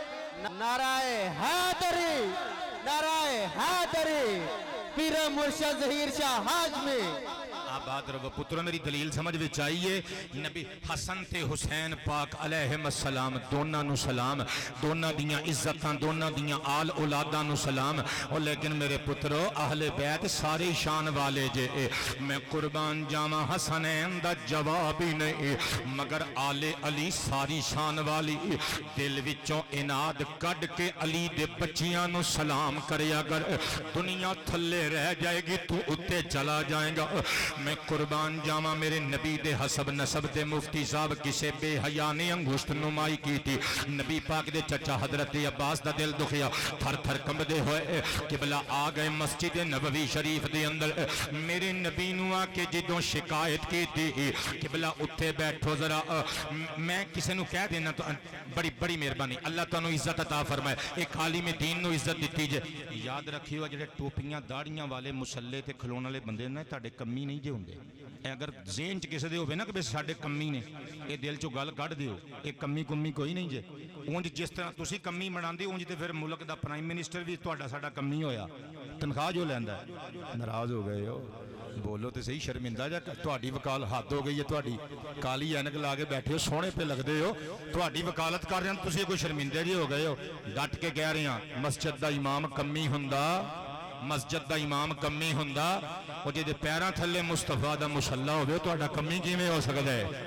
Speaker 3: نعرہ حیدری نعرہ حیدری پیر مرشد ظہیر شاہ ہاشمی
Speaker 10: آباد رب پتروں میری دلیل سمجھ وچ آئیے نبی حسن تے حسین پاک علیہم السلام دونوں نو سلام دونوں دیاں عزتاں دونوں دیاں آل اولاداں نو سلام اور لیکن میرے پترو اہل بیت سارے شان والے جے میں قربان جاواں حسنین دا جواب ہی نہیں مگر آل علی ساری شان والی دل وچوں اناد کڈ کے علی دے بچیاں نو سلام کریا کر دنیا تھلے رہ جائے گی تو اتے چلا جائے گا میں قربان جاواں میرے نبی دے حسب نسب دے مفتی صاحب کسے بے حیا نے انگشت نمائی کی تھی نبی پاک دے چچا حضرت عباس دا دل دکھیا تھر تھر کمبدے ہوئے قبلہ آ گئے مسجد نبوی شریف دے اندر میرے نبی نو آ کے جدوں شکایت کی تھی قبلہ اتھے بیٹھو ذرا میں کسے نو کہہ دینا تو بڑی بڑی مہربانی اللہ تعالیٰ عزت عطا فرمائے ایک عالم دین نو عزت دیتی جے یاد رکھیو جڑے ٹوپیاں داڑیاں والے مسلے تے کھلون والے بندے نے تہاڈے کمی نہیں جے ہوندے اگر ذہن چ کسے دے ہوے نا کہ ساڈے کمی نے اے دل چوں گل کڈ دیو اے کمی کوئی نہیں جے اونج جس طرح تسی کمی مناندے اونج تے پھر ملک دا پرائم منسٹر بھی تہاڈا ساڈا کمی ہویا تنخواہ جو لیندا ہے ناراض ہو گئے ہو بولو تے صحیح شرمندہ جا تہاڈی وکال حد ہو گئی ہے تہاڈی کالی اینک لا کے بیٹھے ہو سونے پہ لگدے ہو تہاڈی وکالت کر رہے ہیں تسی کوئی شرمندے جی ہو گئے ہو ڈٹ کے کہہ رہے ہیں مسجد دا امام کمی ہوندا مسجد دا امام کمی ہوندا او جے پیراں تھلے مصطفیٰ دا مصلی ہوے تہاڈا کمی کیویں ہو سکدا ہے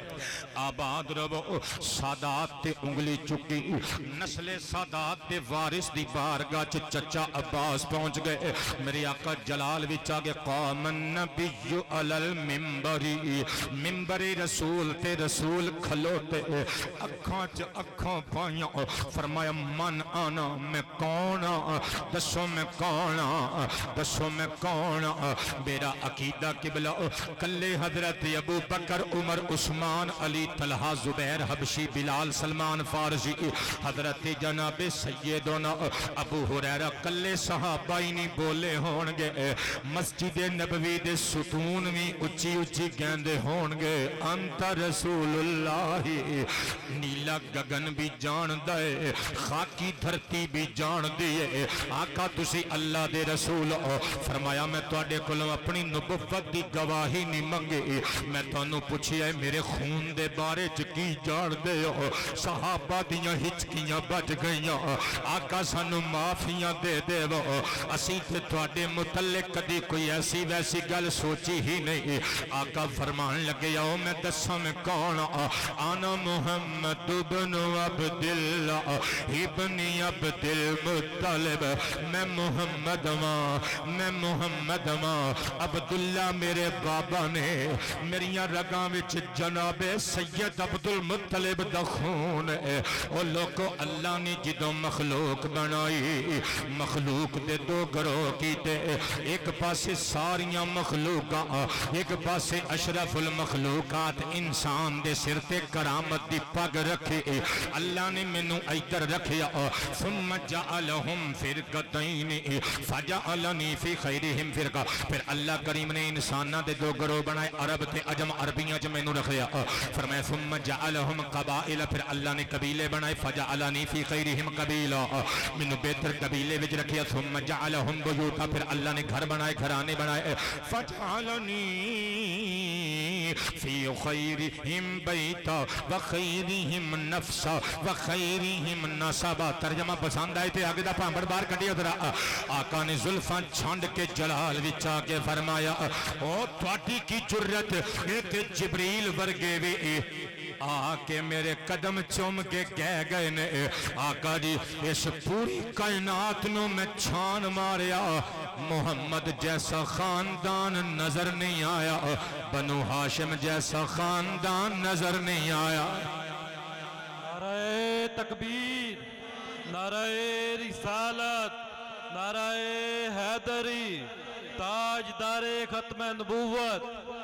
Speaker 10: آباد رہو سادات تے انگلی چکی نسل سادات دے وارث دی بارگاہ چچا عباس پہنچ گئے میرے آقا جلال وچ آگے قام النبی علی المنبر منبر رسول تے رسول کھلوتے اکھاں چ اکھاں پائیاں فرمایا من آنا میں کون دسو میں کون دسو میں کون میرا عقیدہ قبلہ کلے حضرت ابو بکر عمر عثمان علی طلحہ زبیر حبشی بلال سلمان فارسی حضرت جناب سیدنا ابو ہریرہ کلے صحابہ ہی نہیں بولے ہون گے مسجد نبوی دے ستون بھی اچھی اچھی گیندے ہون گے انت رسول اللہ نیلا گگن بھی جان دے خاکی دھرتی بھی جان دیے آقا تسی اللہ دے رسول فرمایا میں تواڈے کولوں اپنی نبوت دی گواہی نہیں منگی میں تانوں پوچھیا میرے خون دے بارے چکی جان دے ہو صحابہ دیاں ہچکیاں بچ گئیاں آقا سانو معافیاں دے دے وہ اسی تے تواڈے متعلق کدی کوئی ایسی ویسی گل سوچی ہی نہیں آقا فرمان لگے آؤ میں دساں میں کون آنا محمد بن عبداللہ ابن عبد المطلب میں محمد ماں عبداللہ میرے بابا نے میریاں رگاں وچ جناب سید عبد المطلب دا خون ہے او لوگو اللہ نے جدوں مخلوق بنائی مخلوق دے 2 گروہ کیتے ایک پاسے ساریاں مخلوقاں ایک پاسے اشرف المخلوقات انسان دے سر تے کرامت دی پگ رکھے اللہ نے مینوں ادھر رکھیا ثم جعلہم فرقتین فجعلنی فی خیرہم فرقہ پھر اللہ کریم نے انساناں دے 2 گروہ بنائے عرب تے عجم عربیاں چ مینوں رکھیا فرمایا ثم جعلہم قبائل پھر اللہ نے قبیلے بنائے فجعلنی فی خیرہم قبیلہ مینوں بہتر قبیلے وچ رکھیا ثم جعلہم بیوتا پھر اللہ نے گھر بنائے گھرانے بنائے فجعلنی فی خیرہم بیتا وخیرہم نفسا وخیرہم نسبا. ترجمہ پسند آئے تے آگے دا پامبڑ باہر کٹی ادھر. آقا نے زلفاں چھانڈ کے جلال وچ آ کے فرمایا او تواڈی کی جرت اے تے جبریل ورگے وی آ کے میرے قدم چوم کے کہہ گئے نے آقا جی اس پوری کائنات نو میں چھان ماریا محمد جیسا خاندان نظر نہیں آیا, بنو ہاشم جیسا خاندان نظر نہیں آیا.
Speaker 11: نعرہ تکبیر, نعرہ رسالت, نعرہ حیدری, تاجدار ختم نبوت,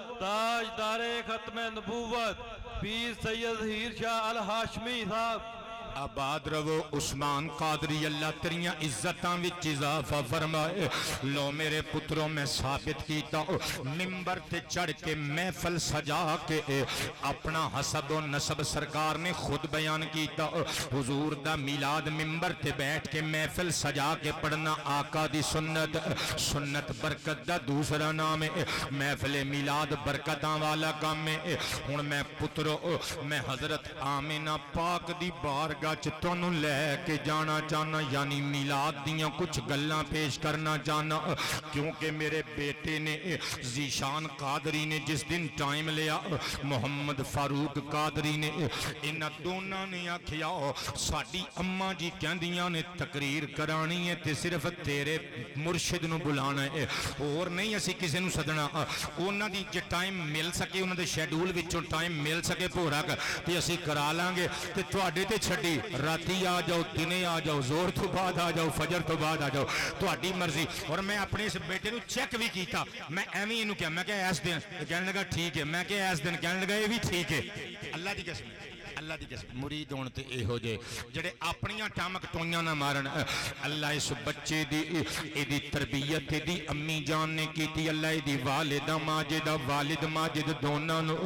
Speaker 11: تاجدار ختم نبوت پیر سید ظہیر شاہ الہاشمی صاحب.
Speaker 10: آباد رو عثمان قادری اللہ تریاں عزتاں وچ اضافہ فرمائے. لو میرے پتروں میں ثابت کیتا منبر تے چڑھ کے محفل سجا کے اپنا حسب و نسب سرکار نے خود بیان کیتا. حضور دا میلاد منبر تے بیٹھ کے محفل سجا کے پڑھنا آقا دی سنت. سنت برکت دا دوسرا نام ہے. محفل میلاد برکتاں والا کام ہے. ہن میں پترو میں حضرت آمینہ پاک دی بارگاہ تانوں لے کے جانا چاہنا, یعنی میلاد دیاں کچھ گلاں پیش کرنا چاہنا, کیونکہ میرے بیٹے نے ذیشان قادری نے جس دن ٹائم لیا, محمد فاروق قادری نے, انہاں دونوں نے آکھیا ساڈی اماں جی کہندیاں نے تقریر کرانی ہے تے صرف تیرے مرشد نو بلانا ہے, اور نہیں اسی کسے نو سدنا. انہاں دی جے ٹائم مل سکے, انہاں دے شیڈول وچوں ٹائم مل سکے پورا تے اسی کرا لیں گے. تے تواڈے تے چھڈی راتی آ جاؤ, دنے آ جاؤ, زور تو بعد آ جاؤ, فجر تو بعد آ جاؤ, تہاڈی مرضی. اور میں اپنے اس بیٹے نو چیک بھی کیتا, میں ایویں اینو کہا, میں کہ اس دن کہنے لگا ٹھیک ہے, میں کہ اس دن کہنے لگا یہ بھی ٹھیک ہے. اللہ دی قسم, اللہ دی قسم مرید ہون تے اے ہو جے جڑے اپنیاں ٹامک ٹوئیاں نہ مارن. اللہ اس بچے دی ایدی تربیت دی امی جان نے کیتی. اللہ دی والدہ ماجدہ والد ماجد دونوں نو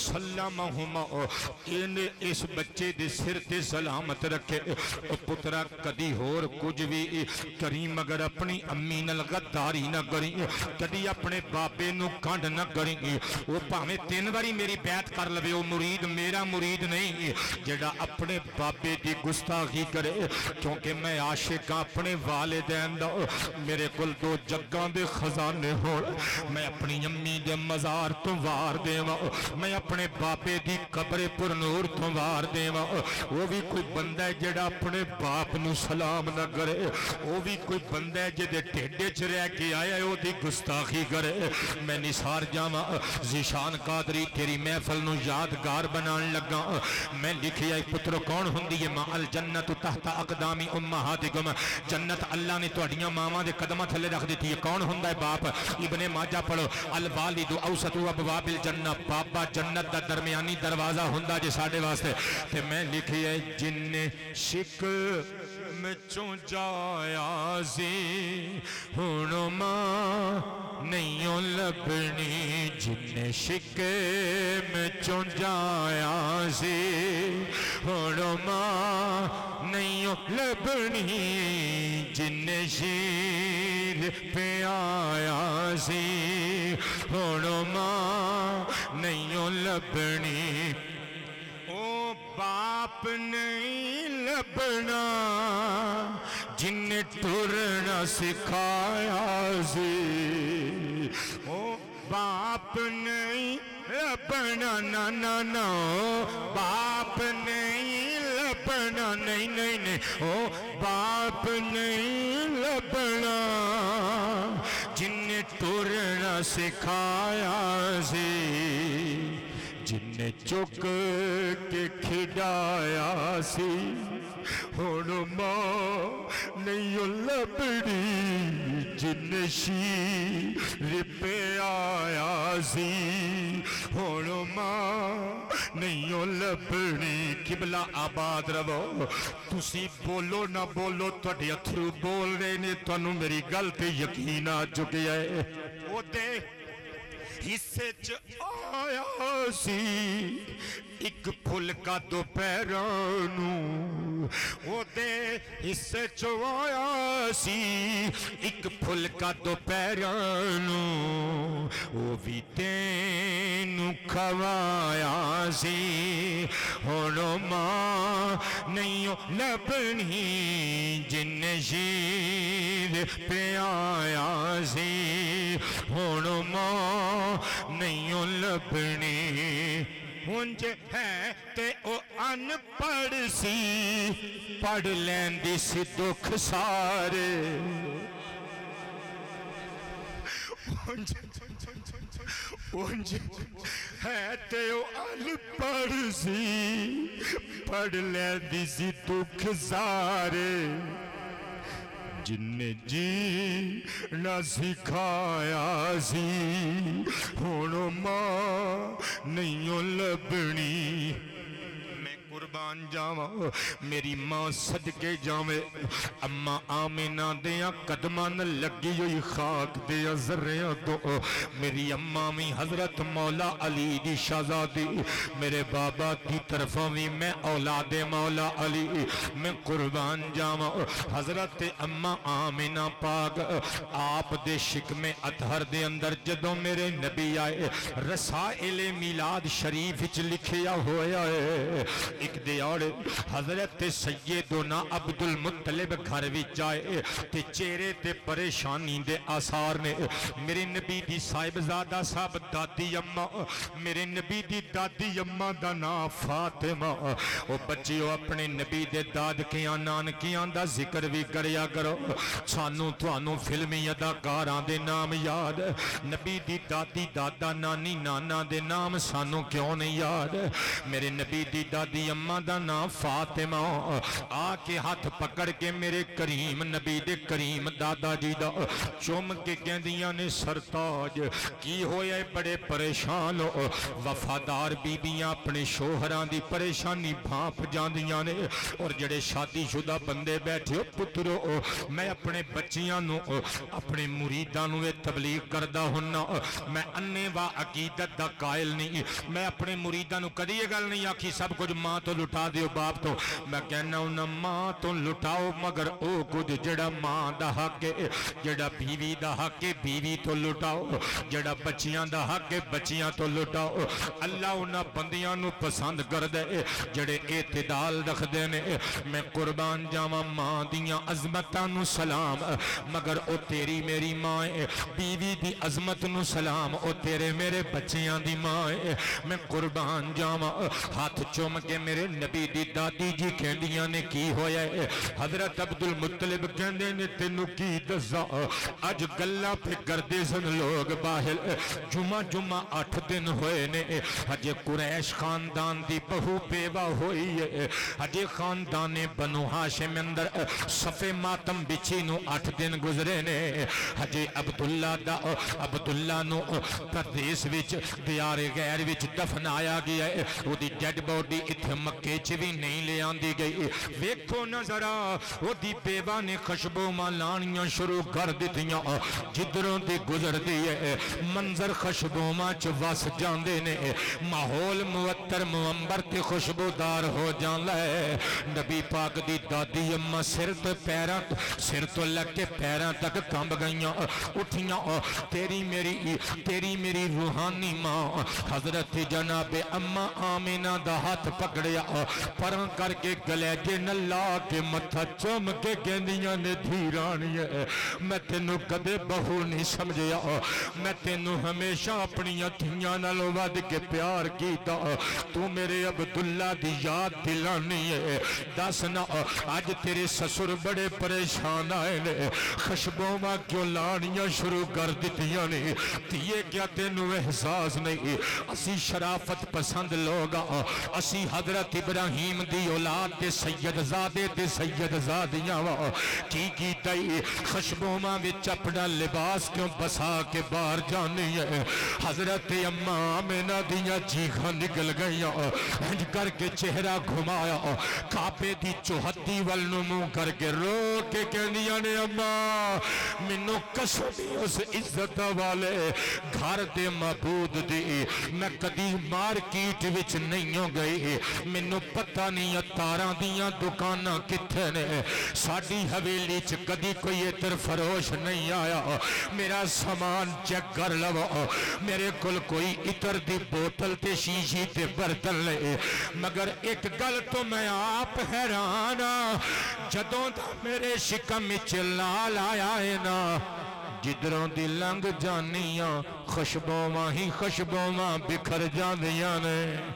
Speaker 10: سلامہما اینے اس بچے دے سر تے سلامت رکھے. او پترا کدی ہور کچھ بھی کریں مگر اپنی امی نال غداری نہ کریں, کدی اپنے بابے نو کانڈ نہ کریں. او بھاویں 3 باری میری بیعت کر لوے, او مرید میرا مرید نہیں جڑا اپنے بابے دی گستاخی کرے. کیونکہ میں عاشق اپنے والدین دا, میرے کول 2 جگاں دے خزانے ہون, میں اپنی امی دے مزار تو وار دیواں, میں اپنے بابے دی قبر پر نور تو وار دیواں. وہ بھی کوئی بندہ ہے جڑا اپنے باپ نو سلام نہ کرے, وہ بھی کوئی بندہ ہے جدے ٹھڈے چ رہ کے آیا ہے, وہ دی گستاخی کرے. میں نثار جاواں ذیشان قادری تیری محفل نو یادگار بنان لگا. میں لکھیا ہے پترو کون ہوندی ہے, ما الجنت تحت اقدام امہاتکم, جنت اللہ نے تہاڈیاں ماواں دے قدماں تھلے رکھ دتی ہے. کون ہوندا ہے باپ, ابن ماجہ پڑھو, الوالد اوسط ابواب الجنہ, بابا جنت دا درمیانی دروازہ ہوندا جے ساڈے واسطے. تے میں لکھیا ہے جن نے شک میں چوں جایا سی ہن ماں نہیں لبنی, جن نے شک میں چوں جایا سی ہن ماں نہیں لبنی, جن شیر پہ آیا سی ہن ماں نہیں لبنی. او باپ نہیں لبنا جن ٹرنا سکھایا سی, او باپ نہیں لبنا نا نا نا, باپ نہیں لبنا نہیں نہیں نہیں, او باپ نہیں لبنا جن ٹرنا سکھایا سی, جن نے چک کے کھڈایا سی ہن ماں نہیں لبڑی, جن شیر پہ آیا سی ہن ماں نہیں لبڑی. قبلہ آباد رہو, تسی بولو نہ بولو, تہاڈے اتھرو بول رہے نے, تانوں میری گل تے یقین آ چکیا ہے. او تے حصے چ آیا سی ایک پھل کا دوپہراں نوں, او دے حصے چو آیا سی ایک پھل کا دوپہراں نو او بھی تینو کھوایا سی ہن ماں نہیں لبنی جن شیر پہ آیا سی ہن ماں نہیں لبنی ہنج ہے تے او ان پڑھ سی پڑھ لیندی سی دکھ سارے ہنج ہے تے او ان پڑھ سی پڑھ لیندی سی دکھ سارے جن جی نہ سکھایا سی ہن ماں نہیں لبنی میں قربان جاواں میری ماں صدقے جاوے اما آمینہ دیاں قدماں لگی ہوئی خاک دیاں ذریاں تو میری اما بھی حضرت مولا علی دی شہزادی میرے بابا دی طرفوں بھی میں اولاد مولا علی میں قربان جاواں حضرت اما آمینہ پاک آپ دے شکم اطہر دے اندر جدوں میرے نبی آئے رسائل میلاد شریف وچ لکھیا ہویا ہے ایک دیاڑ حضرت سیدنا عبد المطلب گھر وچ آئے تے چہرے تے پریشانی دے آثار نے میرے نبی دی صاحبزادہ صاحب دادی اما میرے نبی دی دادی اما دا نام فاطمہ او بچیو اپنے نبی دے دادکیاں نانکیاں دا ذکر بھی کریا کرو سانو توانو فلمی اداکاراں دے نام یاد نبی دی دادی دادا نانی نانا دے نام سانو کیوں نہیں یاد میرے نبی دی دادی اماں دا نام فاطمہ آ کے ہاتھ پکڑ کے میرے کریم نبی دے کریم دادا جی دا چوم کے کہندیاں نے سرتاج کی ہویا بڑے پریشان ہو وفادار بیبیاں اپنے شوہراں دی پریشانی بھانپ جاندیاں نے اور جڑے شادی شدہ بندے بیٹھے ہو پترو میں اپنے بچیاں نو اپنے مریداں نو تبلیغ کردہ ہننا میں انے و عقیدت دا قائل نہیں میں اپنے مریداں نو کدی یہ گل نہیں آکھی سب کچھ ماں تو لٹا دیو باپ تو میں کہنا ہوں ماں تو لٹاؤ مگر او کچھ جڑا ماں دا حق ہے جڑا بیوی دا حق ہے بیوی تو لٹاؤ جڑا بچیاں دا حق ہے بچیاں تو لٹاؤ اللہ انہاں بندیاں نو پسند کر دے جڑے اعتدال رکھ دینے میں قربان جاواں ماں دیاں عظمتاں نو سلام مگر او تیری میری ماں ہے بیوی دی عظمت نو سلام او تیرے میرے بچیاں دی ماں ہے میں قربان جاواں ہاتھ چوم کے میرے نبی دی دادی جی کہندیاں نے کی ہویا ہے حضرت عبد المطلب کہندے نے تینو کی دسا اج گلاں پہ کردے سن لوگ باہر جمعہ 8 دن ہوئے نے ہجے قریش خاندان دی بہو بیوہ ہوئی ہے ہجے خاندان بنو ہاشم اندر صفے ماتم بچی نو 8 دن گزرے نے ہجے عبداللہ نو پردیس وچ دیار غیر وچ دفنایا گیا ہے وہ دی ڈیڈ باڈی اتھے مکے چ بھی نہیں لے آندی گئی ویکھو نظرا وہ دی بیوہ نے خشبو مالانیاں شروع کر دیتیاں جدروں دی گزر دیئے منظر خشبو ماں چ وس جاندے نے ماحول موتر مومبر تے خوشبودار ہو جاندہ ہے نبی پاک دی دادی اماں سر تو لگ کے پیران تک کمب گئیاں اٹھیاں تیری میری روحانی ماں حضرت جناب اماں آمینہ دا ہاتھ پکڑیا پران کر کے گلے جن اللہ کے متھا چوم کے گیندیاں نے دھیرانی ہے میں تینو کدے بہو نہیں سمجھیا میں تینو ہمیشہ اپنی اتھیاں نالو ود کے پیار کیتا تو میرے عبداللہ دی یاد دلانی ہے دسنا آج تیرے سسر بڑے پریشان آئے نے خشبوں ماں کیوں لانیاں شروع کر دیتیاں نے تیے کیا تینو احساس نہیں اسی شرافت پسند لوگا اسی حضرت ابراہیم دی اولاد دے سید زادے دے سید زادیاں کی تئی خشبوں ماں وچ اپنا لباس کیوں بسا کے باہر جانی ہے حضرت اماں آمینہ دیاں چیخاں نکل گئیاں ہنج کر کے چہرہ گھمایا کعبے دی چوہدی والنمو کر کے رو کے کہنیاں نے اماں منو قسمی اس عزت والے گھر دے معبود دی میں کدی مارکیٹ وچ نہیں ہو گئی مینوں پتہ نہیں اتاراں دیاں دکاناں کتھے نے ساڈی حویلی چ کدی کوئی اتر فروش نہیں آیا میرا سامان چیک کر لو میرے کول کوئی اتر دی بوتل تے شیشی تے برتن لے مگر ایک گل تو میں آپ حیران جدوں دا میرے شکم وچ لال آیا ہے نا جدروں دی لنگ جانیاں خوشبواں ہی خوشبواں بکھر جاندیاں نے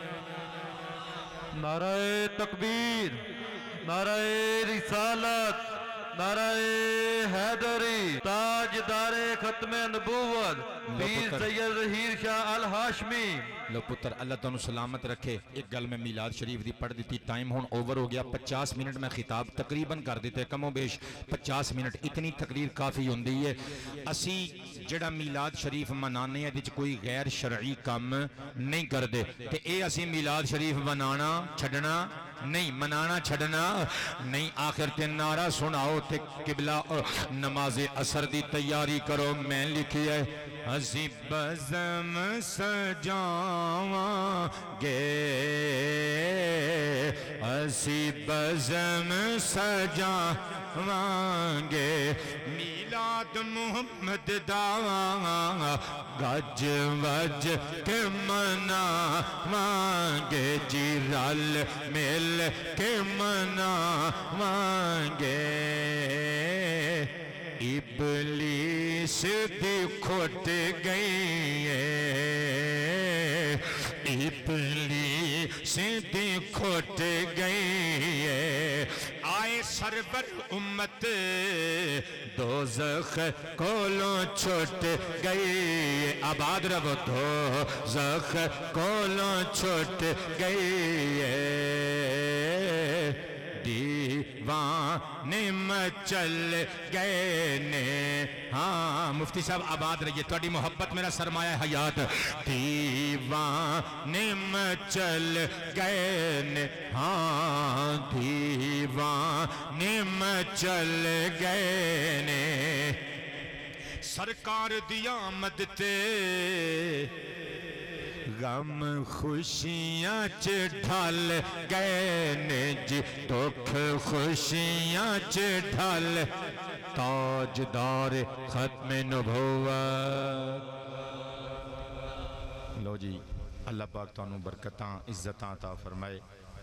Speaker 11: نعرہ تکبیر، نعرہ رسالت، نعرہ حیدری، تاجدار ختم نبوت پیر سید ظہیر شاہ الہاشمی۔
Speaker 10: لو پتر اللہ تعالیٰ سلامت رکھے۔ ایک گل میں میلاد شریف دی پڑھ دیتی، ٹائم ہون اوور ہو گیا، 50 منٹ میں خطاب تقریباً کر دیتے، کم و بیش 50 منٹ، اتنی تقریر کافی ہوندی ہے۔ اسی جڑا میلاد شریف منانے ہیں دیچ کوئی غیر شرعی کام نہیں کر دے تے اے اسی میلاد شریف منانا چھڑنا نہیں، منانا چھڑنا نہیں۔ آخر تے نعرہ سناؤ تے قبلہ نماز عصر دی تیاری کرو۔ میں لکھی ہے اسی بزم سجاواں گے، اسی بزم سجاواں گے میلاد محمد دا گج وج کے مناواں گے جی رل مل کے مناواں گے۔ ابلیس دی کھٹ گئی ہے، ابلیس دی کھٹ گئی ہے، آئے سرور امت دوزخ کولوں چھٹ گئی، آباد رب دوزخ کولوں چھٹ گئی ہے۔ دیوانے مچل گئے نے، ہاں مفتی صاحب آباد رہیے، تھوڑی محبت میرا سرمایہ حیات۔ دیوانے مچل گئے نے، ہاں دیوانے مچل گئے نے، سرکار دی آمد تے غم خوشیاں چ ڈھل گئے نے جی، دکھ خوشیاں چ ڈھل، تاجدار ختم نبوت۔
Speaker 9: لو جی اللہ پاک تانوں برکتاں عزتاں عطا فرمائے۔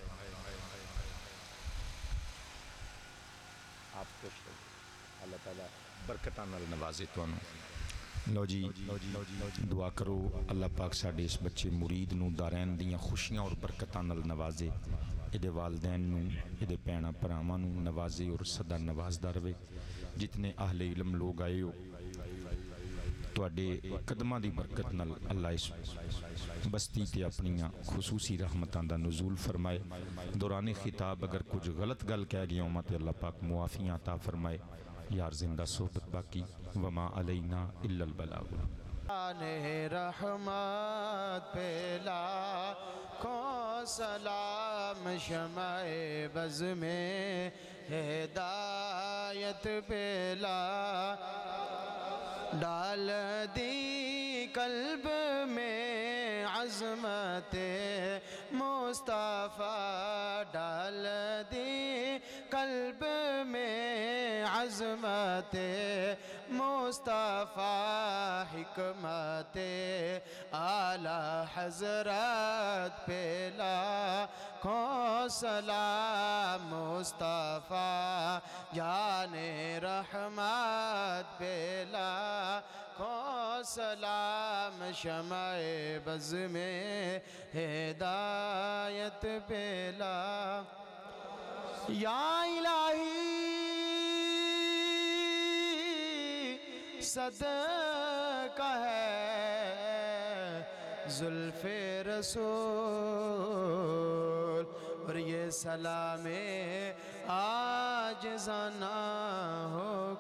Speaker 9: آپ کو اللہ تعالیٰ برکتاں نال نوازے تانوں۔ لو جی دعا کرو اللہ پاک ساڈے اس بچے مرید نو دارین دیاں خوشیاں اور برکتاں نال نوازے، ایدے والدین نو ایدے پینا پراواں نو نوازے اور سدا نوازدا رہے۔ جتنے اہل علم لوگ آئے ہو تواڈے قدماں دی برکت نال اللہ اس بستی تے اپنیاں خصوصی رحمتاں دا نزول فرمائے۔ دوران خطاب اگر کچھ غلط گل کہہ گیا ہوں تے اللہ پاک معافیاں عطا فرمائے۔ یار زندہ صحبت باقی، وما علینا الا البلاغ۔
Speaker 5: رحمت پہ لاکھوں سلام، شمع بز میں ہدایت پہ ڈال دی قلب میں عظمت مصطفیٰ، ڈال دی قلب میں عظمت مصطفیٰ، حکمت اعلی حضرت پہ لاکھوں سلام، مصطفیٰ جان رحمت پہ لاکھوں سلام، شمع بز میں ہدایت پہ یا الہی صدقہ ہے زلف رسول، اور یہ سلام عاجزانہ ہو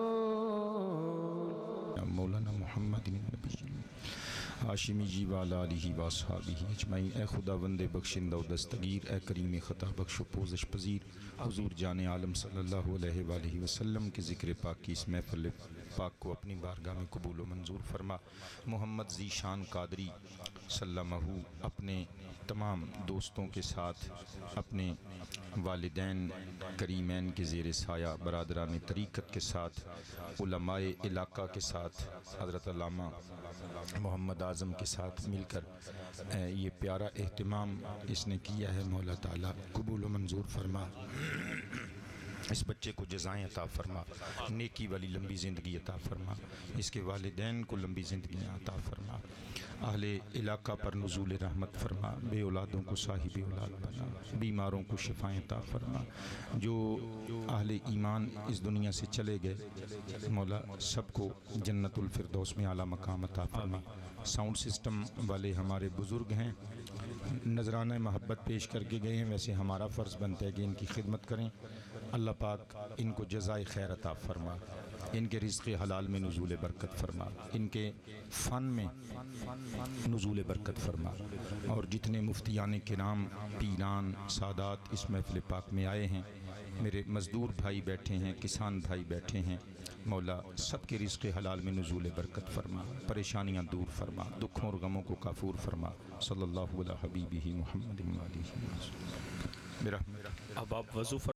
Speaker 5: قبول۔
Speaker 9: مولانا محمد ہاشمی جی والا علیہ واصحابہ اجمعین۔ اے خداوند بخشندہ و دستگیر، اے کریم خطا بخش و پوزش پذیر، حضور جان عالم صلی اللہ علیہ وآلہ وسلم کے ذکر پاک کی اس محفل پاک کو اپنی بارگاہ میں قبول و منظور فرما۔ محمد ذی شان قادری سلمہ اپنے تمام دوستوں کے ساتھ اپنے والدین کریمین کے زیر سایہ برادران طریقت کے ساتھ علماء علاقہ کے ساتھ حضرت علامہ محمد اعظم کے ساتھ مل کر یہ پیارا اہتمام اس نے کیا ہے، مولا تعالیٰ قبول و منظور فرما، اس بچے کو جزائیں عطا فرما، نیکی والی لمبی زندگی عطا فرما، اس کے والدین کو لمبی زندگیاں عطا فرما، اہل علاقہ پر نزول رحمت فرما، بے اولادوں کو صاحب اولاد بنا، بیماروں کو شفائیں عطا فرما، جو اہل ایمان اس دنیا سے چلے گئے مولا سب کو جنت الفردوس میں اعلیٰ مقام عطا فرما۔ ساؤنڈ سسٹم والے ہمارے بزرگ ہیں، نذرانہ محبت پیش کر کے گئے ہیں، ویسے ہمارا فرض بنتا ہے کہ ان کی خدمت کریں۔ اللہ پاک ان کو جزائے خیر عطا فرما، ان کے رزق حلال میں نزول برکت فرما، ان کے فن میں نزول برکت فرما، اور جتنے مفتیان کرام، پیران، سادات اس محفل پاک میں آئے ہیں، میرے مزدور بھائی بیٹھے ہیں، کسان بھائی بیٹھے ہیں، مولا سب کے رزق حلال میں نزول برکت فرما، پریشانیاں دور فرما، دکھوں اور غموں کو کافور فرما۔ صلی اللہ علیہ حبیبہ محمد۔
Speaker 2: اب آپ وضو